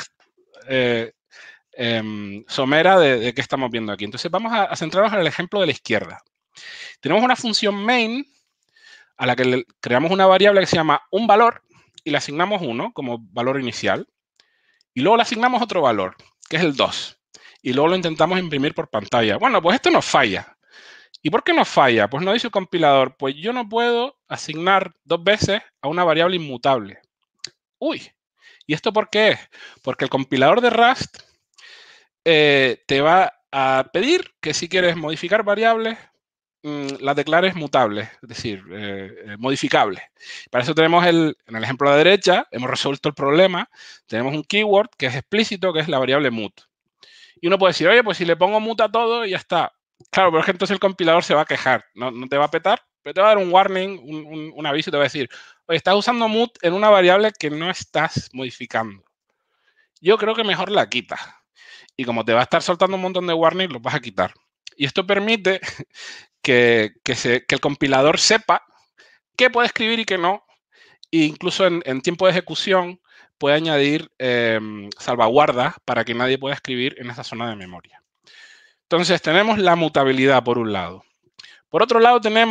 somera de qué estamos viendo aquí. Entonces vamos a centrarnos en el ejemplo de la izquierda. Tenemos una función main a la que le creamos una variable que se llama un valor y le asignamos 1 como valor inicial. Y luego le asignamos otro valor, que es el 2. Y luego lo intentamos imprimir por pantalla. Bueno, pues esto nos falla. ¿Y por qué nos falla? Pues nos dice el compilador, pues yo no puedo asignar 2 veces a una variable inmutable. Uy, ¿y esto por qué es? Porque el compilador de Rust te va a pedir que si quieres modificar variables, las declares mutables, es decir, modificables. Para eso tenemos en el ejemplo de la derecha, hemos resuelto el problema, tenemos un keyword que es explícito, que es la variable mut. Y uno puede decir, oye, pues si le pongo mut a todo y ya está. Claro, pero es que entonces el compilador se va a quejar, no te va a petar, pero te va a dar un warning, un aviso y te va a decir, oye, estás usando mut en una variable que no estás modificando. Yo creo que mejor la quitas. Y como te va a estar soltando un montón de warnings, los vas a quitar. Y esto permite que el compilador sepa qué puede escribir y qué no. E incluso en tiempo de ejecución puede añadir salvaguardas para que nadie pueda escribir en esa zona de memoria. Entonces tenemos la mutabilidad por un lado. Por otro lado tenemos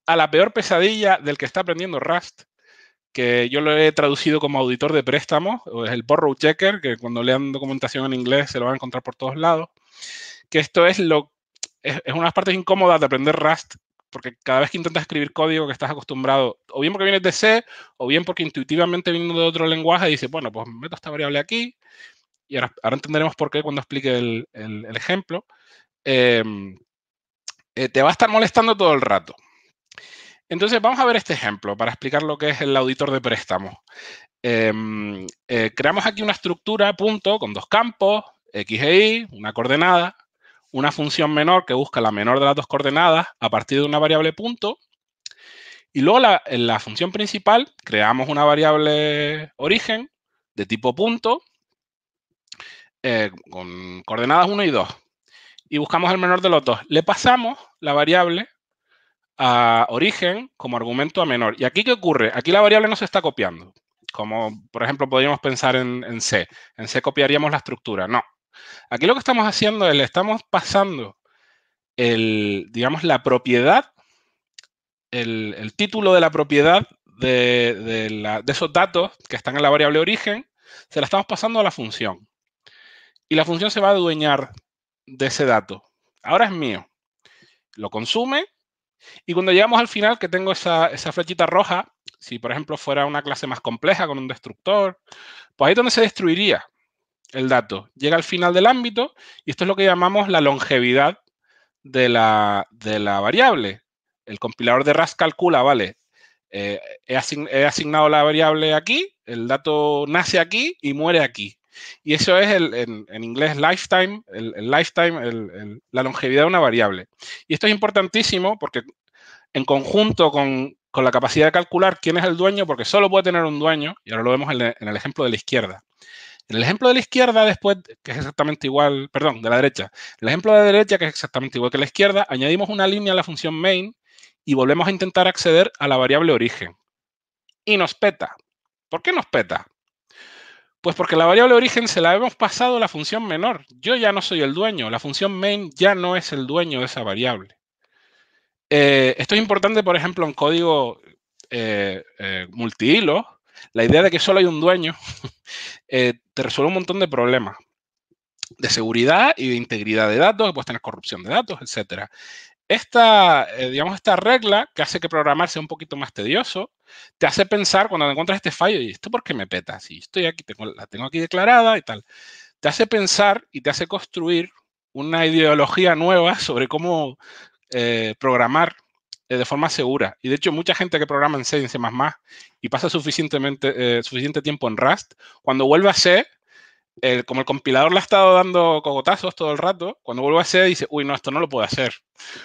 a la peor pesadilla del que está aprendiendo Rust, que yo lo he traducido como auditor de préstamos, o es el borrow checker, que cuando lean documentación en inglés se lo van a encontrar por todos lados, que esto es una de las partes incómodas de aprender Rust, porque cada vez que intentas escribir código que estás acostumbrado, o bien porque vienes de C, o bien porque intuitivamente viniendo de otro lenguaje, dices, bueno, pues meto esta variable aquí, y ahora entenderemos por qué cuando explique el ejemplo, te va a estar molestando todo el rato. Entonces, vamos a ver este ejemplo para explicar lo que es el auditor de préstamos. Creamos aquí una estructura, punto, con dos campos, x e y, una coordenada, una función menor que busca la menor de las dos coordenadas a partir de una variable punto. Y luego en la función principal creamos una variable origen de tipo punto con coordenadas 1 y 2. Y buscamos el menor de los dos. Le pasamos la variable a origen como argumento a menor. ¿Y aquí qué ocurre? Aquí la variable no se está copiando. Como, por ejemplo, podríamos pensar en C. En C copiaríamos la estructura. No. Aquí lo que estamos haciendo es le estamos pasando digamos, la propiedad, el título de la propiedad de esos datos que están en la variable origen, se la estamos pasando a la función. Y la función se va a adueñar de ese dato. Ahora es mío. Lo consume. Y cuando llegamos al final, que tengo esa flechita roja, si por ejemplo fuera una clase más compleja con un destructor, pues ahí es donde se destruiría el dato. Llega al final del ámbito y esto es lo que llamamos la longevidad de la variable. El compilador de Rust calcula, vale, he asignado la variable aquí, el dato nace aquí y muere aquí. Y eso es en inglés lifetime, la longevidad de una variable. Y esto es importantísimo porque en conjunto con la capacidad de calcular quién es el dueño, porque solo puede tener un dueño, y ahora lo vemos en el ejemplo de la izquierda. En el ejemplo de la izquierda, después, que es exactamente igual, perdón, de la derecha. En el ejemplo de la derecha, que es exactamente igual que la izquierda, añadimos una línea a la función main y volvemos a intentar acceder a la variable origen. Y nos peta. ¿Por qué nos peta? Pues porque la variable origen se la hemos pasado a la función menor. Yo ya no soy el dueño. La función main ya no es el dueño de esa variable. Esto es importante, por ejemplo, en código multihilo. La idea de que solo hay un dueño te resuelve un montón de problemas de seguridad y de integridad de datos, que puedes tener corrupción de datos, etc. Esta regla que hace que programar sea un poquito más tedioso, te hace pensar cuando encuentras este fallo, ¿y esto por qué me peta? Si estoy aquí, la tengo aquí declarada y tal. Te hace pensar y te hace construir una ideología nueva sobre cómo programar de forma segura. Y de hecho, mucha gente que programa en C y en C++ y pasa suficiente tiempo en Rust, cuando vuelve a C, como el compilador le ha estado dando cogotazos todo el rato, cuando vuelve a C dice, uy, no, esto no lo puedo hacer.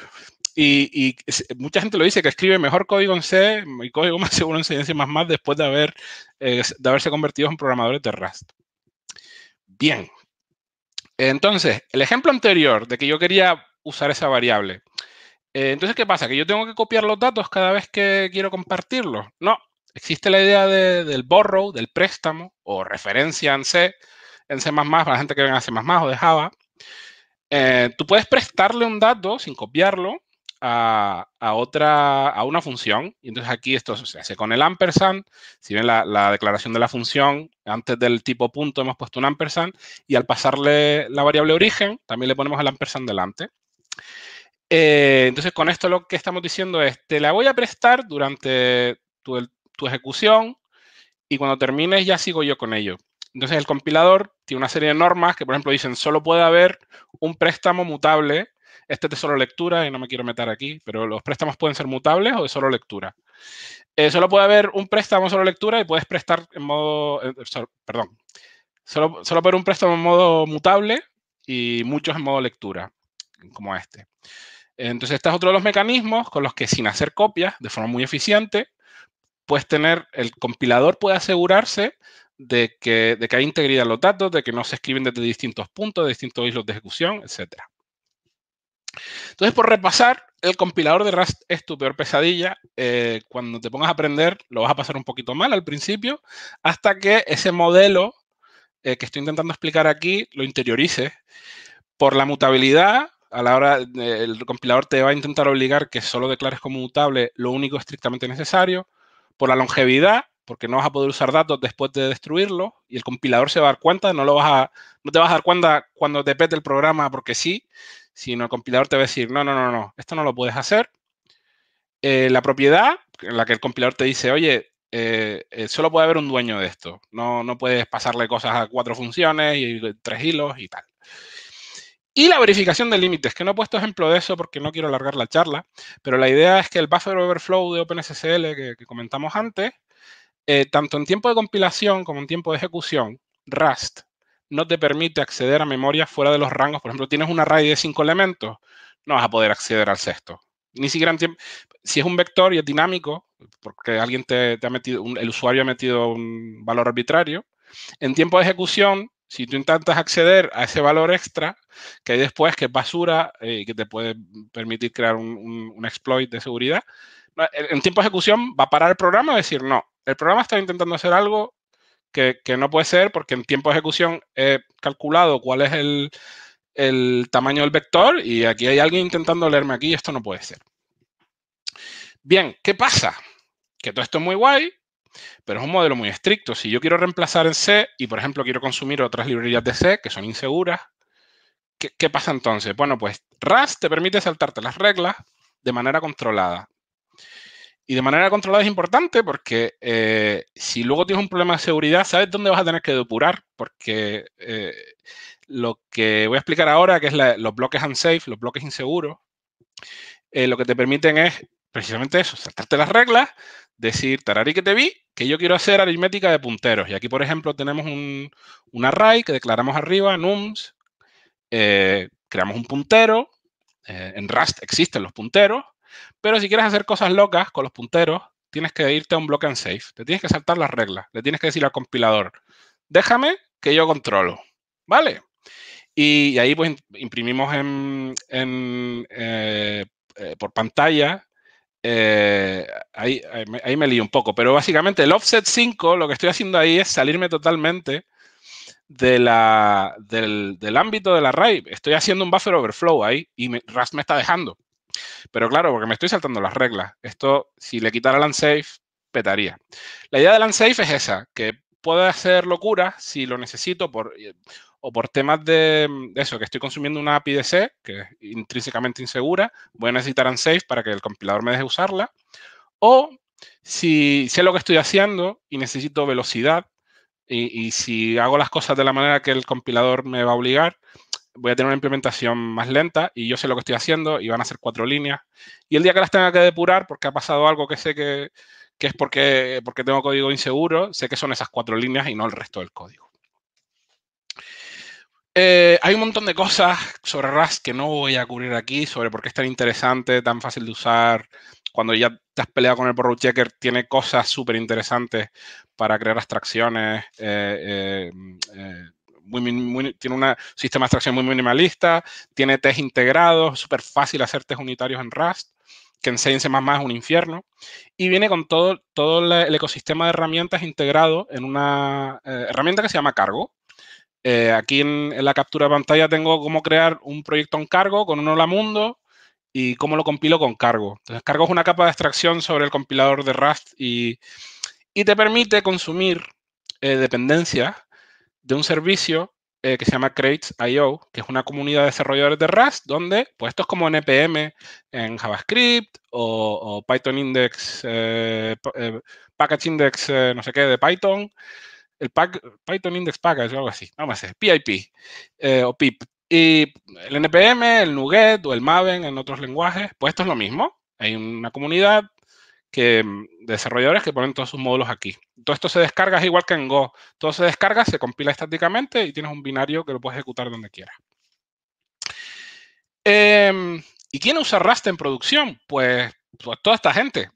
Y mucha gente lo dice, que escribe mejor código en C y código más seguro en C y en C++ después de haberse convertido en programadores de Rust. Bien. Entonces, el ejemplo anterior de que yo quería usar esa variable. Entonces, ¿qué pasa? ¿Que yo tengo que copiar los datos cada vez que quiero compartirlos? No. Existe la idea del borrow, del préstamo, o referencia en C++, para la gente que venga a C++ o de Java. Tú puedes prestarle un dato sin copiarlo a una función. Y entonces aquí esto se hace con el ampersand. Si ven la declaración de la función, antes del tipo punto hemos puesto un ampersand. Y al pasarle la variable origen, también le ponemos el ampersand delante. Entonces, con esto lo que estamos diciendo es, te la voy a prestar durante tu ejecución y cuando termines ya sigo yo con ello. Entonces, el compilador tiene una serie de normas que, por ejemplo, dicen solo puede haber un préstamo mutable. Este es de solo lectura y no me quiero meter aquí, pero los préstamos pueden ser mutables o de solo lectura. Solo puede haber un préstamo solo lectura y puedes prestar en modo... perdón. Solo puede haber un préstamo en modo mutable y muchos en modo lectura, como este. Entonces, este es otro de los mecanismos con los que sin hacer copias, de forma muy eficiente, el compilador puede asegurarse de que hay integridad en los datos, de que no se escriben desde distintos puntos, de distintos islos de ejecución, etc. Entonces, por repasar, el compilador de Rust es tu peor pesadilla. Cuando te pongas a aprender, lo vas a pasar un poquito mal al principio, hasta que ese modelo que estoy intentando explicar aquí lo interiorices por la mutabilidad, a la hora, el compilador te va a intentar obligar que solo declares como mutable lo único estrictamente necesario. Por la longevidad, porque no vas a poder usar datos después de destruirlo y el compilador se va a dar cuenta, no te vas a dar cuenta cuando te pete el programa porque sí, sino el compilador te va a decir, no, esto no lo puedes hacer. La propiedad, en la que el compilador te dice, oye, solo puede haber un dueño de esto, no puedes pasarle cosas a 4 funciones y 3 hilos y tal. Y la verificación de límites, que no he puesto ejemplo de eso porque no quiero alargar la charla, pero la idea es que el buffer overflow de OpenSSL que comentamos antes, tanto en tiempo de compilación como en tiempo de ejecución, Rust no te permite acceder a memoria fuera de los rangos. Por ejemplo, tienes un array de 5 elementos, no vas a poder acceder al sexto. Ni siquiera en tiempo. Si es un vector y es dinámico, porque alguien te ha metido, el usuario ha metido un valor arbitrario, en tiempo de ejecución, si tú intentas acceder a ese valor extra, que hay después que es basura y que te puede permitir crear un exploit de seguridad, en tiempo de ejecución va a parar el programa y decir, no, el programa está intentando hacer algo que no puede ser porque en tiempo de ejecución he calculado cuál es el tamaño del vector y aquí hay alguien intentando leerme aquí y esto no puede ser. Bien, ¿qué pasa? Que todo esto es muy guay, pero es un modelo muy estricto. Si yo quiero reemplazar en C y, por ejemplo, quiero consumir otras librerías de C que son inseguras, ¿qué pasa entonces? Bueno, pues Rust te permite saltarte las reglas de manera controlada. Y de manera controlada es importante porque si luego tienes un problema de seguridad, ¿sabes dónde vas a tener que depurar? Porque lo que voy a explicar ahora, que es los bloques unsafe, los bloques inseguros, lo que te permiten es precisamente eso, saltarte las reglas, decir, tararí que te vi, que yo quiero hacer aritmética de punteros. Y aquí, por ejemplo, tenemos un array que declaramos arriba, nums, creamos un puntero, en Rust existen los punteros, pero si quieres hacer cosas locas con los punteros, tienes que irte a un bloque unsafe, te tienes que saltar las reglas, le tienes que decir al compilador, déjame que yo controlo, ¿vale? Y ahí pues imprimimos por pantalla. Ahí me lío un poco, pero básicamente el offset 5 lo que estoy haciendo ahí es salirme totalmente del ámbito del array. Estoy haciendo un buffer overflow ahí y Rust me está dejando. Pero claro, porque me estoy saltando las reglas. Esto, si le quitara el unsafe, petaría. La idea del unsafe es esa, que puede hacer locura si lo necesito o por temas de eso, que estoy consumiendo una API de C, que es intrínsecamente insegura, voy a necesitar unsafe para que el compilador me deje usarla. O si sé lo que estoy haciendo y necesito velocidad, y si hago las cosas de la manera que el compilador me va a obligar, voy a tener una implementación más lenta y yo sé lo que estoy haciendo y van a ser 4 líneas. Y el día que las tenga que depurar, porque ha pasado algo que sé que es porque tengo código inseguro, sé que son esas 4 líneas y no el resto del código. Hay un montón de cosas sobre Rust que no voy a cubrir aquí, sobre por qué es tan interesante, tan fácil de usar. Cuando ya te has peleado con el borrow checker, tiene cosas súper interesantes para crear abstracciones. Tiene un sistema de abstracción muy minimalista, tiene test integrados, es súper fácil hacer test unitarios en Rust, que en C y en C++ es un infierno. Y viene con todo el ecosistema de herramientas integrado en una herramienta que se llama Cargo. Aquí en la captura de pantalla tengo cómo crear un proyecto en Cargo con un Hola Mundo y cómo lo compilo con Cargo. Entonces, Cargo es una capa de abstracción sobre el compilador de Rust y te permite consumir dependencias de un servicio que se llama Crates.io, que es una comunidad de desarrolladores de Rust, donde, pues esto es como NPM en JavaScript o Python Index, Package Index, no sé qué, de Python, el Python Index Package o algo así, no me sé, PIP o PIP. Y el NPM, el NuGet o el Maven en otros lenguajes, pues esto es lo mismo. Hay una comunidad de desarrolladores que ponen todos sus módulos aquí. Todo esto se descarga, es igual que en Go. Todo se descarga, se compila estáticamente y tienes un binario que lo puedes ejecutar donde quieras. ¿Y quién usa Rust en producción? Pues toda esta gente.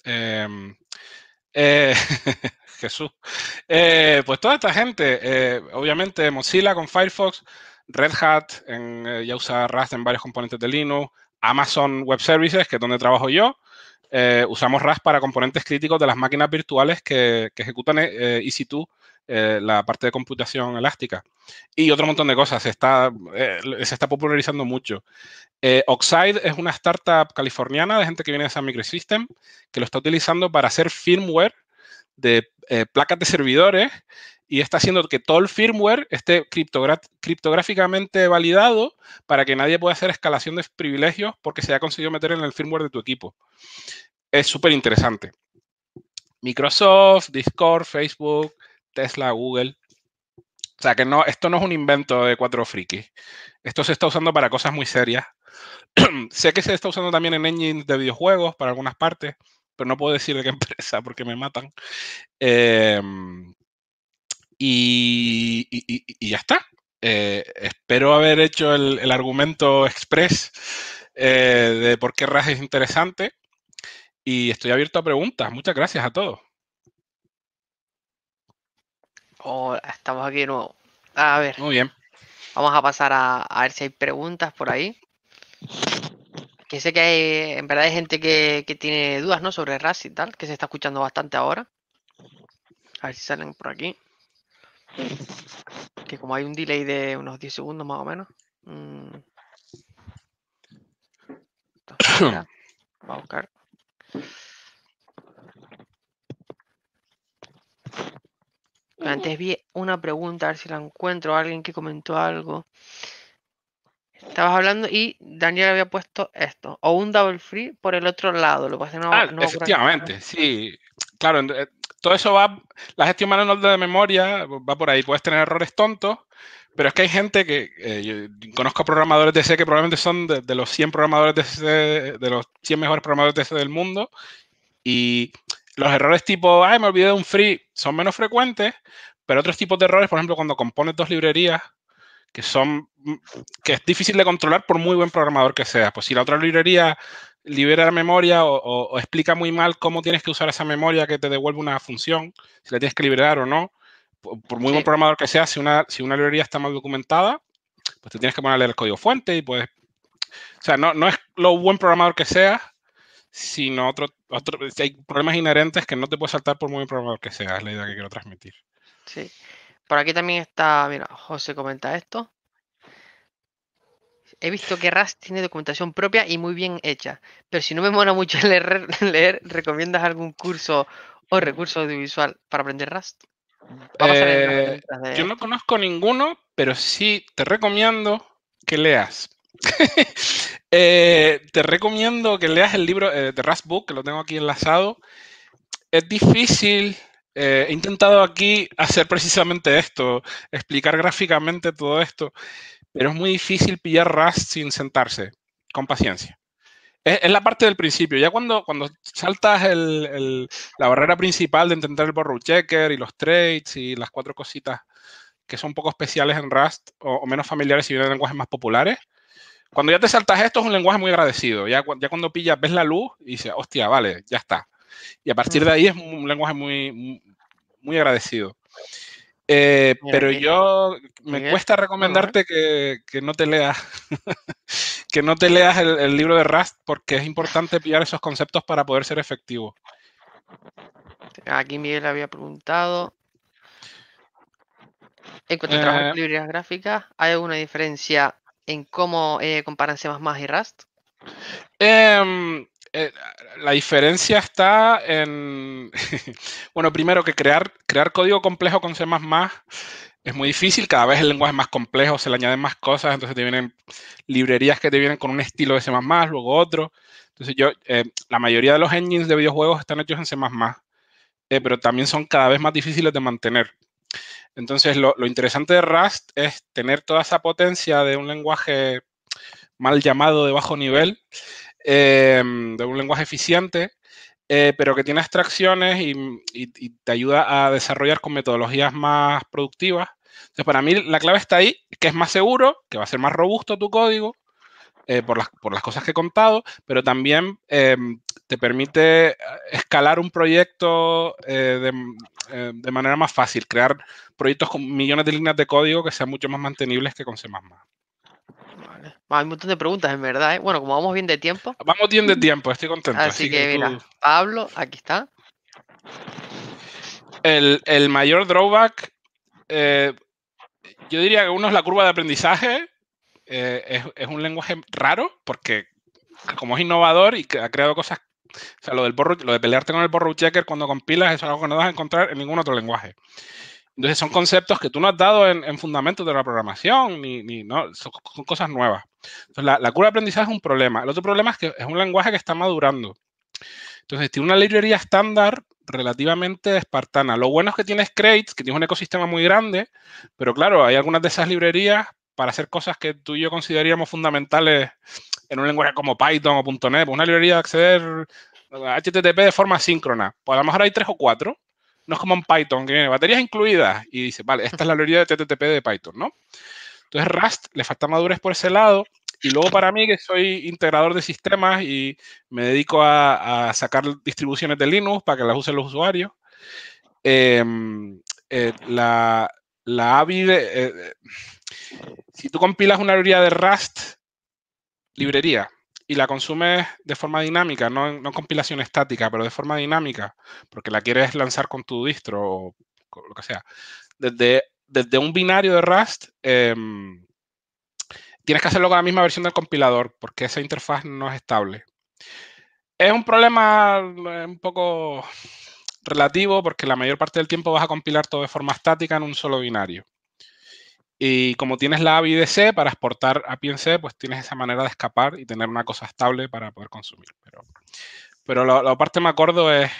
Jesús. Pues toda esta gente, obviamente Mozilla con Firefox, Red Hat ya usa Rust en varios componentes de Linux, Amazon Web Services, que es donde trabajo yo, usamos Rust para componentes críticos de las máquinas virtuales que ejecutan EC2 la parte de computación elástica. Y otro montón de cosas. Se está popularizando mucho. Oxide es una startup californiana de gente que viene de Sun Microsystem, que lo está utilizando para hacer firmware de placas de servidores y está haciendo que todo el firmware esté criptográficamente validado para que nadie pueda hacer escalación de privilegios porque se haya conseguido meter en el firmware de tu equipo. Es súper interesante. Microsoft, Discord, Facebook, Tesla, Google. O sea que no, esto no es un invento de 4 frikis. Esto se está usando para cosas muy serias. Sé que se está usando también en engines de videojuegos para algunas partes, pero no puedo decir de qué empresa porque me matan. Y ya está. Espero haber hecho el argumento express de por qué RAS es interesante y estoy abierto a preguntas. Muchas gracias a todos. Hola, estamos aquí de nuevo. A ver. Muy bien. Vamos a pasar a ver si hay preguntas por ahí. Que sé que hay, en verdad hay gente que tiene dudas, ¿no? Sobre RAS y tal, que se está escuchando bastante ahora. A ver si salen por aquí. Que como hay un delay de unos 10 segundos más o menos. Espera, va a buscar. Antes vi una pregunta, a ver si la encuentro. Alguien que comentó algo. Estabas hablando y Daniel había puesto esto. O un double free por el otro lado. Lo que pasa es que no efectivamente, sí. Claro, todo eso va... La gestión manual de memoria va por ahí. Puedes tener errores tontos, pero es que hay gente que... yo conozco programadores de C que probablemente son de los 100 programadores de C, de los 100 mejores programadores de C del mundo. Y los errores tipo, me olvidé de un free, son menos frecuentes, pero otros tipos de errores, por ejemplo, cuando compones 2 librerías, que es difícil de controlar por muy buen programador que seas. Pues si la otra librería libera la memoria o explica muy mal cómo tienes que usar esa memoria que te devuelve una función, si la tienes que liberar o no, por muy buen programador que seas, si una librería está mal documentada, pues te tienes que ponerle el código fuente y puedes... O sea, no es lo buen programador que seas, sino hay problemas inherentes que no te puedes saltar por muy buen programador que seas, es la idea que quiero transmitir. Sí. Por aquí también está, mira, José comenta esto. He visto que RAS tiene documentación propia y muy bien hecha, pero si no me mola mucho leer, ¿recomiendas algún curso o recurso audiovisual para aprender Rust? Yo no conozco ninguno, pero sí te recomiendo que leas. Te recomiendo que leas el libro de Rust Book, que lo tengo aquí enlazado. Es difícil. He intentado aquí hacer precisamente esto, explicar gráficamente todo esto, pero es muy difícil pillar Rust sin sentarse, con paciencia. Es la parte del principio. Ya cuando saltas la barrera principal de entender el borrow checker y los traits y las 4 cositas que son un poco especiales en Rust o menos familiares si vienen de lenguajes más populares, cuando ya te saltas esto es un lenguaje muy agradecido. Ya cuando pillas, ves la luz y dices, hostia, vale, ya está. Y a partir de ahí es un lenguaje muy, muy agradecido. Pero yo me cuesta recomendarte que no te leas que no te leas el libro de Rust porque es importante pillar esos conceptos para poder ser efectivo. Aquí Miguel había preguntado. En cuanto a trabajar con librerías gráficas, ¿hay alguna diferencia en cómo comparan C++ y Rust? La diferencia está en... bueno, primero que crear código complejo con C++ es muy difícil. Cada vez el lenguaje es más complejo, se le añaden más cosas, entonces te vienen librerías que te vienen con un estilo de C++, luego otro. Entonces la mayoría de los engines de videojuegos están hechos en C++, pero también son cada vez más difíciles de mantener. Entonces lo interesante de Rust es tener toda esa potencia de un lenguaje mal llamado de bajo nivel, de un lenguaje eficiente, pero que tiene abstracciones y te ayuda a desarrollar con metodologías más productivas. Entonces, para mí la clave está ahí, que es más seguro, que va a ser más robusto tu código, por las cosas que he contado, pero también te permite escalar un proyecto de manera más fácil, crear proyectos con millones de líneas de código que sean mucho más mantenibles que con C++. Vale. Hay un montón de preguntas, en verdad. Bueno, como vamos bien de tiempo. Vamos bien de tiempo, estoy contento. Así que mira, Pablo, aquí está. El mayor drawback yo diría que uno es la curva de aprendizaje. Es un lenguaje raro porque como es innovador y que ha creado cosas, o sea, lo de pelearte con el borrow checker cuando compilas es algo que no vas a encontrar en ningún otro lenguaje. Entonces son conceptos que tú no has dado en fundamentos de la programación, no, son cosas nuevas. Entonces la curva de aprendizaje es un problema. El otro problema es que es un lenguaje que está madurando. Entonces tiene una librería estándar relativamente espartana. Lo bueno es que tienes crates, que tienes un ecosistema muy grande, pero claro, hay algunas de esas librerías para hacer cosas que tú y yo consideraríamos fundamentales en un lenguaje como Python o .NET, una librería de acceder a HTTP de forma síncrona. Pues a lo mejor hay 3 o 4. No es como en Python, que viene baterías incluidas y dice, vale, esta es la librería de HTTP de Python, ¿no? Entonces Rust le falta madurez por ese lado. Y luego para mí, que soy integrador de sistemas y me dedico a sacar distribuciones de Linux para que las usen los usuarios, la ABI, si tú compilas una librería de Rust, y la consumes de forma dinámica, no en compilación estática, pero de forma dinámica, porque la quieres lanzar con tu distro o lo que sea, desde un binario de Rust, tienes que hacerlo con la misma versión del compilador, porque esa interfaz no es estable. Es un problema un poco relativo, porque la mayor parte del tiempo vas a compilar todo de forma estática en un solo binario. Y como tienes la ABI de C para exportar API en C, pues tienes esa manera de escapar y tener una cosa estable para poder consumir. Pero la parte más gordo es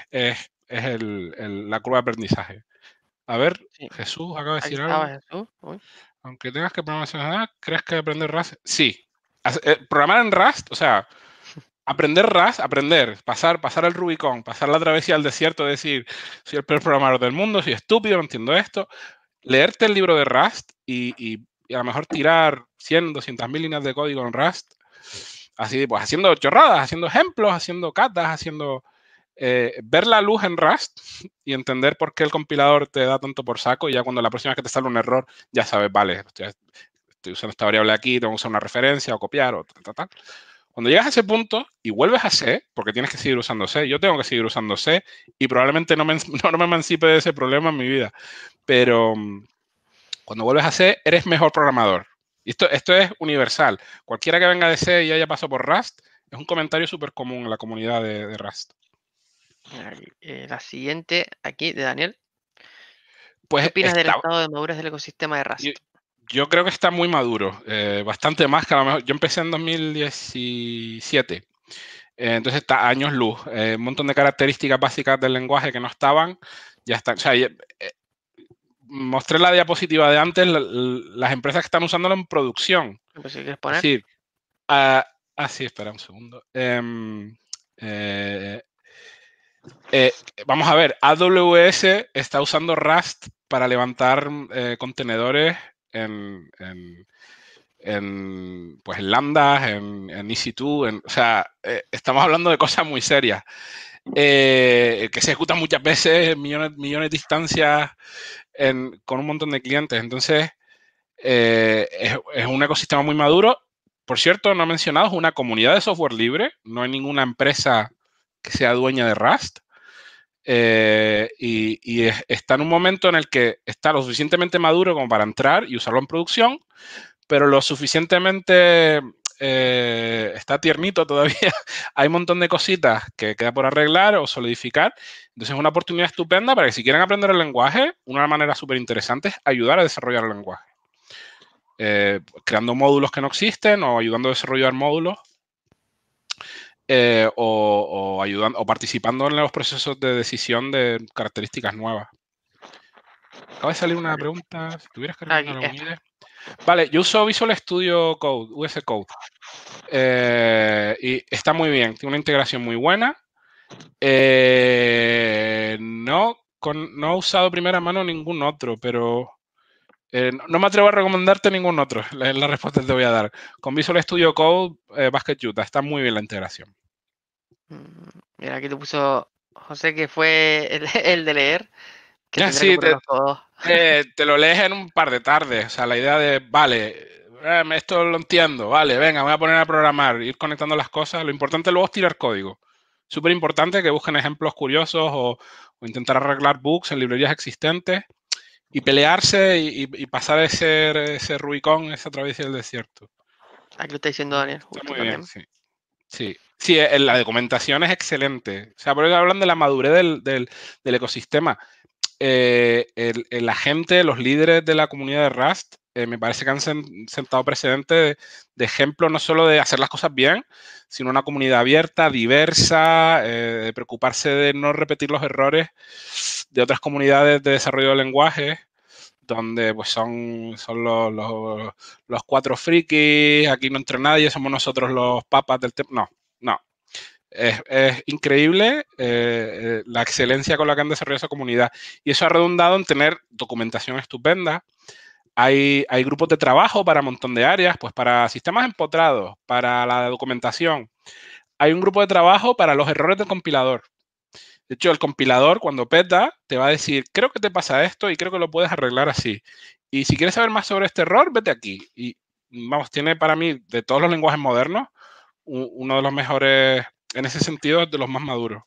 la curva de aprendizaje. A ver, sí. Jesús acaba de decir algo. Jesús. Aunque tengas que programar, ¿crees que aprender Rust? Sí. Programar en Rust, o sea, aprender Rust, pasar el Rubicon, pasar la travesía al desierto, decir, soy el peor programador del mundo, soy estúpido, no entiendo esto. Leerte el libro de Rust y a lo mejor tirar 100, 200.000 líneas de código en Rust, así pues haciendo chorradas, haciendo ejemplos, haciendo catas, ver la luz en Rust y entender por qué el compilador te da tanto por saco, y ya cuando la próxima vez que te sale un error ya sabes, vale, estoy usando esta variable aquí, tengo que usar una referencia o copiar o tal. Cuando llegas a ese punto y vuelves a C, porque tienes que seguir usando C, yo tengo que seguir usando C y probablemente no me emancipe de ese problema en mi vida, pero cuando vuelves a C eres mejor programador. Y esto es universal. Cualquiera que venga de C y haya pasado por Rust, es un comentario súper común en la comunidad de Rust. La siguiente aquí de Daniel. Pues ¿qué opinas del estado de madurez del ecosistema de Rust? Yo creo que está muy maduro, bastante más que a lo mejor. Yo empecé en 2017, entonces está años luz. Un montón de características básicas del lenguaje que no estaban, ya están. O sea, mostré la diapositiva de antes, las empresas que están usándolo en producción. Pues si quieres poner. Es decir, sí, espera un segundo. Vamos a ver, AWS está usando Rust para levantar contenedores en Lambda, en EC2, o sea, estamos hablando de cosas muy serias, que se ejecutan muchas veces, millones de instancias con un montón de clientes. Entonces, es un ecosistema muy maduro. Por cierto, no he mencionado, es una comunidad de software libre, no hay ninguna empresa que sea dueña de Rust. Y está en un momento en el que está lo suficientemente maduro como para entrar y usarlo en producción, pero lo suficientemente está tiernito todavía. Hay un montón de cositas que queda por arreglar o solidificar. Entonces es una oportunidad estupenda para que si quieren aprender el lenguaje, una manera súper interesante es ayudar a desarrollar el lenguaje. Creando módulos que no existen o ayudando a desarrollar módulos. O ayudando o participando en los procesos de decisión de características nuevas. Acaba de salir una pregunta. Si tuvieras que responder alguna idea. Vale, yo uso Visual Studio Code, VS Code. Y está muy bien, tiene una integración muy buena. No he usado de primera mano ningún otro, pero no me atrevo a recomendarte ningún otro. La respuesta que te voy a dar. Con Visual Studio Code, Basket Utah, está muy bien la integración. Mira, aquí te puso José, que fue el de leer. Que sí, te lo lees en un par de tardes. O sea, la idea de, vale, esto lo entiendo, vale, venga, me voy a poner a programar, ir conectando las cosas. Lo importante luego es tirar código. Súper importante que busquen ejemplos curiosos o intentar arreglar bugs en librerías existentes. y pelearse y pasar ese Rubicón, esa travesía del desierto. Aquí lo está diciendo Daniel. Está Justo muy también. bien, sí. Sí, sí, la documentación es excelente. O sea, por eso hablan de la madurez del ecosistema. La gente, los líderes de la comunidad de Rust, me parece que han sentado precedente de ejemplo no solo de hacer las cosas bien, sino una comunidad abierta, diversa, de preocuparse de no repetir los errores de otras comunidades de desarrollo de lenguajes, donde pues son los cuatro frikis, aquí no entra nadie, somos nosotros los papas del tema. No, no. Es increíble la excelencia con la que han desarrollado esa comunidad. Y eso ha redundado en tener documentación estupenda. Hay grupos de trabajo para un montón de áreas, pues para sistemas empotrados, para la documentación. Hay un grupo de trabajo para los errores del compilador. De hecho, el compilador, cuando peta, te va a decir, creo que te pasa esto y creo que lo puedes arreglar así. Y si quieres saber más sobre este error, vete aquí. Y vamos, tiene para mí, de todos los lenguajes modernos, uno de los mejores, en ese sentido, de los más maduros.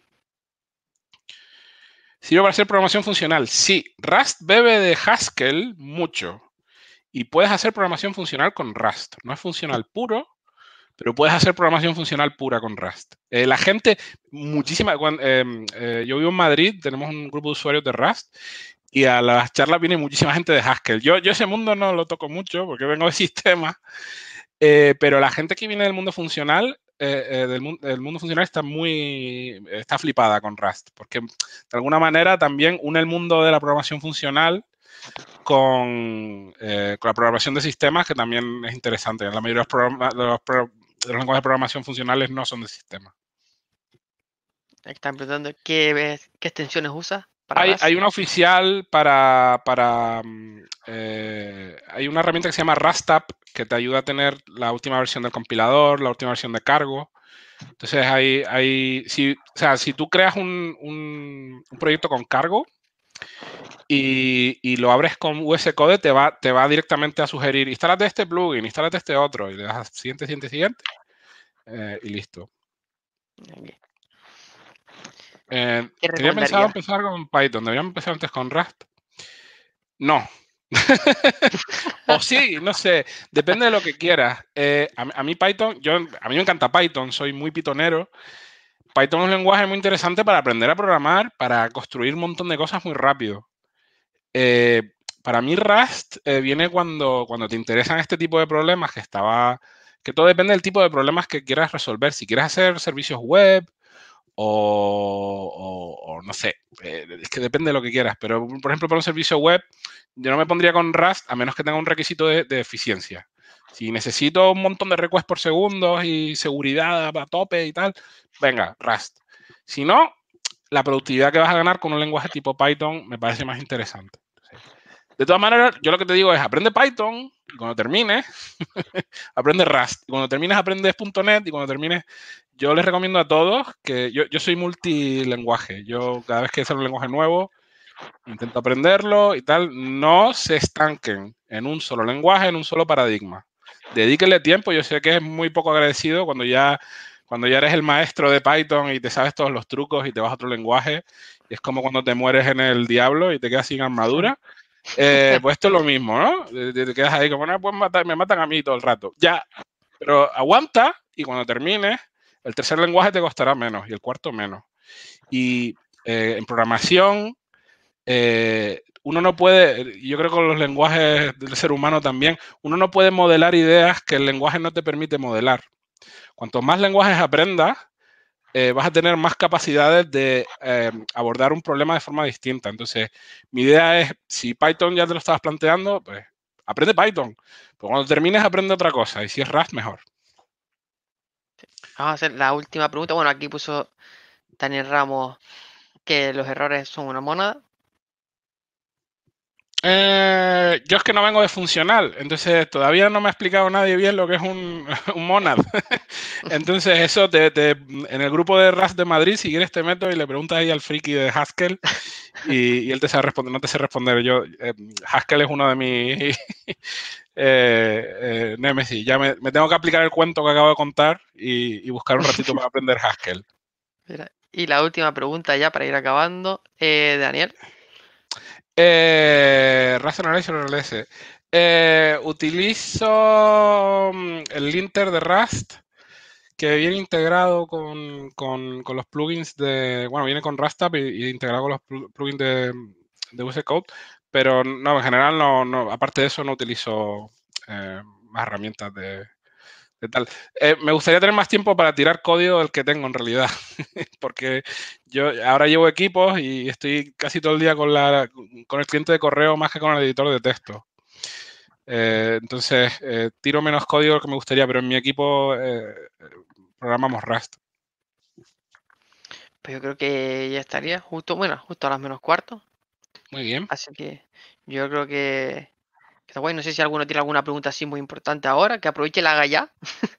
¿Sirve para hacer programación funcional? Sí. Rust bebe de Haskell mucho. Y puedes hacer programación funcional con Rust. No es funcional puro, pero puedes hacer programación funcional pura con Rust. La gente, yo vivo en Madrid, tenemos un grupo de usuarios de Rust y a las charlas viene muchísima gente de Haskell. Yo ese mundo no lo toco mucho porque vengo de sistemas, pero la gente que viene del mundo funcional, del mundo funcional está flipada con Rust, porque de alguna manera también une el mundo de la programación funcional con la programación de sistemas, que también es interesante. La mayoría de los lenguajes de programación funcionales no son de sistemas. Están preguntando qué extensiones usa. Hay una oficial hay una herramienta que se llama RustApp que te ayuda a tener la última versión del compilador, la última versión de cargo. Entonces, si tú creas un proyecto con cargo y lo abres con VS Code, te va directamente a sugerir, instálate este plugin, instálate este otro, y le das siguiente, y listo. Tenía pensado empezar con Python. ¿Deberíamos empezar antes con Rust? No. O sí, no sé. Depende de lo que quieras. A mí Python, a mí me encanta Python. Soy muy pitonero. Python es un lenguaje muy interesante para aprender a programar, para construir un montón de cosas muy rápido. Para mí Rust viene cuando te interesan este tipo de problemas, que todo depende del tipo de problemas que quieras resolver. Si quieres hacer servicios web, o no sé, es que depende de lo que quieras, pero por ejemplo para un servicio web yo no me pondría con Rust a menos que tenga un requisito de eficiencia. Si necesito un montón de requests por segundo y seguridad a tope y tal, venga, Rust. Si no, la productividad que vas a ganar con un lenguaje tipo Python me parece más interesante. De todas maneras, yo lo que te digo es aprende Python y cuando termines, aprende Rust. Y cuando termines, aprendes .NET y cuando termines, yo les recomiendo a todos que yo soy multilenguaje. Yo cada vez que sale un lenguaje nuevo, intento aprenderlo y tal. No se estanquen en un solo lenguaje, en un solo paradigma. Dedíquenle tiempo. Yo sé que es muy poco agradecido cuando ya eres el maestro de Python y te sabes todos los trucos y te vas a otro lenguaje. Y es como cuando te mueres en el diablo y te quedas sin armadura. Pues esto es lo mismo, ¿no? Te quedas ahí como, no, pues me matan a mí todo el rato. Ya, pero aguanta y cuando termines, el tercer lenguaje te costará menos y el cuarto menos. Y en programación, uno no puede, yo creo que con los lenguajes del ser humano también, uno no puede modelar ideas que el lenguaje no te permite modelar. Cuanto más lenguajes aprendas, vas a tener más capacidades de abordar un problema de forma distinta. Entonces, mi idea es, si Python ya te lo estabas planteando, pues aprende Python. Pero cuando termines, aprende otra cosa. Y si es Rust, mejor. Vamos a hacer la última pregunta. Bueno, aquí puso Daniel Ramos que los errores son una mónada. Yo es que no vengo de funcional, entonces todavía no me ha explicado nadie bien lo que es un monad. Entonces eso, en el grupo de Rust de Madrid, si quieres te meto y le preguntas ahí al friki de Haskell y él te sabe responder, no te sé responder. Haskell es uno de mis némesis. Ya me tengo que aplicar el cuento que acabo de contar y buscar un ratito para aprender Haskell. Y la última pregunta ya para ir acabando, Daniel. Rust Analyzer o RLS. Utilizo el linter de Rust, que viene integrado con los plugins de... Bueno, viene con RustApp y integrado con los plugins de UC Code, pero no, en general no, aparte de eso no utilizo más herramientas de tal. Me gustaría tener más tiempo para tirar código del que tengo en realidad, porque yo ahora llevo equipos y estoy casi todo el día con el cliente de correo más que con el editor de texto. Entonces, tiro menos código del que me gustaría, pero en mi equipo programamos Rust. Pues yo creo que ya estaría justo a las menos cuarto. Muy bien. Así que yo creo que está guay. No sé si alguno tiene alguna pregunta así muy importante ahora, que aproveche y la haga ya.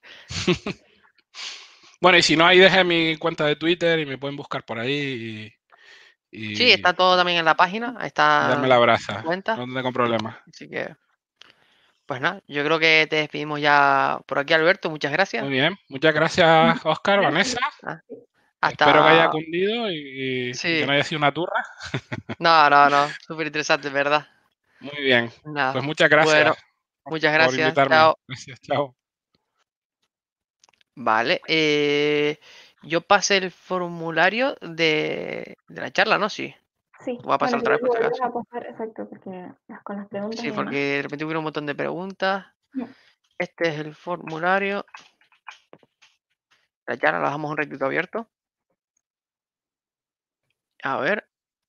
Bueno, y si no, ahí dejé mi cuenta de Twitter y me pueden buscar por ahí Sí, está todo también en la página. Ahí y está darme la brasa. la cuenta. No tengo problema. Así que, pues nada, yo creo que te despedimos ya por aquí, Alberto. Muchas gracias. Muy bien. Muchas gracias, Óscar, Vanessa. Espero que haya cundido y que no haya sido una turra. No. Súper interesante, ¿verdad? Muy bien. Nada. Pues muchas gracias. Bueno, muchas gracias. Por invitarme. Chao. Gracias, chao. Vale. Yo pasé el formulario de la charla, ¿no? Sí. Sí. Voy a pasar otra vez por si acaso. A pasar, exacto, porque con las preguntas. Sí, porque de repente hubo un montón de preguntas. No. Este es el formulario. La charla la dejamos un ratito abierto. A ver.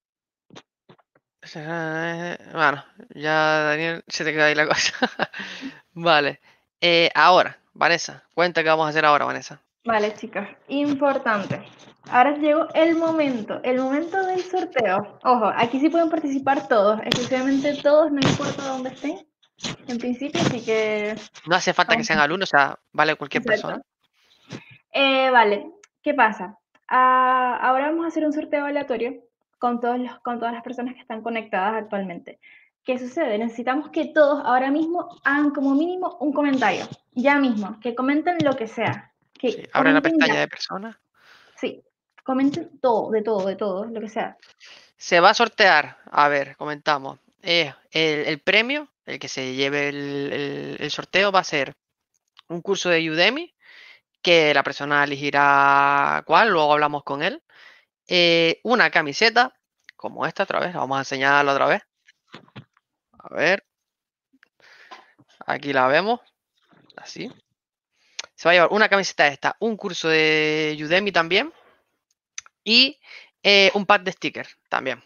Bueno, ya Daniel se te queda ahí la cosa. Vale. Ahora, Vanessa, cuenta qué vamos a hacer ahora, Vanessa. Vale, chicos, importante. Ahora llegó el momento del sorteo. Ojo, aquí sí pueden participar todos, exclusivamente todos, no importa dónde estén, en principio, así que... No hace falta que sean alumnos, o sea, vale cualquier persona. Vale, ¿qué pasa? Ahora vamos a hacer un sorteo aleatorio con todas las personas que están conectadas actualmente. ¿Qué sucede? Necesitamos que todos ahora mismo hagan como mínimo un comentario, ya mismo, que comenten lo que sea. Sí, abre la pestaña de personas. Sí, comenten todo, de todo, lo que sea. Se va a sortear, a ver, comentamos. El premio, el que se lleve el sorteo, va a ser un curso de Udemy, que la persona elegirá cuál, luego hablamos con él. Una camiseta, como esta otra vez, vamos a enseñarla otra vez. A ver. Aquí la vemos. Así. Se va a llevar una camiseta esta, un curso de Udemy también. Y un pack de stickers también.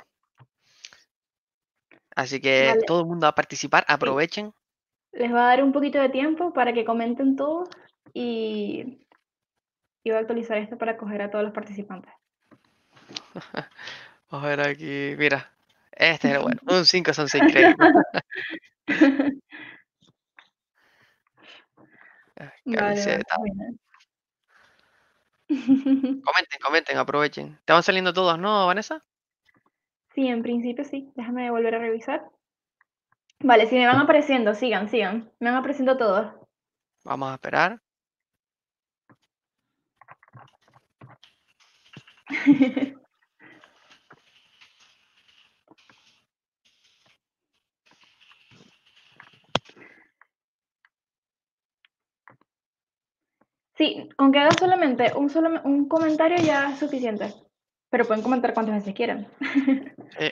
Así que Vale. todo el mundo va a participar, aprovechen. Sí. Les va a dar un poquito de tiempo para que comenten todos y voy a actualizar esto para coger a todos los participantes. Vamos a ver aquí, mira. Este es el bueno. Un 5 son 6 créditos. Camiseta. Vale. Comenten, aprovechen. ¿Te van saliendo todos, no, Vanessa? Sí, en principio sí. Déjame volver a revisar. Vale, si me van apareciendo, sigan. Me van apareciendo todos. Vamos a esperar. Sí, con que hagan solamente un comentario ya es suficiente. Pero pueden comentar cuantas veces quieran. Sí.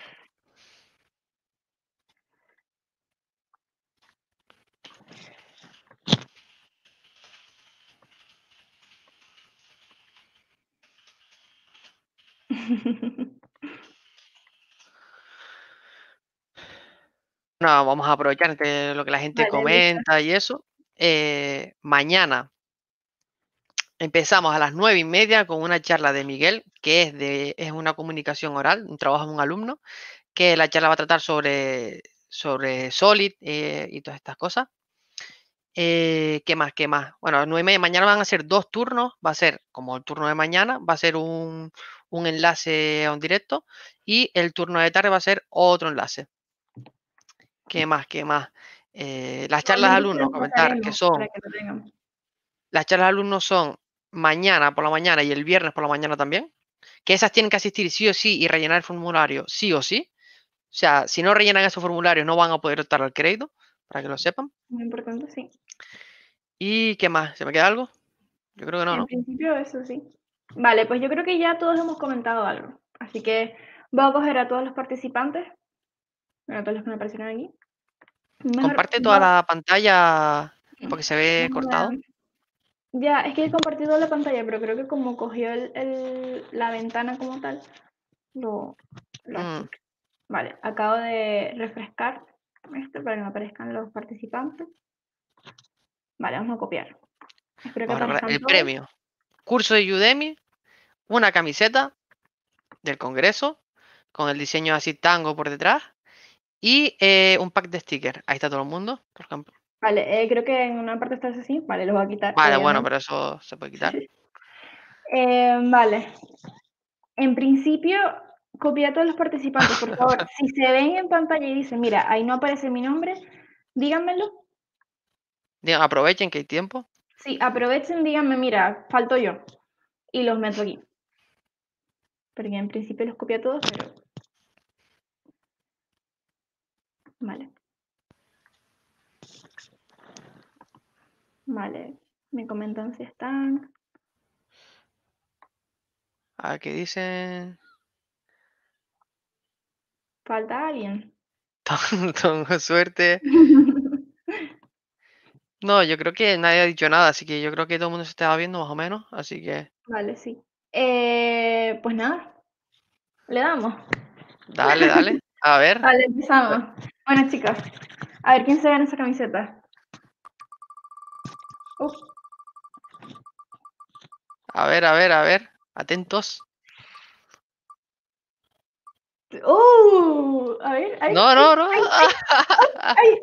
No, vamos a aprovechar de lo que la gente comenta y eso. Mañana empezamos a las 9:30 con una charla de Miguel, que es una comunicación oral, un trabajo de un alumno, que la charla va a tratar sobre Solid y todas estas cosas. ¿Qué más? Bueno, a las 9:30 mañana van a ser 2 turnos, va a ser como el turno de mañana, va a ser un enlace a un directo y el turno de tarde va a ser otro enlace. ¿Qué más? Las charlas de alumnos, comentar que son... Las charlas de alumnos son mañana por la mañana y el viernes por la mañana también, que esas tienen que asistir sí o sí y rellenar el formulario sí o sí. sea, si no rellenan esos formularios no van a poder optar al crédito, para que lo sepan. Muy importante, sí. ¿Y qué más? ¿Se me queda algo? Yo creo que no, En ¿no? principio eso sí. Vale, pues yo creo que ya todos hemos comentado algo. Así que voy a coger a todos los participantes, a todos los que me aparecieron aquí. Comparte toda la pantalla porque se ve Déjame cortado. ver. Ya, es que he compartido la pantalla, pero creo que como cogió la ventana como tal, lo Mm, Vale, acabo de refrescar esto para que me aparezcan los participantes. Vale, vamos a copiar. Espero que Bueno, aparezcan el todos. premio. Curso de Udemy, una camiseta del Congreso con el diseño así tango por detrás y un pack de stickers. Ahí está todo el mundo, por ejemplo. Vale, creo que en una parte está así. Vale, lo voy a quitar. Vale, bueno, obviamente. pero eso se puede quitar. Vale. En principio, copia a todos los participantes, por favor. Si se ven en pantalla y dicen, mira, ahí no aparece mi nombre, díganmelo. Digan, aprovechen que hay tiempo. Sí, aprovechen, díganme, mira, falto yo. Y los meto aquí. Porque en principio los copia a todos, pero... Vale. Vale, me comentan si están. A ver qué dicen. ¿Falta alguien? Tengo suerte. No, yo creo que nadie ha dicho nada, así que yo creo que todo el mundo se estaba viendo más o menos, así que Vale, sí. Pues nada, le damos. dale, dale. A ver. Vale, empezamos. Bueno, chicos, a ver quién se ve en esa camiseta. A ver, a ver, a ver. Atentos. A ver, ay, No, no, no. ay.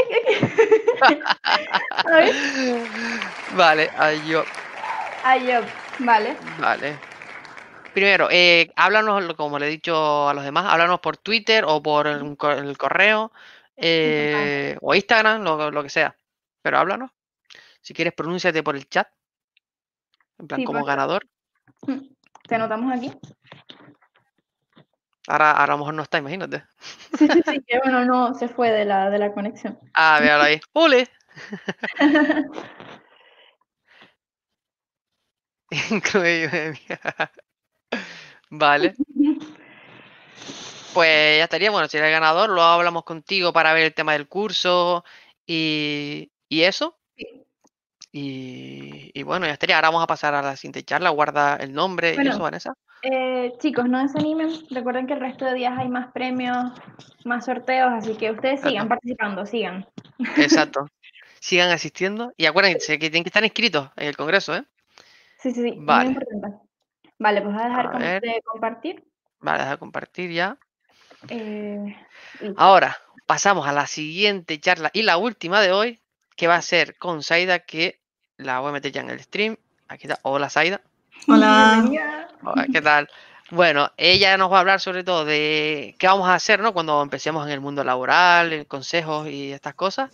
A ver. Vale, ahí yo. Vale. Vale. Primero, háblanos, como le he dicho a los demás, háblanos por Twitter o por el correo o Instagram, lo que sea. Pero háblanos. Si quieres, pronúnciate por el chat. En plan, Sí, como pues, ganador. te anotamos aquí. Ahora a lo mejor no está, imagínate. Sí, que bueno, no se fue de la conexión. Ah, véalo ahí. ¡Ole! Increíble. Vale. Pues ya estaría, bueno, si eres el ganador, luego hablamos contigo para ver el tema del curso y eso. Y bueno, ya estaría. Ahora vamos a pasar a la siguiente charla. Guarda el nombre y Bueno, eso, Vanessa. chicos, no desanimen. Recuerden que el resto de días hay más premios, más sorteos, así que ustedes sigan participando, sigan. Exacto. Sigan asistiendo. Y acuérdense que tienen que estar inscritos en el congreso, ¿eh? Sí, es muy Vale. importante. Vale, pues voy a dejar A ver. de compartir. Vale, deja de compartir ya. Listo. Ahora pasamos a la siguiente charla y la última de hoy, que va a ser con Saida, que la voy a meter ya en el stream. Aquí está. Hola, Saida. Hola. Hola, ¿qué tal? Bueno, ella nos va a hablar sobre todo de qué vamos a hacer, ¿no? Cuando empecemos en el mundo laboral, en consejos y estas cosas.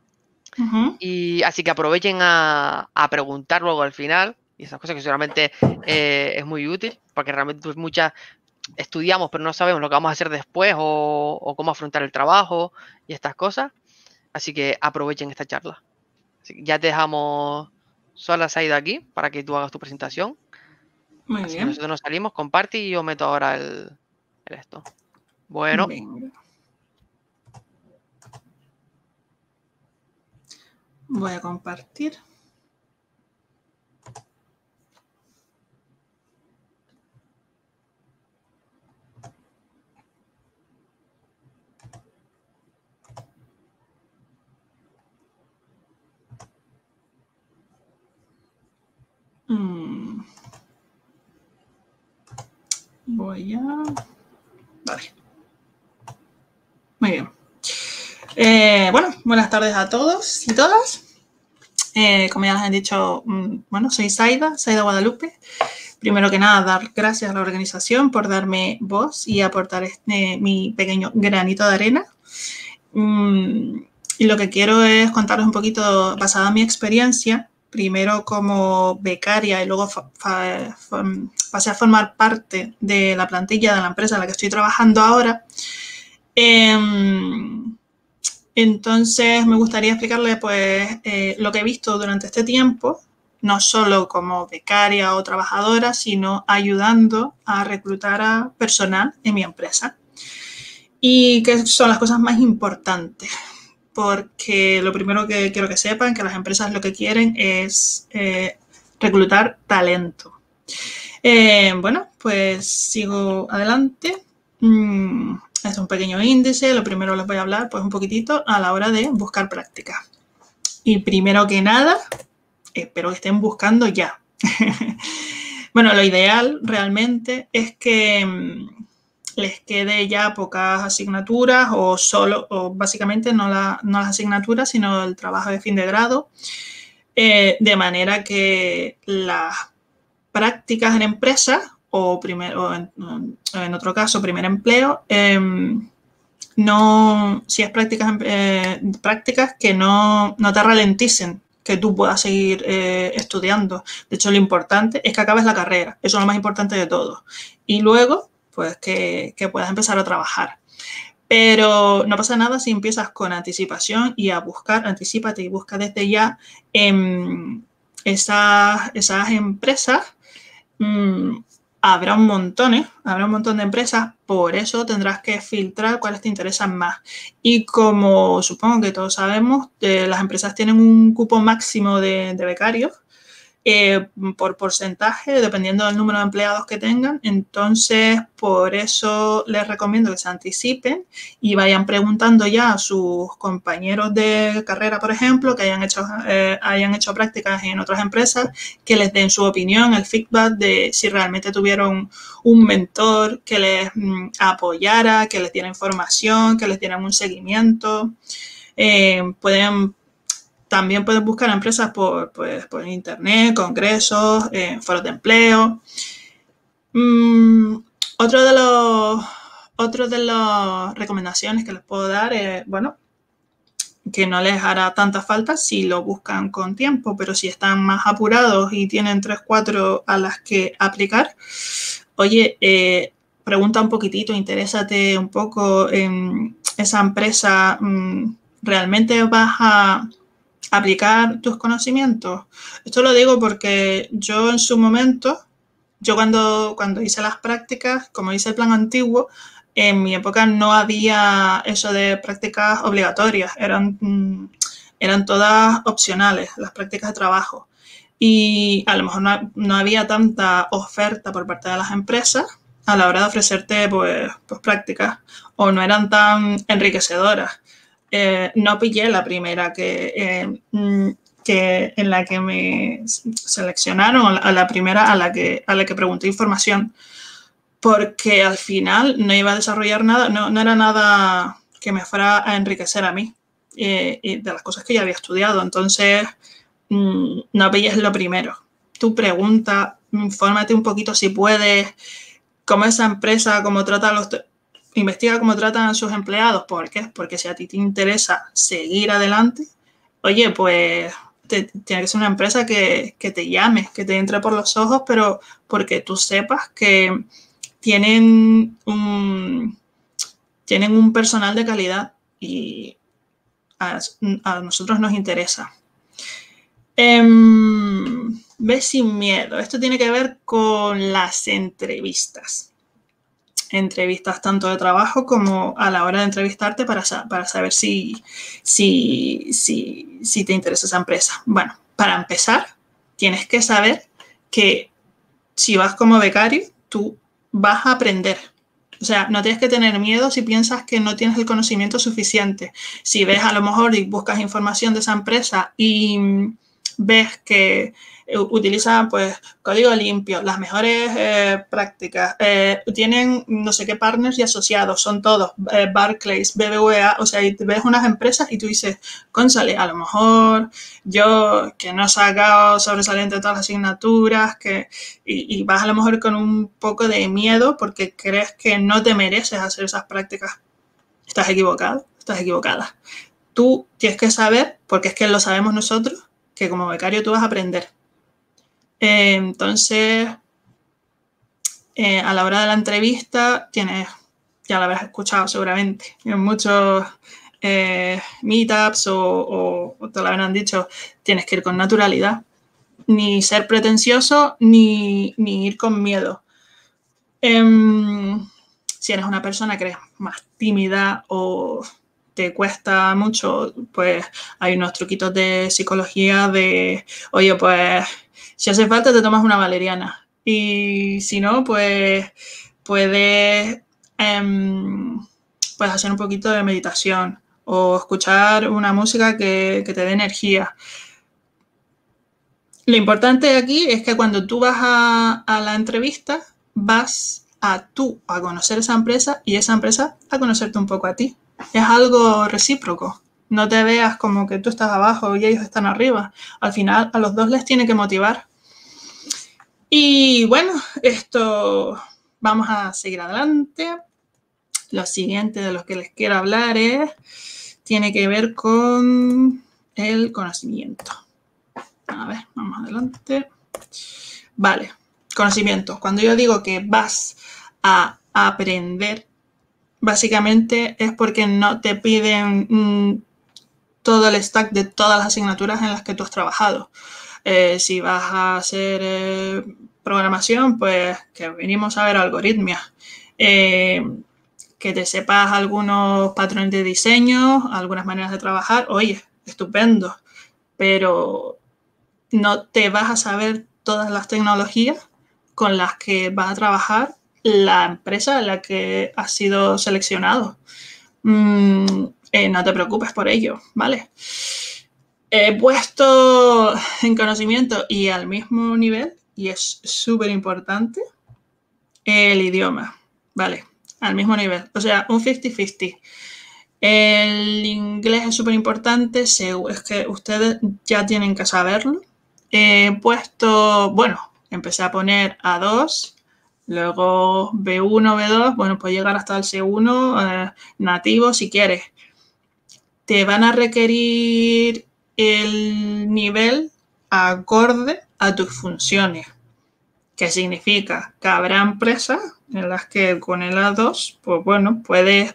Y así que aprovechen a preguntar luego al final y esas cosas que seguramente es muy útil, porque realmente pues, muchas estudiamos pero no sabemos lo que vamos a hacer después o cómo afrontar el trabajo y estas cosas. Así que aprovechen esta charla. Así que ya te dejamos sola Saida aquí para que tú hagas tu presentación. Muy Así que bien. nosotros nos salimos, comparte y yo meto ahora el esto. Bueno. Venga. Voy a compartir. Voy a... Vale. Muy bien. Bueno, buenas tardes a todos y todas. Como ya les han dicho, bueno, soy Saida Guadalupe. Primero que nada, dar gracias a la organización por darme voz y aportar mi pequeño granito de arena. Y lo que quiero es contaros un poquito, basada en mi experiencia, primero como becaria y luego pasé a formar parte de la plantilla de la empresa en la que estoy trabajando ahora. Entonces, me gustaría explicarle pues, lo que he visto durante este tiempo, no solo como becaria o trabajadora, sino ayudando a reclutar a personal en mi empresa. Y qué son las cosas más importantes, porque lo primero que quiero que sepan, que las empresas lo que quieren es reclutar talento. Bueno, pues sigo adelante. Es un pequeño índice. Lo primero les voy a hablar pues un poquitito a la hora de buscar práctica. Y primero que nada, espero que estén buscando ya. Bueno, lo ideal realmente es que les quede ya pocas asignaturas o básicamente no las asignaturas, sino el trabajo de fin de grado, de manera que las prácticas en empresas o en otro caso primer empleo, si es prácticas que no te ralenticen, que tú puedas seguir estudiando. De hecho, lo importante es que acabes la carrera. Eso es lo más importante de todo. Y luego, pues que puedas empezar a trabajar. Pero no pasa nada si empiezas con anticipación y a buscar, anticípate y busca desde ya esas empresas. Habrá un montón de empresas, por eso tendrás que filtrar cuáles te interesan más. Y como supongo que todos sabemos, las empresas tienen un cupo máximo de becarios por porcentaje, dependiendo del número de empleados que tengan. Entonces, por eso les recomiendo que se anticipen y vayan preguntando ya a sus compañeros de carrera, por ejemplo, que hayan hecho prácticas en otras empresas, que les den su opinión, el feedback de si realmente tuvieron un mentor que les apoyara, que les diera información, que les diera un seguimiento. También pueden buscar empresas por internet, congresos, foros de empleo. Otro de las recomendaciones que les puedo dar es, bueno, que no les hará tanta falta si lo buscan con tiempo, pero si están más apurados y tienen 3, 4 a las que aplicar, oye, pregunta un poquitito, interésate un poco en esa empresa. ¿Realmente vas a aplicar tus conocimientos? Esto lo digo porque yo en su momento, cuando hice las prácticas, como hice el plan antiguo, en mi época no había eso de prácticas obligatorias, eran todas opcionales, las prácticas de trabajo. Y a lo mejor no había tanta oferta por parte de las empresas a la hora de ofrecerte pues prácticas, o no eran tan enriquecedoras. No pillé la primera en la que me seleccionaron, a la primera a la que pregunté información, porque al final no iba a desarrollar nada, no era nada que me fuera a enriquecer a mí y de las cosas que ya había estudiado. Entonces, no pilles lo primero. Tú pregunta, infórmate un poquito si puedes, cómo esa empresa, cómo trata investiga cómo tratan a sus empleados. ¿Por qué? Porque si a ti te interesa seguir adelante, oye, pues tiene que ser una empresa que te llame, que te entre por los ojos, pero porque tú sepas que tienen un personal de calidad y a nosotros nos interesa. Ve sin miedo. Esto tiene que ver con las entrevistas. Entrevistas tanto de trabajo como a la hora de entrevistarte para saber si te interesa esa empresa. Bueno, para empezar, tienes que saber que si vas como becario, tú vas a aprender. O sea, no tienes que tener miedo si piensas que no tienes el conocimiento suficiente. Si ves a lo mejor y buscas información de esa empresa y ves que utilizan pues código limpio, las mejores prácticas, tienen no sé qué partners y asociados, son todos Barclays, BBVA, o sea, y te ves unas empresas y tú dices, cónsale, a lo mejor yo que no he sacado sobresaliente de todas las asignaturas, y vas a lo mejor con un poco de miedo porque crees que no te mereces hacer esas prácticas. Estás equivocado, estás equivocada. Tú tienes que saber, porque es que lo sabemos nosotros, que como becario tú vas a aprender. Entonces, a la hora de la entrevista tienes ya lo habrás escuchado seguramente. En muchos meetups o te lo habrán dicho, tienes que ir con naturalidad. Ni ser pretencioso, ni ir con miedo. Si eres una persona que eres más tímida o te cuesta mucho, pues hay unos truquitos de psicología de, oye, pues si hace falta te tomas una valeriana. Y si no, pues puedes hacer un poquito de meditación o escuchar una música que te dé energía. Lo importante aquí es que cuando tú vas a la entrevista, vas a conocer esa empresa y esa empresa a conocerte un poco a ti. Es algo recíproco. No te veas como que tú estás abajo y ellos están arriba. Al final, a los dos les tiene que motivar. Y bueno, vamos a seguir adelante. Lo siguiente de lo que les quiero hablar tiene que ver con el conocimiento. A ver, vamos adelante. Vale, conocimiento. Cuando yo digo que vas a aprender, básicamente es porque no te piden todo el stack de todas las asignaturas en las que tú has trabajado. Si vas a hacer programación, pues que venimos a ver algoritmia. Que te sepas algunos patrones de diseño, algunas maneras de trabajar, oye, estupendo. Pero no te vas a saber todas las tecnologías con las que vas a trabajar la empresa en la que has sido seleccionado. No te preocupes por ello, ¿vale? He puesto en conocimiento y al mismo nivel, y es súper importante, el idioma, ¿vale? Al mismo nivel, o sea, un 50-50. El inglés es súper importante, es que ustedes ya tienen que saberlo. He puesto, bueno, empecé a poner A2, luego B1, B2, bueno, pues llegar hasta el C1 nativo si quieres. Te van a requerir el nivel acorde a tus funciones. ¿Qué significa? Que habrá empresas en las que con el A2, pues bueno, puedes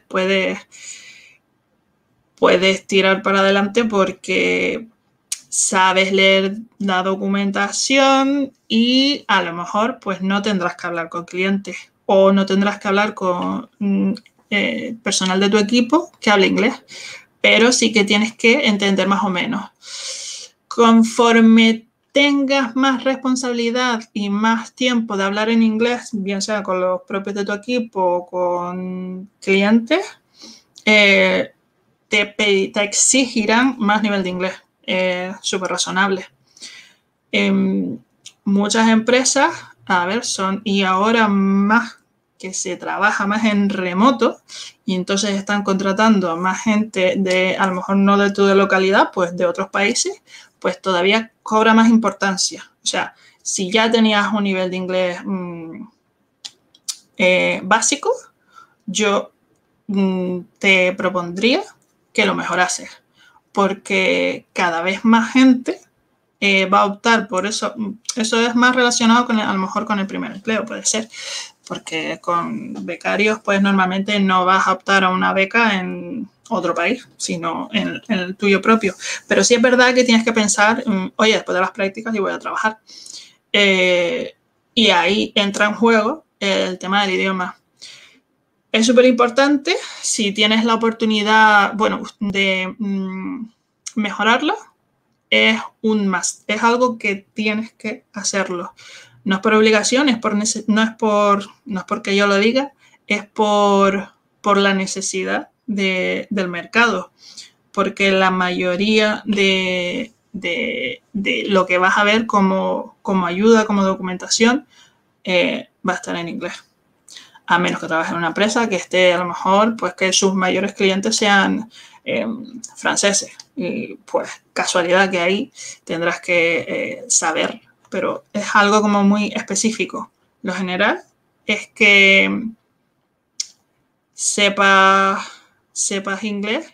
tirar para adelante porque sabes leer la documentación y a lo mejor pues no tendrás que hablar con clientes o no tendrás que hablar con personal de tu equipo que hable inglés, pero sí que tienes que entender más o menos. Conforme tengas más responsabilidad y más tiempo de hablar en inglés, bien sea con los propios de tu equipo o con clientes, te exigirán más nivel de inglés. Súper razonable. Muchas empresas, y ahora más que se trabaja más en remoto y entonces están contratando a más gente a lo mejor no de tu localidad, pues de otros países, pues todavía cobra más importancia. O sea, si ya tenías un nivel de inglés básico, yo te propondría que lo mejorases, porque cada vez más gente va a optar por eso. Eso es más relacionado a lo mejor con el primer empleo, puede ser, porque con becarios pues normalmente no vas a optar a una beca en otro país, sino en el tuyo propio. Pero sí es verdad que tienes que pensar, oye, después de las prácticas yo voy a trabajar. Y ahí entra en juego el tema del idioma. Es súper importante, si tienes la oportunidad, bueno, de mejorarlo, es un must. Es algo que tienes que hacerlo. No es por obligación, no es porque yo lo diga, es por la necesidad del mercado. Porque la mayoría de lo que vas a ver como ayuda, como documentación, va a estar en inglés. A menos que trabajes en una empresa que esté a lo mejor, pues que sus mayores clientes sean franceses. Y pues casualidad que ahí tendrás que saber, pero es algo como muy específico. Lo general es que sepas inglés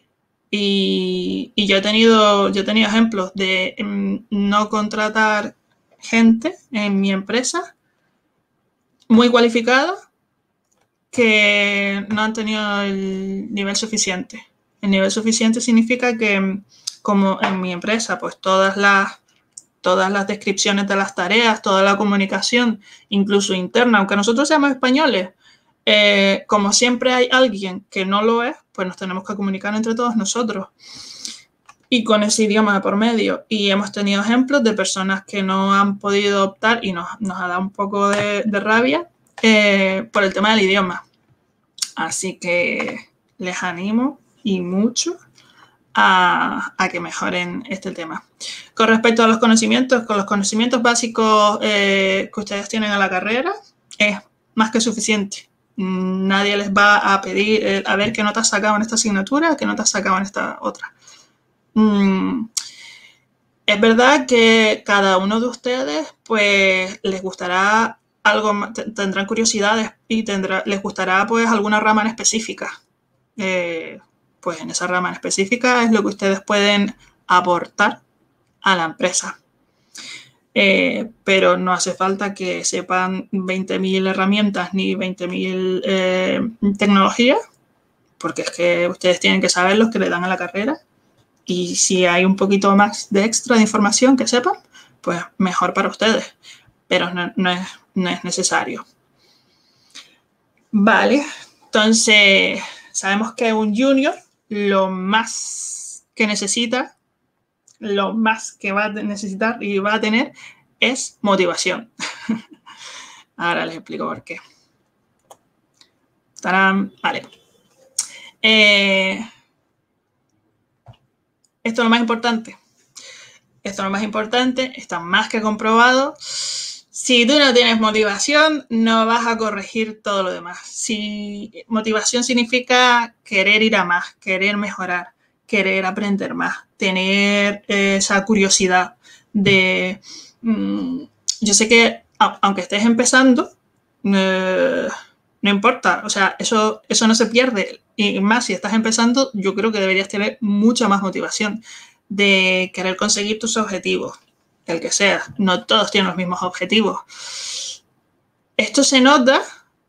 y yo he tenido ejemplos de no contratar gente en mi empresa muy cualificada que no han tenido el nivel suficiente. El nivel suficiente significa que, como en mi empresa, pues todas las descripciones de las tareas, toda la comunicación, incluso interna, aunque nosotros seamos españoles, como siempre hay alguien que no lo es, pues nos tenemos que comunicar entre todos nosotros y con ese idioma de por medio. Y hemos tenido ejemplos de personas que no han podido optar y nos ha dado un poco de rabia por el tema del idioma. Así que les animo y mucho a que mejoren este tema. Con respecto a los conocimientos, con los conocimientos básicos que ustedes tienen en la carrera, es más que suficiente. Nadie les va a pedir a ver qué notas sacaban en esta asignatura, qué notas sacaban en esta otra. Es verdad que cada uno de ustedes pues les gustará algo, tendrán curiosidades y les gustará pues alguna rama en específica. Pues en esa rama en específica es lo que ustedes pueden aportar a la empresa. Pero no hace falta que sepan 20.000 herramientas ni 20.000 tecnologías, porque es que ustedes tienen que saber los que le dan a la carrera, y si hay un poquito más de extra de información que sepan, pues mejor para ustedes, pero no es necesario. Vale, entonces sabemos que un junior lo más que necesita, lo más que va a necesitar y va a tener es motivación. Ahora les explico por qué. ¡Tarán! Vale. Esto es lo más importante. Esto es lo más importante, está más que comprobado. Si tú no tienes motivación, no vas a corregir todo lo demás. Si motivación significa querer ir a más, querer mejorar, querer aprender más, tener esa curiosidad de... yo sé que aunque estés empezando, no importa, o sea, eso no se pierde. Y más si estás empezando, yo creo que deberías tener mucha más motivación de querer conseguir tus objetivos, el que sea. No todos tienen los mismos objetivos. Esto se nota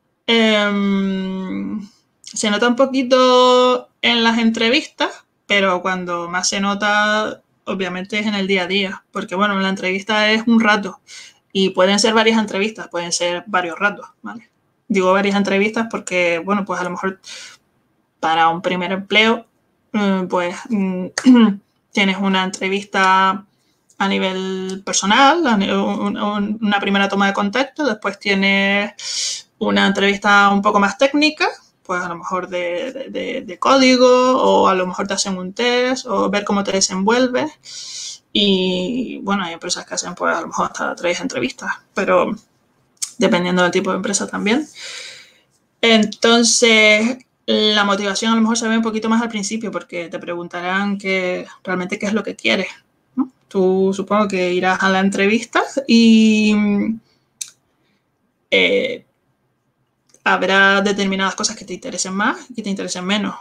un poquito en las entrevistas, pero cuando más se nota, obviamente, es en el día a día. Porque, bueno, la entrevista es un rato y pueden ser varias entrevistas, pueden ser varios ratos, ¿vale? Digo varias entrevistas porque, bueno, pues a lo mejor para un primer empleo, pues tienes una entrevista a nivel personal, una primera toma de contacto, después tienes una entrevista un poco más técnica, pues a lo mejor de código, o a lo mejor te hacen un test, o ver cómo te desenvuelves. Y bueno, hay empresas que hacen pues a lo mejor hasta 3 entrevistas, pero dependiendo del tipo de empresa también. Entonces, la motivación a lo mejor se ve un poquito más al principio, porque te preguntarán realmente qué es lo que quieres, ¿no? Tú supongo que irás a la entrevista y habrá determinadas cosas que te interesen más y que te interesen menos.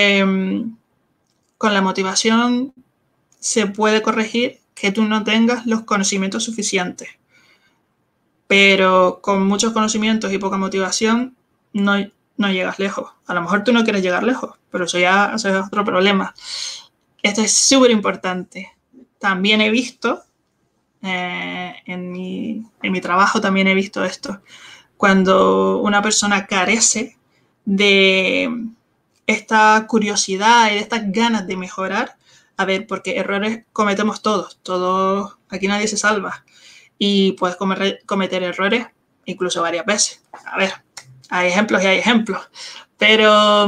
Con la motivación se puede corregir que tú no tengas los conocimientos suficientes, pero con muchos conocimientos y poca motivación no llegas lejos. A lo mejor tú no quieres llegar lejos, pero eso es otro problema. Esto es súper importante. También he visto, en mi trabajo también he visto esto, cuando una persona carece de esta curiosidad y de estas ganas de mejorar, a ver, porque errores cometemos todos, aquí nadie se salva, y puedes cometer errores incluso varias veces. A ver, hay ejemplos y hay ejemplos, pero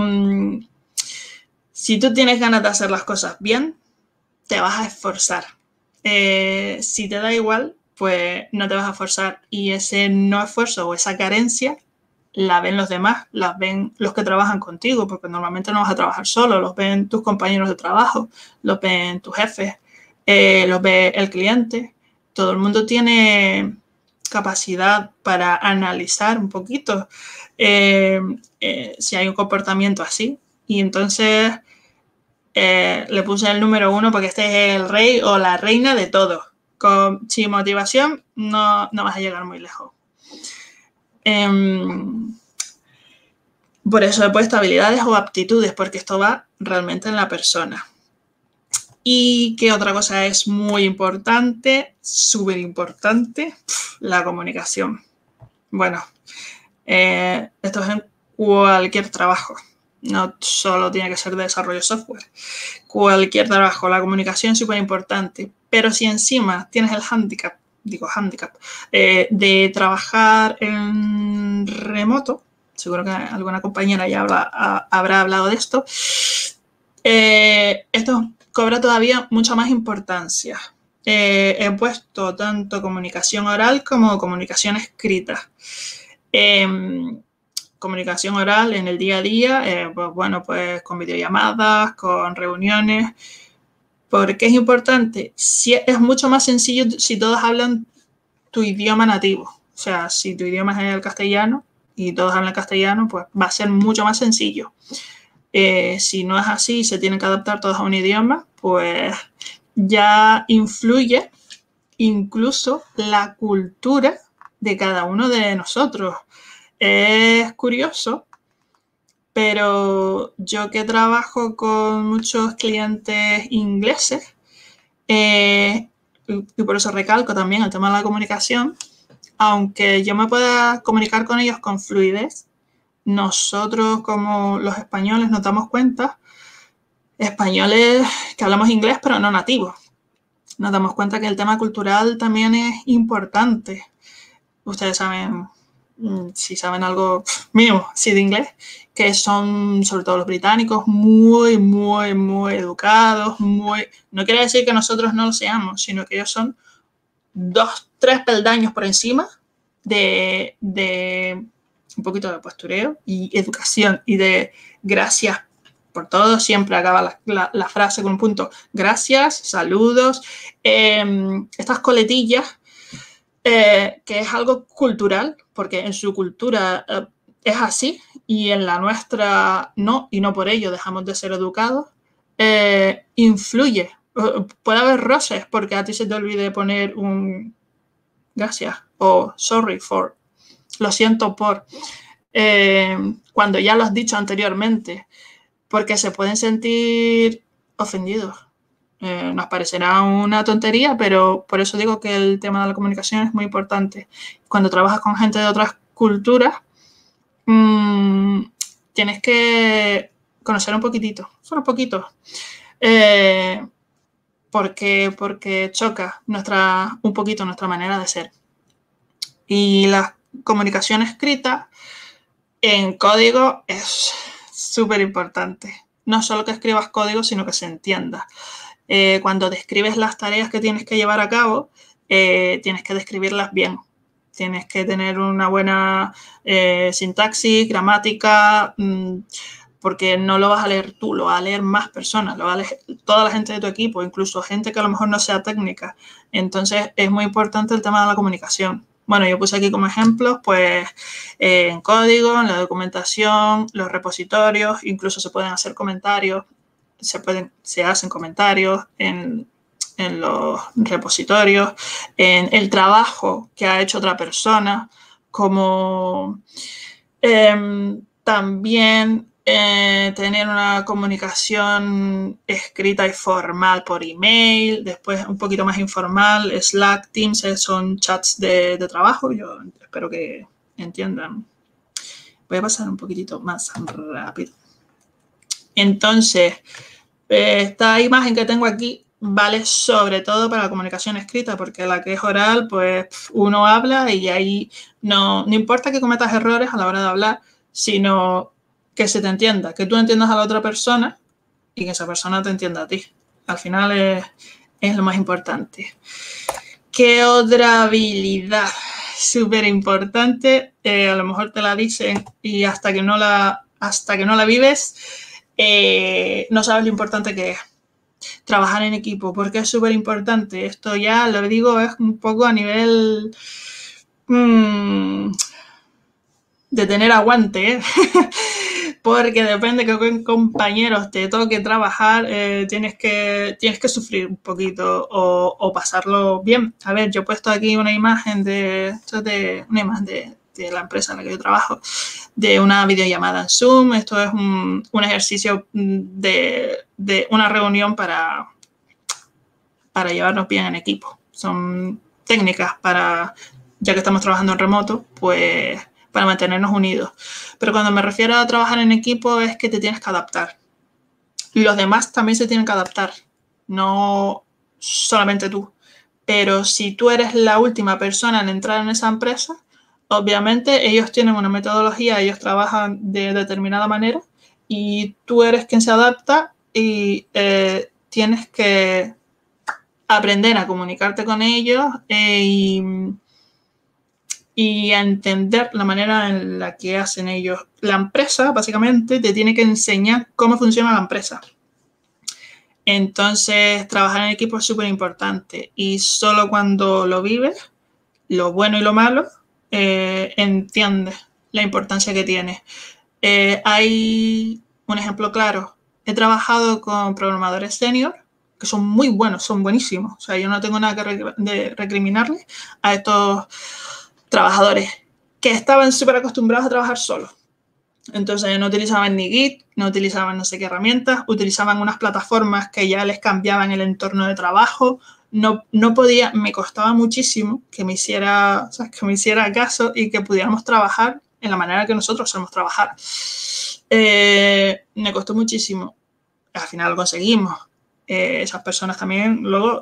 si tú tienes ganas de hacer las cosas bien, te vas a esforzar. Si te da igual, pues no te vas a esforzar, y ese no esfuerzo o esa carencia la ven los demás, las ven los que trabajan contigo, porque normalmente no vas a trabajar solo, los ven tus compañeros de trabajo, los ven tus jefes, los ve el cliente. Todo el mundo tiene capacidad para analizar un poquito si hay un comportamiento así, y entonces le puse el número 1 porque este es el rey o la reina de todo. Sin motivación no vas a llegar muy lejos. Por eso he puesto habilidades o aptitudes, porque esto va realmente en la persona. ¿Y qué otra cosa es muy importante? Súper importante, la comunicación. Bueno, esto es en cualquier trabajo. No solo tiene que ser de desarrollo de software. Cualquier trabajo, la comunicación es súper importante. Pero si encima tienes el hándicap, de trabajar en remoto, seguro que alguna compañera ya habrá hablado de esto, esto cobra todavía mucha más importancia. He puesto tanto comunicación oral como comunicación escrita. Comunicación oral en el día a día, pues con videollamadas, con reuniones. ¿Por qué es importante? Es mucho más sencillo si todos hablan tu idioma nativo. O sea, si tu idioma es el castellano y todos hablan castellano, pues va a ser mucho más sencillo. Si no es así y se tienen que adaptar todos a un idioma, pues ya influye incluso la cultura de cada uno de nosotros. Es curioso, pero yo que trabajo con muchos clientes ingleses, y por eso recalco también el tema de la comunicación, aunque yo me pueda comunicar con ellos con fluidez, nosotros como los españoles nos damos cuenta, españoles que hablamos inglés pero no nativos, nos damos cuenta que el tema cultural también es importante. Ustedes saben, si saben algo mínimo, sí, de inglés, que son, sobre todo los británicos, muy, muy, muy educados, no quiere decir que nosotros no lo seamos, sino que ellos son 2, 3 peldaños por encima de un poquito de postureo y educación y de gracias por todo. Siempre acaba la frase con un punto. Gracias, saludos, estas coletillas, que es algo cultural, porque en su cultura es así y en la nuestra no, y no por ello dejamos de ser educados, influye. Puede haber roces porque a ti se te olvide poner un gracias o sorry for, lo siento por, cuando ya lo has dicho anteriormente, porque se pueden sentir ofendidos. Nos parecerá una tontería, pero por eso digo que el tema de la comunicación es muy importante. Cuando trabajas con gente de otras culturas, tienes que conocer un poquitito, solo un poquito, porque choca un poquito nuestra manera de ser. Y la comunicación escrita en código es súper importante. No solo que escribas código, sino que se entienda. Cuando describes las tareas que tienes que llevar a cabo, tienes que describirlas bien. Tienes que tener una buena sintaxis, gramática, porque no lo vas a leer tú, lo va a leer más personas, lo va a leer toda la gente de tu equipo, incluso gente que a lo mejor no sea técnica. Entonces, es muy importante el tema de la comunicación. Bueno, yo puse aquí como ejemplos, pues, en código, en la documentación, los repositorios, incluso se pueden hacer comentarios, se hacen comentarios en los repositorios, en el trabajo que ha hecho otra persona, como también tener una comunicación escrita y formal por email, después un poquito más informal, Slack, Teams, son chats de trabajo. Yo espero que entiendan. Voy a pasar un poquitito más rápido. Entonces, esta imagen que tengo aquí vale sobre todo para la comunicación escrita, porque la que es oral, pues uno habla y ahí no importa que cometas errores a la hora de hablar, sino que se te entienda, que tú entiendas a la otra persona y que esa persona te entienda a ti. Al final es lo más importante. ¿Qué otra habilidad súper importante? A lo mejor te la dicen y hasta que no la vives, no sabes lo importante que es. Trabajar en equipo, porque es súper importante. Esto ya lo digo, es un poco a nivel de tener aguante, porque depende que con compañeros te toque trabajar, tienes que sufrir un poquito o pasarlo bien. A ver, yo he puesto aquí una imagen de de la empresa en la que yo trabajo, de una videollamada en Zoom. Esto es un ejercicio de una reunión para llevarnos bien en equipo. Son técnicas para, ya que estamos trabajando en remoto, pues para mantenernos unidos. Pero cuando me refiero a trabajar en equipo es que te tienes que adaptar. Los demás también se tienen que adaptar, no solamente tú. Pero si tú eres la última persona en entrar en esa empresa, obviamente ellos tienen una metodología, ellos trabajan de determinada manera y tú eres quien se adapta y tienes que aprender a comunicarte con ellos y a entender la manera en la que hacen ellos. La empresa, básicamente, te tiene que enseñar cómo funciona la empresa. Entonces, trabajar en equipo es súper importante y solo cuando lo vives, lo bueno y lo malo, entiendes la importancia que tiene. Hay un ejemplo claro. He trabajado con programadores senior que son muy buenos, son buenísimos. O sea, yo no tengo nada que recriminarle a estos trabajadores que estaban súper acostumbrados a trabajar solos. Entonces no utilizaban ni Git, no utilizaban no sé qué herramientas, utilizaban unas plataformas que ya les cambiaban el entorno de trabajo. No podía, me costaba muchísimo que me hiciera caso y que pudiéramos trabajar en la manera que nosotros solemos trabajar. Me costó muchísimo. Al final lo conseguimos. Esas personas también luego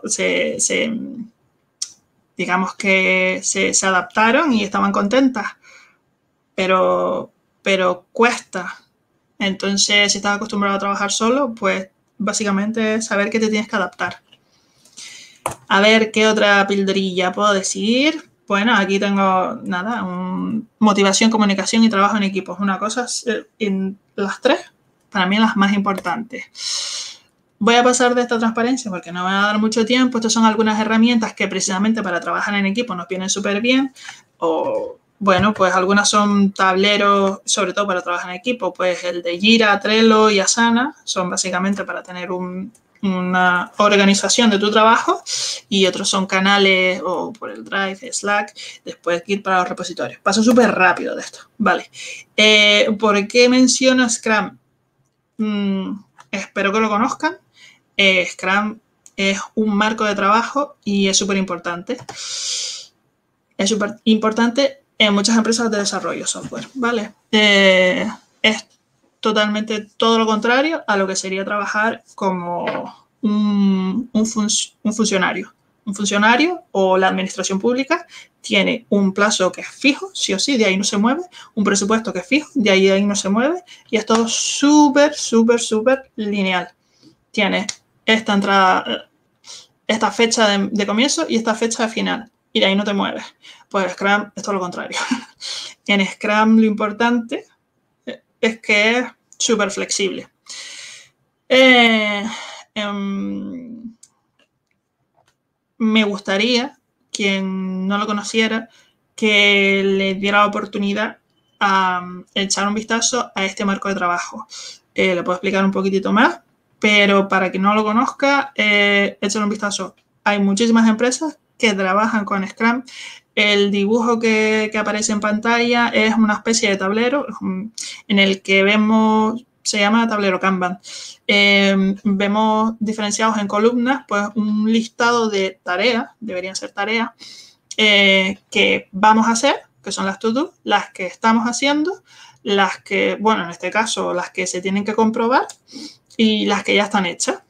digamos que se adaptaron y estaban contentas, pero cuesta. Entonces, si estás acostumbrado a trabajar solo, pues básicamente es saber que te tienes que adaptar. A ver, ¿qué otra pildorilla puedo decir? Bueno, aquí tengo, nada, motivación, comunicación y trabajo en equipos. Una cosa, en las tres, para mí las más importantes. Voy a pasar de esta transparencia porque no me va a dar mucho tiempo. Estas son algunas herramientas que precisamente para trabajar en equipo nos vienen súper bien. O, bueno, pues algunas son tableros, sobre todo para trabajar en equipo. Pues el de Jira, Trello y Asana son básicamente para tener una organización de tu trabajo. Y otros son canales o por el Drive, Slack, después Git para los repositorios. Paso súper rápido de esto. Vale. ¿Por qué menciono Scrum? Espero que lo conozcan. Scrum es un marco de trabajo y es súper importante. Es súper importante en muchas empresas de desarrollo software, ¿vale? Es totalmente todo lo contrario a lo que sería trabajar como un funcionario. Un funcionario o la administración pública tiene un plazo que es fijo, sí o sí, de ahí no se mueve, un presupuesto que es fijo, de ahí no se mueve y es todo súper, súper, súper lineal. Tienes esta entrada, esta fecha de comienzo y esta fecha de final y de ahí no te mueves. Pues Scrum es todo lo contrario. En Scrum lo importante es que es súper flexible. Me gustaría, quien no lo conociera, que le diera la oportunidad a echar un vistazo a este marco de trabajo. Le puedo explicar un poquitito más, pero para quien no lo conozca, échale un vistazo. Hay muchísimas empresas que trabajan con Scrum. El dibujo que aparece en pantalla es una especie de tablero en el que vemos, se llama tablero Kanban. Vemos diferenciados en columnas, pues un listado de tareas, deberían ser tareas, que vamos a hacer, que son las to-do, las que estamos haciendo, las que, bueno, en este caso, las que se tienen que comprobar y las que ya están hechas.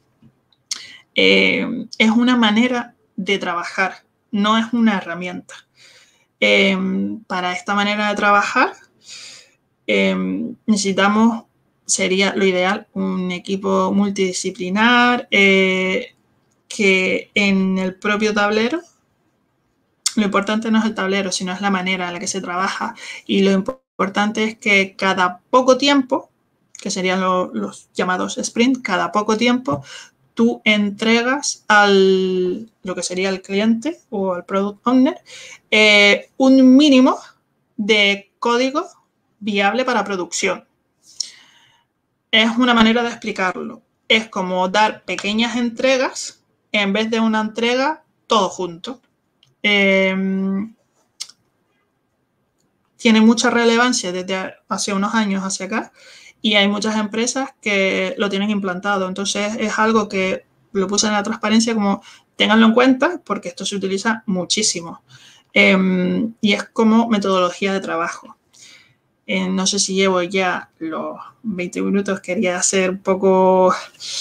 Es una manera de trabajar, no es una herramienta. Para esta manera de trabajar necesitamos, sería lo ideal, un equipo multidisciplinar que en el propio tablero, lo importante no es el tablero, sino es la manera en la que se trabaja y lo importante es que cada poco tiempo, que serían los llamados sprint, cada poco tiempo tú entregas lo que sería el cliente o al product owner un mínimo de código viable para producción. Es una manera de explicarlo. Es como dar pequeñas entregas en vez de una entrega todo junto. tiene mucha relevancia desde hace unos años hacia acá y hay muchas empresas que lo tienen implantado. Entonces es algo que lo puse en la transparencia como ténganlo en cuenta porque esto se utiliza muchísimo. Y es como metodología de trabajo. No sé si llevo ya los 20 minutos, quería hacer un poco...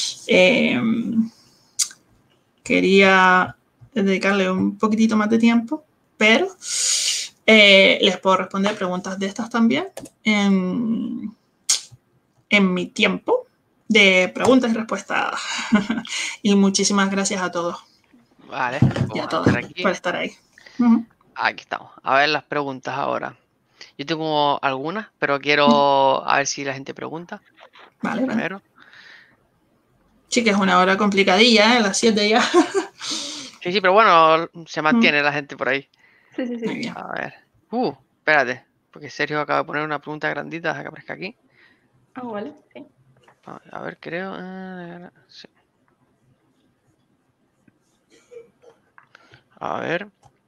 quería dedicarle un poquitito más de tiempo, pero les puedo responder preguntas de estas también en mi tiempo de preguntas y respuestas. Y muchísimas gracias a todos. Vale. Y a todos por estar ahí. Aquí estamos. A ver las preguntas ahora. Yo tengo algunas, pero quiero a ver si la gente pregunta. Vale, primero. Vale. Sí, que es una hora complicadilla, ¿eh? Las 7 ya. Sí, pero bueno, se mantiene la gente por ahí. Sí, sí, sí. Muy bien. A ver. Espérate, porque Sergio acaba de poner una pregunta grandita, deja que aparezca aquí. Ah, vale, sí. A ver, creo. Sí. A ver.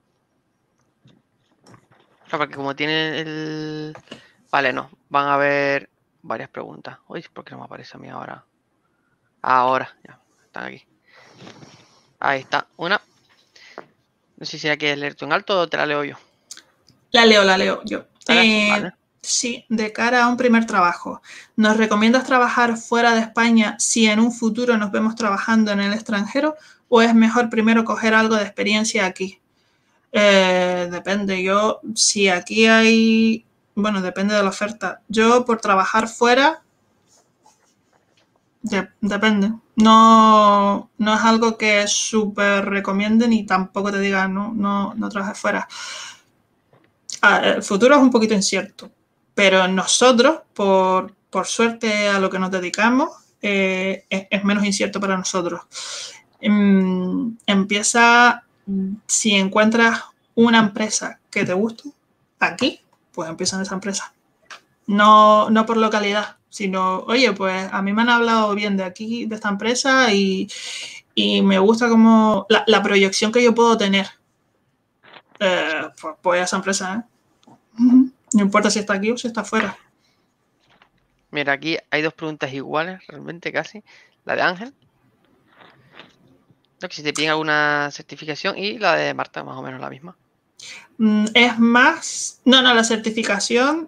Porque como tiene el... Vale, no. Van a haber varias preguntas. Uy, ¿por qué no me aparece a mí ahora? Ahora, ya. Están aquí. Ahí está. Una. No sé si la quieres leer tú en alto o te la leo yo. La leo yo. Vale. Sí, de cara a un primer trabajo. ¿Nos recomiendas trabajar fuera de España si en un futuro nos vemos trabajando en el extranjero o es mejor primero coger algo de experiencia aquí? Depende. Si aquí hay... Bueno, depende de la oferta. Yo por trabajar fuera... Depende. No es algo que súper recomiende ni tampoco te diga no trabajes fuera. El futuro es un poquito incierto, pero nosotros, por suerte a lo que nos dedicamos, es menos incierto para nosotros. Empieza, si encuentras una empresa que te guste, aquí, pues empieza en esa empresa. No por localidad, sino, oye, pues a mí me han hablado bien de aquí, de esta empresa y me gusta como la proyección que yo puedo tener. Pues voy a esa empresa, ¿eh? No importa si está aquí o si está afuera. Mira, aquí hay dos preguntas iguales, realmente casi. La de Ángel. Que si te piden alguna certificación y la de Marta, más o menos la misma. Es más... No, la certificación...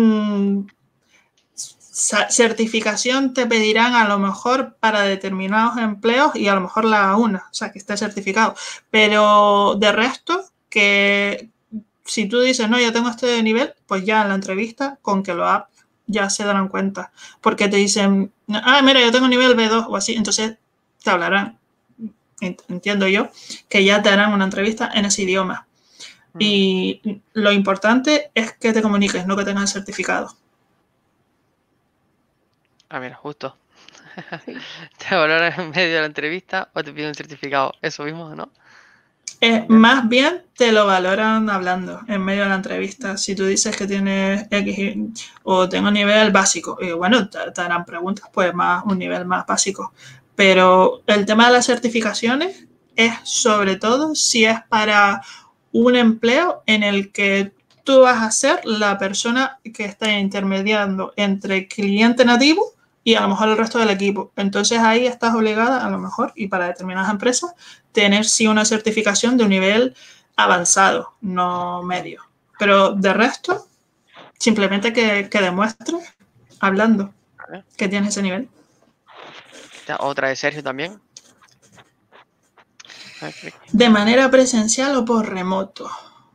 certificación te pedirán a lo mejor para determinados empleos y a lo mejor la una, o sea, que esté certificado. Pero de resto, que si tú dices, no, yo tengo este nivel, pues ya en la entrevista, con que lo hagas, ya se darán cuenta. Porque te dicen, mira, yo tengo nivel B2 o así, entonces te hablarán, entiendo yo, que ya te harán una entrevista en ese idioma. Y lo importante es que te comuniques, no que tengas el certificado. Mira, justo. Te valoran en medio de la entrevista o te piden un certificado. Eso mismo, ¿no? Más bien te lo valoran hablando en medio de la entrevista. Si tú dices que tienes X o tengo nivel básico, y bueno, te harán preguntas, pues un nivel más básico. Pero el tema de las certificaciones es sobre todo si es para un empleo en el que tú vas a ser la persona que está intermediando entre cliente nativo y a lo mejor el resto del equipo. Entonces ahí estás obligada, a lo mejor, y para determinadas empresas, tener sí una certificación de un nivel avanzado, no medio. Pero de resto, simplemente que demuestres, hablando, que tienes ese nivel. Otra de Sergio también. ¿De manera presencial o por remoto?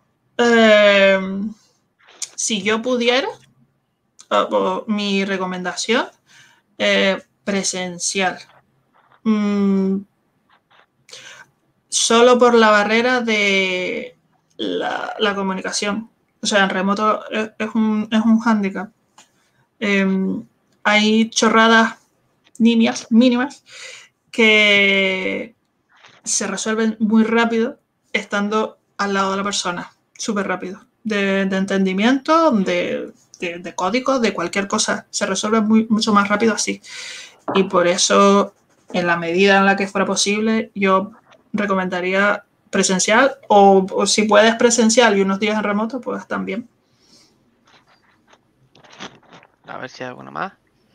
Si yo pudiera, mi recomendación, presencial. Solo por la barrera de la comunicación. O sea, en remoto es un hándicap. Hay chorradas mínimas que se resuelven muy rápido estando al lado de la persona. Súper rápido. De entendimiento, de códigos, de cualquier cosa. Se resuelve mucho más rápido así. Y por eso, en la medida en la que fuera posible, yo recomendaría presencial o si puedes presencial y unos días en remoto, pues también. A ver si hay alguna más.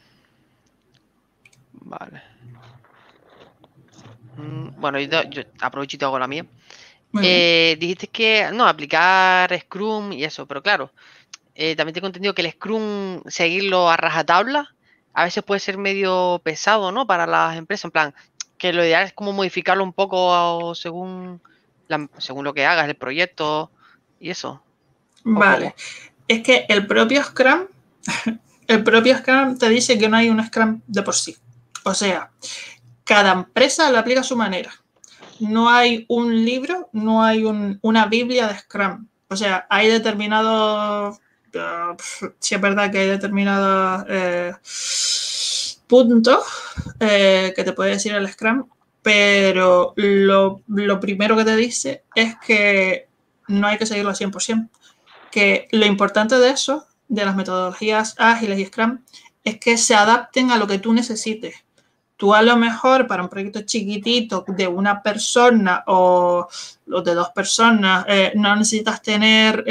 Vale. Bueno, yo aprovecho y te hago la mía. Muy bien. Dijiste que, no, aplicar Scrum y eso, pero claro, también tengo entendido que el Scrum, seguirlo a rajatabla, a veces puede ser medio pesado, ¿no? Para las empresas, en plan, que lo ideal es como modificarlo un poco según, según lo que hagas, el proyecto y eso. Vale. Es que el propio Scrum te dice que no hay un Scrum de por sí. O sea, cada empresa lo aplica a su manera. No hay un libro, no hay una Biblia de Scrum. O sea, hay determinados... sí es verdad que hay determinados puntos que te puede decir el Scrum, pero lo primero que te dice es que no hay que seguirlo al 100%. Que lo importante de eso, de las metodologías ágiles y Scrum, es que se adapten a lo que tú necesites. Tú a lo mejor para un proyecto chiquitito de una persona o de dos personas no necesitas tener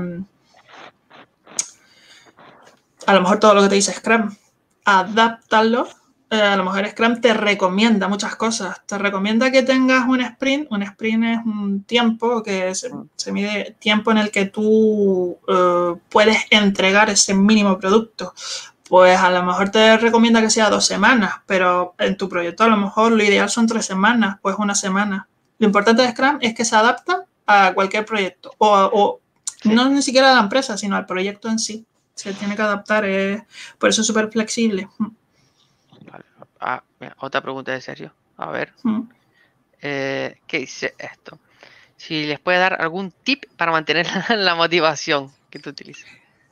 a lo mejor todo lo que te dice Scrum. Adáptalo. A lo mejor Scrum te recomienda muchas cosas. Te recomienda que tengas un sprint. Un sprint es un tiempo que se mide tiempo en el que tú puedes entregar ese mínimo producto. Pues a lo mejor te recomienda que sea 2 semanas, pero en tu proyecto a lo mejor lo ideal son 3 semanas, pues 1 semana. Lo importante de Scrum es que se adapta a cualquier proyecto o no ni siquiera a la empresa, sino al proyecto en sí. Se tiene que adaptar, por eso es súper flexible. Vale. Mira, otra pregunta de serio. A ver. ¿Qué dice esto? Si les puede dar algún tip para mantener la motivación que tú utilizas.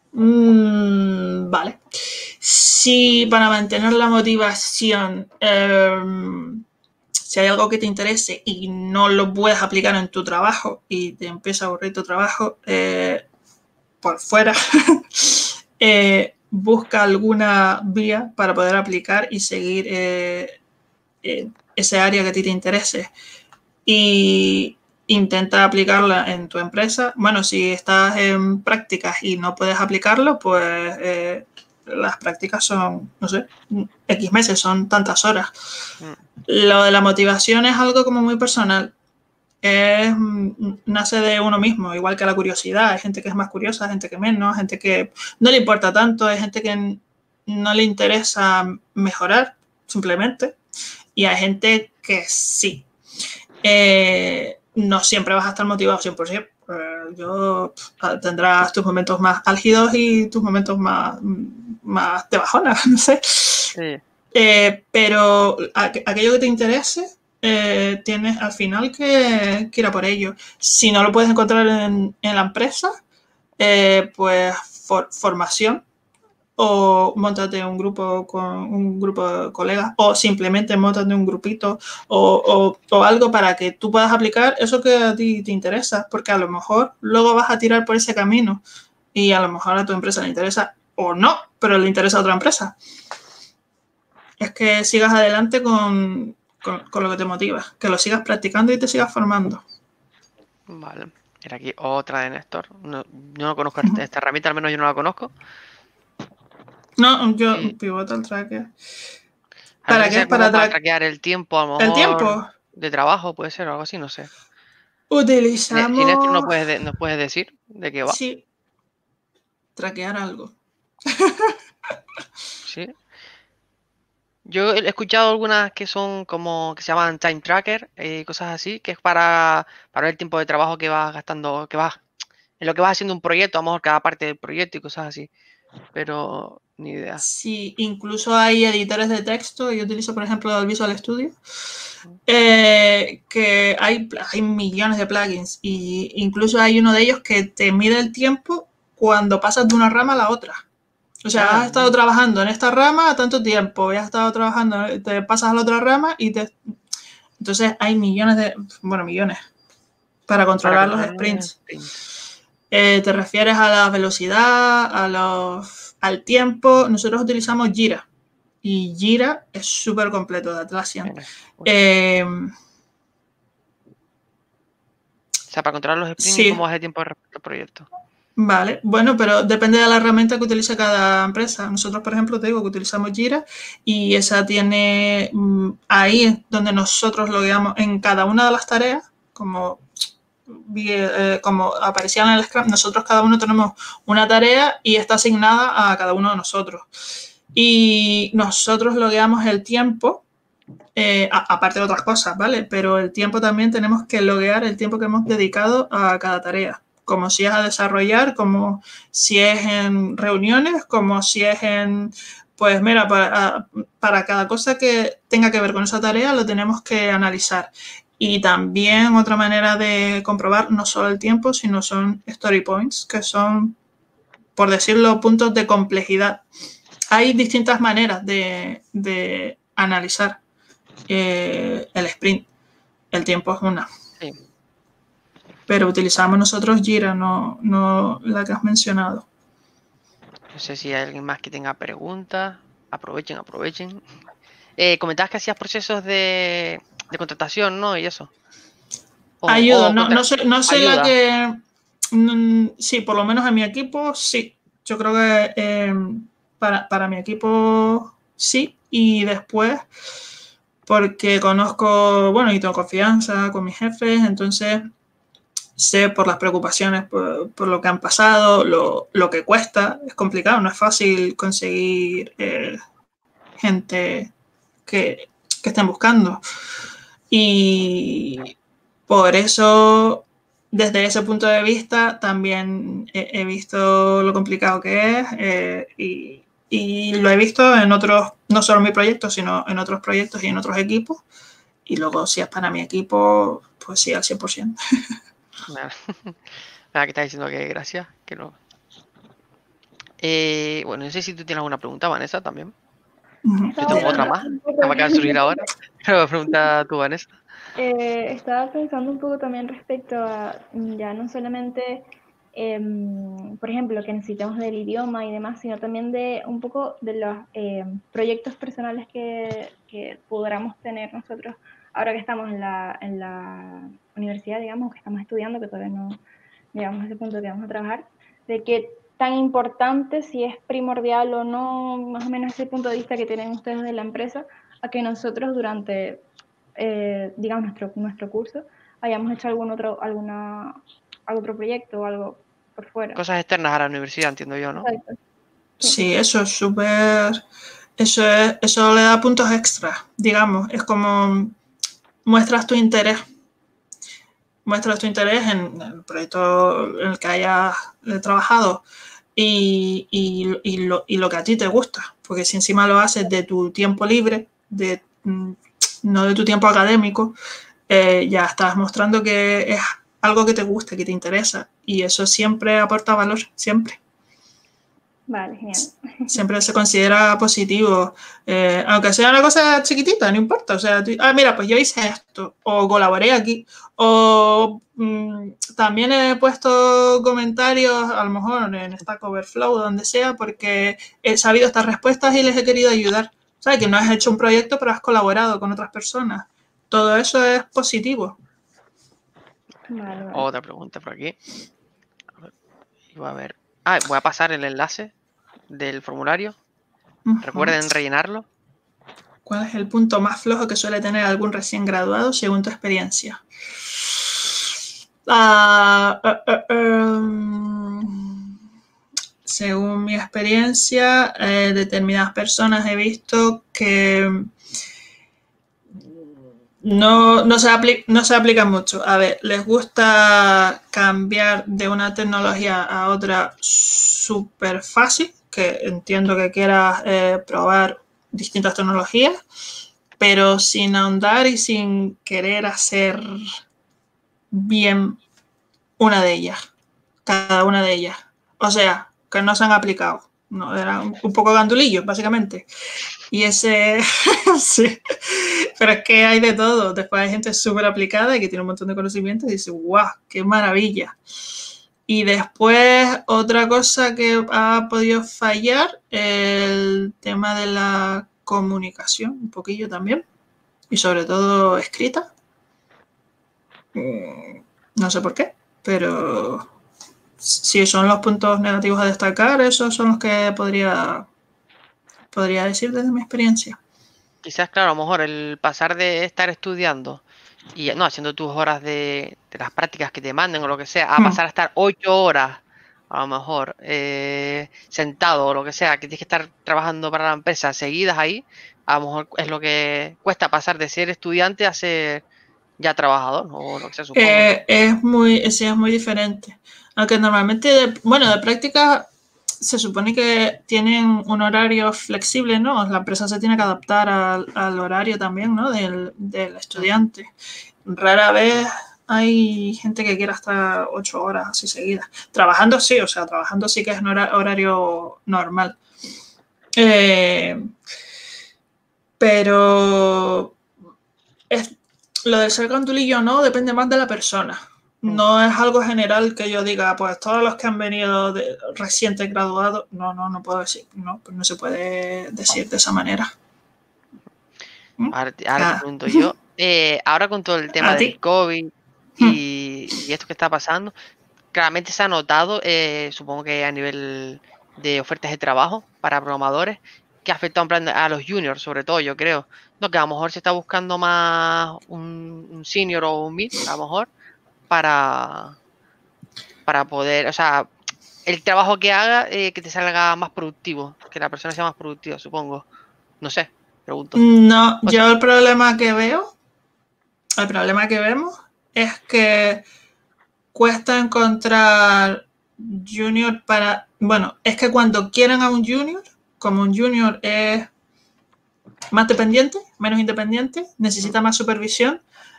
Vale. Si para mantener la motivación, si hay algo que te interese y no lo puedes aplicar en tu trabajo y te empieza a aburrir tu trabajo, por fuera, busca alguna vía para poder aplicar y seguir ese área que a ti te interese. Y intenta aplicarla en tu empresa. Bueno, si estás en prácticas y no puedes aplicarlo, pues las prácticas son, no sé, X meses, son tantas horas. Lo de la motivación es algo como muy personal. Nace de uno mismo, igual que la curiosidad. Hay gente que es más curiosa, gente que menos, gente que no le importa tanto, hay gente que no le interesa mejorar, simplemente, y hay gente que sí. No siempre vas a estar motivado 100%. Tendrás tus momentos más álgidos y tus momentos más de bajona, no sé. Sí. Pero aquello que te interese, tienes al final que ir a por ello. Si no lo puedes encontrar en la empresa, pues formación, o móntate un grupo con un grupo de colegas, o simplemente móntate un grupito o algo para que tú puedas aplicar eso que a ti te interesa, porque a lo mejor luego vas a tirar por ese camino y a lo mejor a tu empresa le interesa o no, pero le interesa a otra empresa. Es que sigas adelante con lo que te motiva, que lo sigas practicando y te sigas formando. Vale. Era aquí otra de Néstor. No, yo no conozco esta herramienta, al menos yo no la conozco. No, yo Pivotal Tracker. ¿Para qué? Para traquear el tiempo, a lo mejor. ¿El tiempo? De trabajo, puede ser, o algo así, no sé. Utilizamos... Si Néstor nos puedes decir de qué va. Sí. Traquear algo. Sí. Yo he escuchado algunas que son como que se llaman time tracker y cosas así, que es para ver el tiempo de trabajo que vas gastando, en lo que vas haciendo un proyecto, a lo mejor cada parte del proyecto y cosas así. Pero ni idea. Sí, incluso hay editores de texto. Yo utilizo, por ejemplo, el Visual Studio, que hay millones de plugins, y incluso hay uno de ellos que te mide el tiempo cuando pasas de una rama a la otra. O sea, has estado trabajando en esta rama tanto tiempo, y has estado trabajando, te pasas a la otra rama y entonces hay millones para controlar los sprints. Te refieres a la velocidad, al tiempo. Nosotros utilizamos Jira, y Jira es súper completo, de Atlassian. O sea, para controlar los sprints, ¿cómo vas de tiempo respecto al proyecto? Vale, bueno, pero depende de la herramienta que utilice cada empresa. Nosotros, por ejemplo, te digo que utilizamos Jira y esa tiene ahí donde nosotros logueamos en cada una de las tareas, como aparecían en el Scrum, nosotros cada uno tenemos una tarea y está asignada a cada uno de nosotros. Y nosotros logueamos el tiempo, aparte de otras cosas, ¿vale? Pero el tiempo también tenemos que loguear el tiempo que hemos dedicado a cada tarea. Como si es a desarrollar, como si es en reuniones, como si es en, pues mira, para cada cosa que tenga que ver con esa tarea lo tenemos que analizar. Y también otra manera de comprobar no solo el tiempo, sino son story points, que son, por decirlo, puntos de complejidad. Hay distintas maneras de analizar el sprint. El tiempo es una. Sí. Pero utilizamos nosotros Jira, no la que has mencionado. No sé si hay alguien más que tenga preguntas. Aprovechen. Comentabas que hacías procesos de contratación, ¿no? Y eso. Ayudo, no sé ayuda. la que... sí, por lo menos en mi equipo, sí. Yo creo que para mi equipo, sí. Y después, porque conozco, bueno, y tengo confianza con mis jefes, entonces sé por las preocupaciones, por lo que han pasado, lo que cuesta. Es complicado, no es fácil conseguir gente que estén buscando. Y por eso, desde ese punto de vista, también he visto lo complicado que es y lo he visto en otros, no solo en mi proyecto, sino en otros proyectos y en otros equipos. Y luego, si es para mi equipo, pues sí, al 100%. Nada, que estás diciendo que gracias, que no. Bueno, no sé si tú tienes alguna pregunta, Vanessa, también. Yo tengo otra más, que me acaba de surgir ahora. Pero pregunta tú, Vanessa. Estaba pensando un poco también respecto a ya no solamente, por ejemplo, que necesitamos del idioma y demás, sino también de un poco de los proyectos personales que podamos tener nosotros ahora que estamos en la universidad, digamos, que estamos estudiando, que todavía no llegamos a ese punto que vamos a trabajar, de qué tan importante, si es primordial o no, más o menos ese punto de vista que tienen ustedes de la empresa, a que nosotros durante digamos, nuestro curso, hayamos hecho algún otro proyecto o algo por fuera. Cosas externas a la universidad, entiendo yo, ¿no? Exacto. Sí, eso es súper... Eso le da puntos extra, digamos. Es como muestras tu interés. Muestras tu interés en el proyecto en el que hayas trabajado y lo que a ti te gusta. Porque si encima lo haces de tu tiempo libre, no de tu tiempo académico, ya estás mostrando que es algo que te gusta, que te interesa. Y eso siempre aporta valor, siempre. Vale, genial. Siempre se considera positivo, aunque sea una cosa chiquitita, no importa. O sea, mira, pues yo hice esto, o colaboré aquí, o también he puesto comentarios, a lo mejor en Stack Overflow, donde sea, porque he sabido estas respuestas y les he querido ayudar. O sea, que no has hecho un proyecto, pero has colaborado con otras personas. Todo eso es positivo. Vale. Otra pregunta por aquí. A ver. Voy a pasar el enlace del formulario. Recuerden rellenarlo. ¿Cuál es el punto más flojo que suele tener algún recién graduado según tu experiencia? Según mi experiencia, determinadas personas he visto que no se aplican mucho. A ver, les gusta cambiar de una tecnología a otra súper fácil, que entiendo que quieras probar distintas tecnologías, pero sin ahondar y sin querer hacer bien una de ellas, cada una de ellas. O sea, que no se han aplicado. No, eran un poco gandulillos, básicamente. Y ese... sí. Pero es que hay de todo. Después hay gente súper aplicada y que tiene un montón de conocimientos y dice, ¡guau! ¡Qué maravilla! Y después, otra cosa que ha podido fallar, el tema de la comunicación, un poquillo también. Y sobre todo escrita. No sé por qué, pero si son los puntos negativos a destacar, esos son los que podría decir desde mi experiencia. Quizás, claro, a lo mejor el pasar de estar estudiando y no haciendo tus horas de las prácticas que te manden o lo que sea, a pasar a estar 8 horas, a lo mejor, sentado o lo que sea, que tienes que estar trabajando para la empresa seguidas ahí, a lo mejor es lo que cuesta pasar de ser estudiante a ser ya trabajador o lo que sea, supongo. Sí, es muy diferente. Aunque normalmente, de práctica se supone que tienen un horario flexible, ¿no? La empresa se tiene que adaptar al horario también, ¿no? Del estudiante. Rara vez hay gente que quiera estar 8 horas así seguidas. Trabajando sí, o sea, trabajando sí que es un horario normal. Pero lo del ser cantulillo no depende más de la persona. No es algo general que yo diga, pues todos los que han venido recientes graduados, no puedo decir, no, pues no se puede decir de esa manera. Ahora te pregunto yo, ahora con todo el tema del COVID y esto que está pasando, claramente se ha notado, supongo que a nivel de ofertas de trabajo para programadores, que ha afectado en plan a los juniors, sobre todo, yo creo. No, que a lo mejor se está buscando más un senior o un mid, a lo mejor, para poder, o sea, el trabajo que haga, que te salga más productivo, que la persona sea más productiva, supongo. No sé, pregunto. No, yo el problema que vemos es que cuesta encontrar junior es que cuando quieren a un junior, como un junior es más dependiente, menos independiente, necesita más supervisión,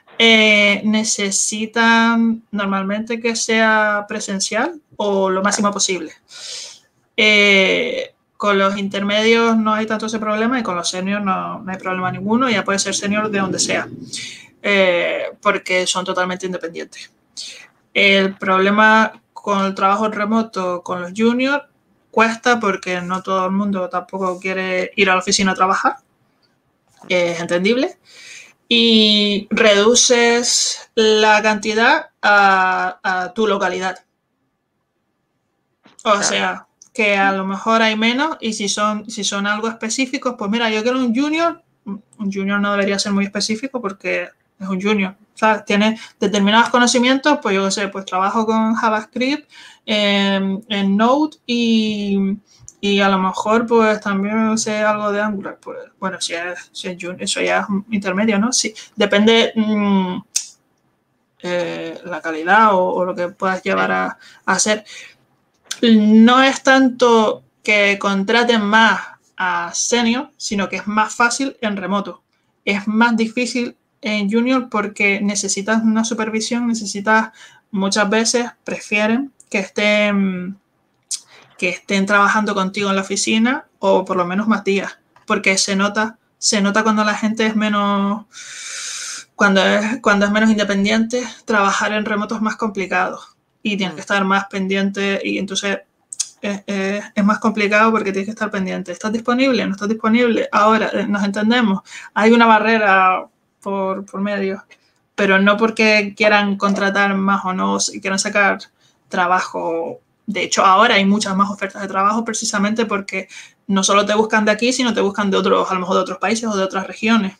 necesitan normalmente que sea presencial o lo máximo posible. Con los intermedios no hay tanto ese problema y con los seniors no hay problema ninguno, ya puede ser senior de donde sea, porque son totalmente independientes. El problema con el trabajo remoto con los juniors cuesta porque no todo el mundo tampoco quiere ir a la oficina a trabajar, es entendible, y reduces la cantidad a tu localidad. O sea, que a lo mejor hay menos y si son algo específicos, pues mira, yo quiero un junior no debería ser muy específico porque es un junior, ¿sabes? Tiene determinados conocimientos, pues yo qué sé, pues trabajo con JavaScript en Node y a lo mejor pues también sé algo de Angular. Pues bueno, si es junior, eso ya es intermedio, ¿no? Sí, depende la calidad o lo que puedas llevar a hacer. No es tanto que contraten más a senior, sino que es más fácil en remoto. Es más difícil en junior porque necesitas una supervisión, muchas veces prefieren que estén trabajando contigo en la oficina o por lo menos más días, porque se nota cuando la gente es menos, cuando es menos independiente, trabajar en remoto es más complicado y tienes que estar más pendiente y entonces es más complicado porque tienes que estar pendiente. ¿Estás disponible? ¿No estás disponible? Ahora, nos entendemos. Hay una barrera por medio, pero no porque quieran contratar más o no, si quieran sacar trabajo. De hecho, ahora hay muchas más ofertas de trabajo precisamente porque no solo te buscan de aquí, sino te buscan de otros, a lo mejor de otros países o de otras regiones.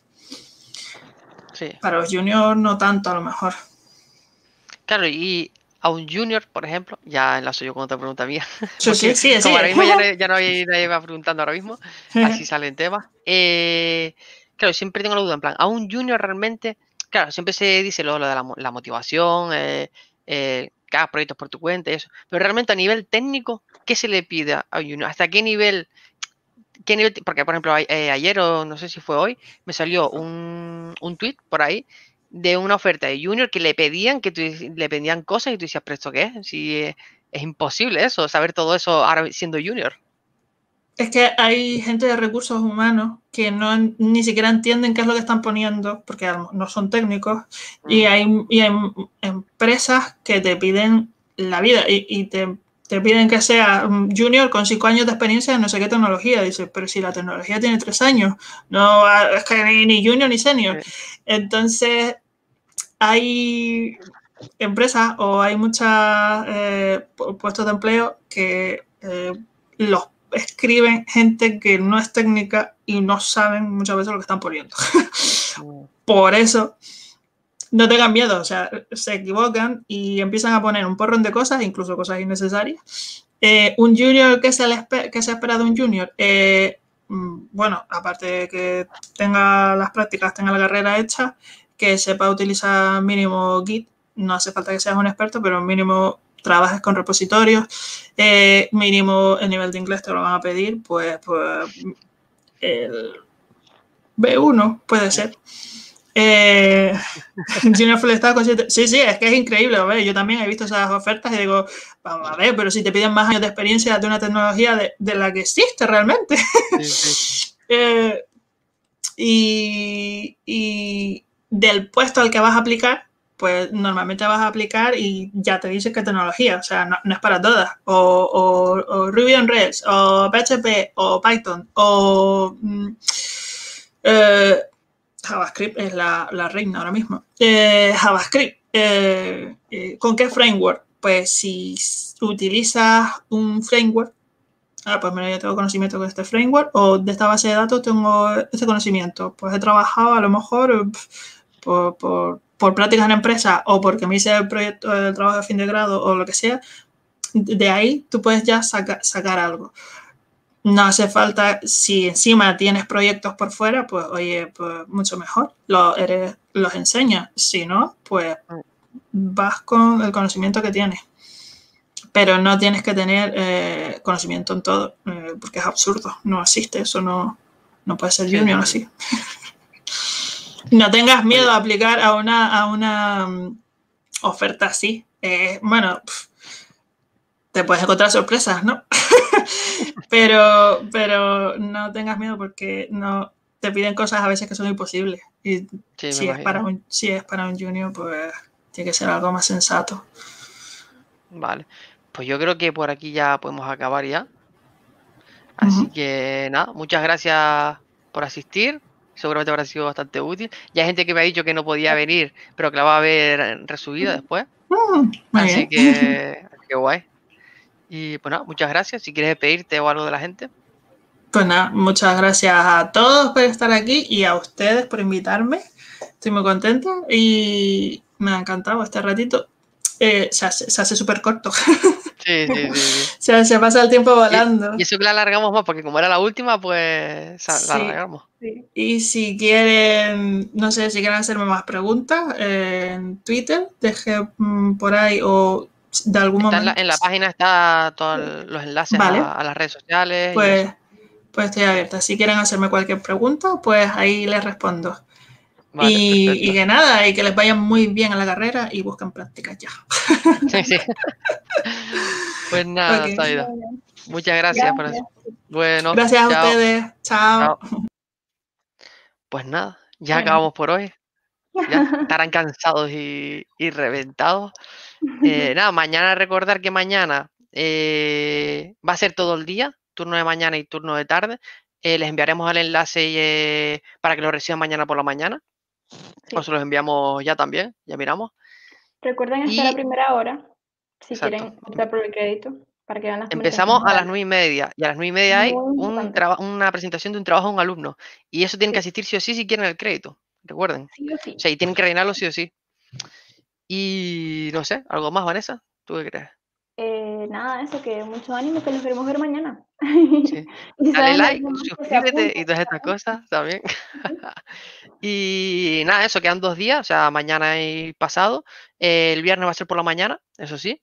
Sí. Para los juniors no tanto, a lo mejor. Claro, y a un junior, por ejemplo, ya enlazo yo con otra pregunta mía. Sí. Como ahora mismo ya no hay nadie va preguntando ahora mismo, así salen temas. Claro, siempre tengo la duda, en plan, a un junior realmente, claro, siempre se dice lo de la motivación, que hagas proyectos por tu cuenta y eso, pero realmente a nivel técnico, ¿qué se le pide a un junior? ¿Hasta qué nivel? Porque, por ejemplo, ayer o no sé si fue hoy, me salió un tweet por ahí de una oferta de junior que le pedían cosas y tú decías, ¿pero esto qué es? Si es imposible eso, saber todo eso ahora siendo junior. Es que hay gente de recursos humanos que ni siquiera entienden qué es lo que están poniendo porque no son técnicos y hay empresas que te piden la vida y te piden que sea junior con 5 años de experiencia en no sé qué tecnología. Dices, pero si la tecnología tiene 3 años, no es que ni junior ni senior. Entonces, hay empresas o hay muchos puestos de empleo que los escriben gente que no es técnica y no saben muchas veces lo que están poniendo. Por eso, no tengan miedo, o sea, se equivocan y empiezan a poner un porrón de cosas, incluso cosas innecesarias. Un junior, ¿qué se espera de un junior? Bueno, aparte de que tenga las prácticas, tenga la carrera hecha, que sepa utilizar mínimo Git, no hace falta que seas un experto, pero mínimo trabajes con repositorios, mínimo el nivel de inglés te lo van a pedir, pues el B1 puede ser. Junior Full Stack con 7. Sí, es que es increíble. A ver, yo también he visto esas ofertas y digo, vamos a ver, pero si te piden más años de experiencia de una tecnología de la que existe realmente. Sí. Y del puesto al que vas a aplicar, pues normalmente vas a aplicar y ya te dice qué tecnología, o sea, no es para todas. O Ruby on Rails, o PHP, o Python, o JavaScript es la reina ahora mismo. JavaScript, ¿con qué framework? Pues si utilizas un framework, pues mira, yo tengo conocimiento con este framework, o de esta base de datos tengo este conocimiento. Pues he trabajado a lo mejor por prácticas en empresa o porque me hice el proyecto de trabajo de fin de grado o lo que sea. De ahí tú puedes ya sacar algo. No hace falta, si encima tienes proyectos por fuera, pues oye, pues mucho mejor, los enseñas. Si no, pues vas con el conocimiento que tienes. Pero no tienes que tener conocimiento en todo, porque es absurdo, no existe, eso no puede ser junior así. No tengas miedo a aplicar a una oferta así. Bueno, te puedes encontrar sorpresas, ¿no? pero no tengas miedo porque no te piden cosas a veces que son imposibles. Y si es para un junior, pues tiene que ser algo más sensato. Vale. Pues yo creo que por aquí ya podemos acabar ya. Así que nada, muchas gracias por asistir. Seguramente habrá sido bastante útil. Ya hay gente que me ha dicho que no podía venir, pero que la va a ver resubida después. Así que guay. Y pues nada, muchas gracias. Si quieres despedirte o algo de la gente. Pues nada, muchas gracias a todos por estar aquí y a ustedes por invitarme. Estoy muy contenta y me ha encantado este ratito. Se hace súper corto. Sí. Se pasa el tiempo volando. Y eso que la alargamos más, porque como era la última, pues la alargamos. Sí. Y si quieren, no sé, si quieren hacerme más preguntas en Twitter, deje por ahí o de algún momento. En la página está todos los enlaces a las redes sociales. Pues estoy abierta. Si quieren hacerme cualquier pregunta, pues ahí les respondo. Vale, y que nada, y que les vaya muy bien a la carrera y busquen prácticas ya. Sí. Pues nada, Zaida. Muchas gracias por eso. Bueno, gracias a ustedes. Chao. Pues nada, ya acabamos por hoy. Ya estarán cansados y reventados. Nada, mañana recordar que mañana va a ser todo el día, turno de mañana y turno de tarde. Les enviaremos el enlace para que lo reciban mañana por la mañana. Sí. O se los enviamos ya también, ya miramos. Recuerden estar a primera hora si quieren optar por el crédito. Para que vean las Empezamos a las 9:30 y a las 9:30 hay una presentación de un trabajo de un alumno y eso tienen que asistir sí o sí si quieren el crédito, recuerden. Sí o sí. O sea, y tienen que rellenarlo sí o sí. Y no sé, ¿algo más, Vanessa? ¿Tú qué crees? Nada, eso, que mucho ánimo, que los queremos ver mañana. Sí. Dale like, suscríbete y todas estas cosas también. Y nada, eso, quedan 2 días, o sea, mañana y pasado. El viernes va a ser por la mañana, eso sí.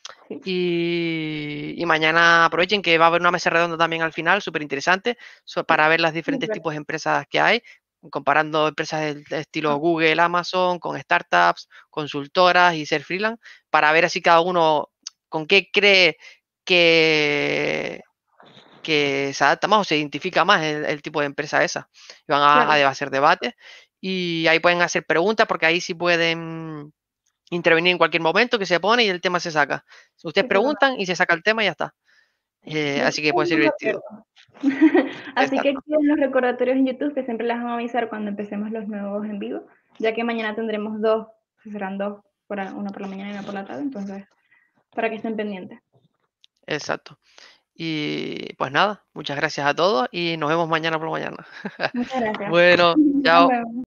Y mañana aprovechen que va a haber una mesa redonda también al final, súper interesante, para ver los diferentes tipos de empresas que hay, comparando empresas del estilo Google, Amazon, con startups, consultoras y ser freelance, para ver así cada uno con qué cree que se adapta más o se identifica más el tipo de empresa esa. Y van a hacer debates y ahí pueden hacer preguntas porque ahí sí pueden intervenir en cualquier momento que se pone y el tema se saca. Ustedes preguntan y se saca el tema y ya está. Así que puede ser divertido. Así que activen los recordatorios en YouTube que siempre les van a avisar cuando empecemos los nuevos en vivo, ya que mañana tendremos 2, serán 2 una por la mañana y una por la tarde, entonces, para que estén pendientes. Exacto. Y pues nada, muchas gracias a todos y nos vemos mañana por la mañana. Muchas gracias. Bueno, Nos chao. vemos.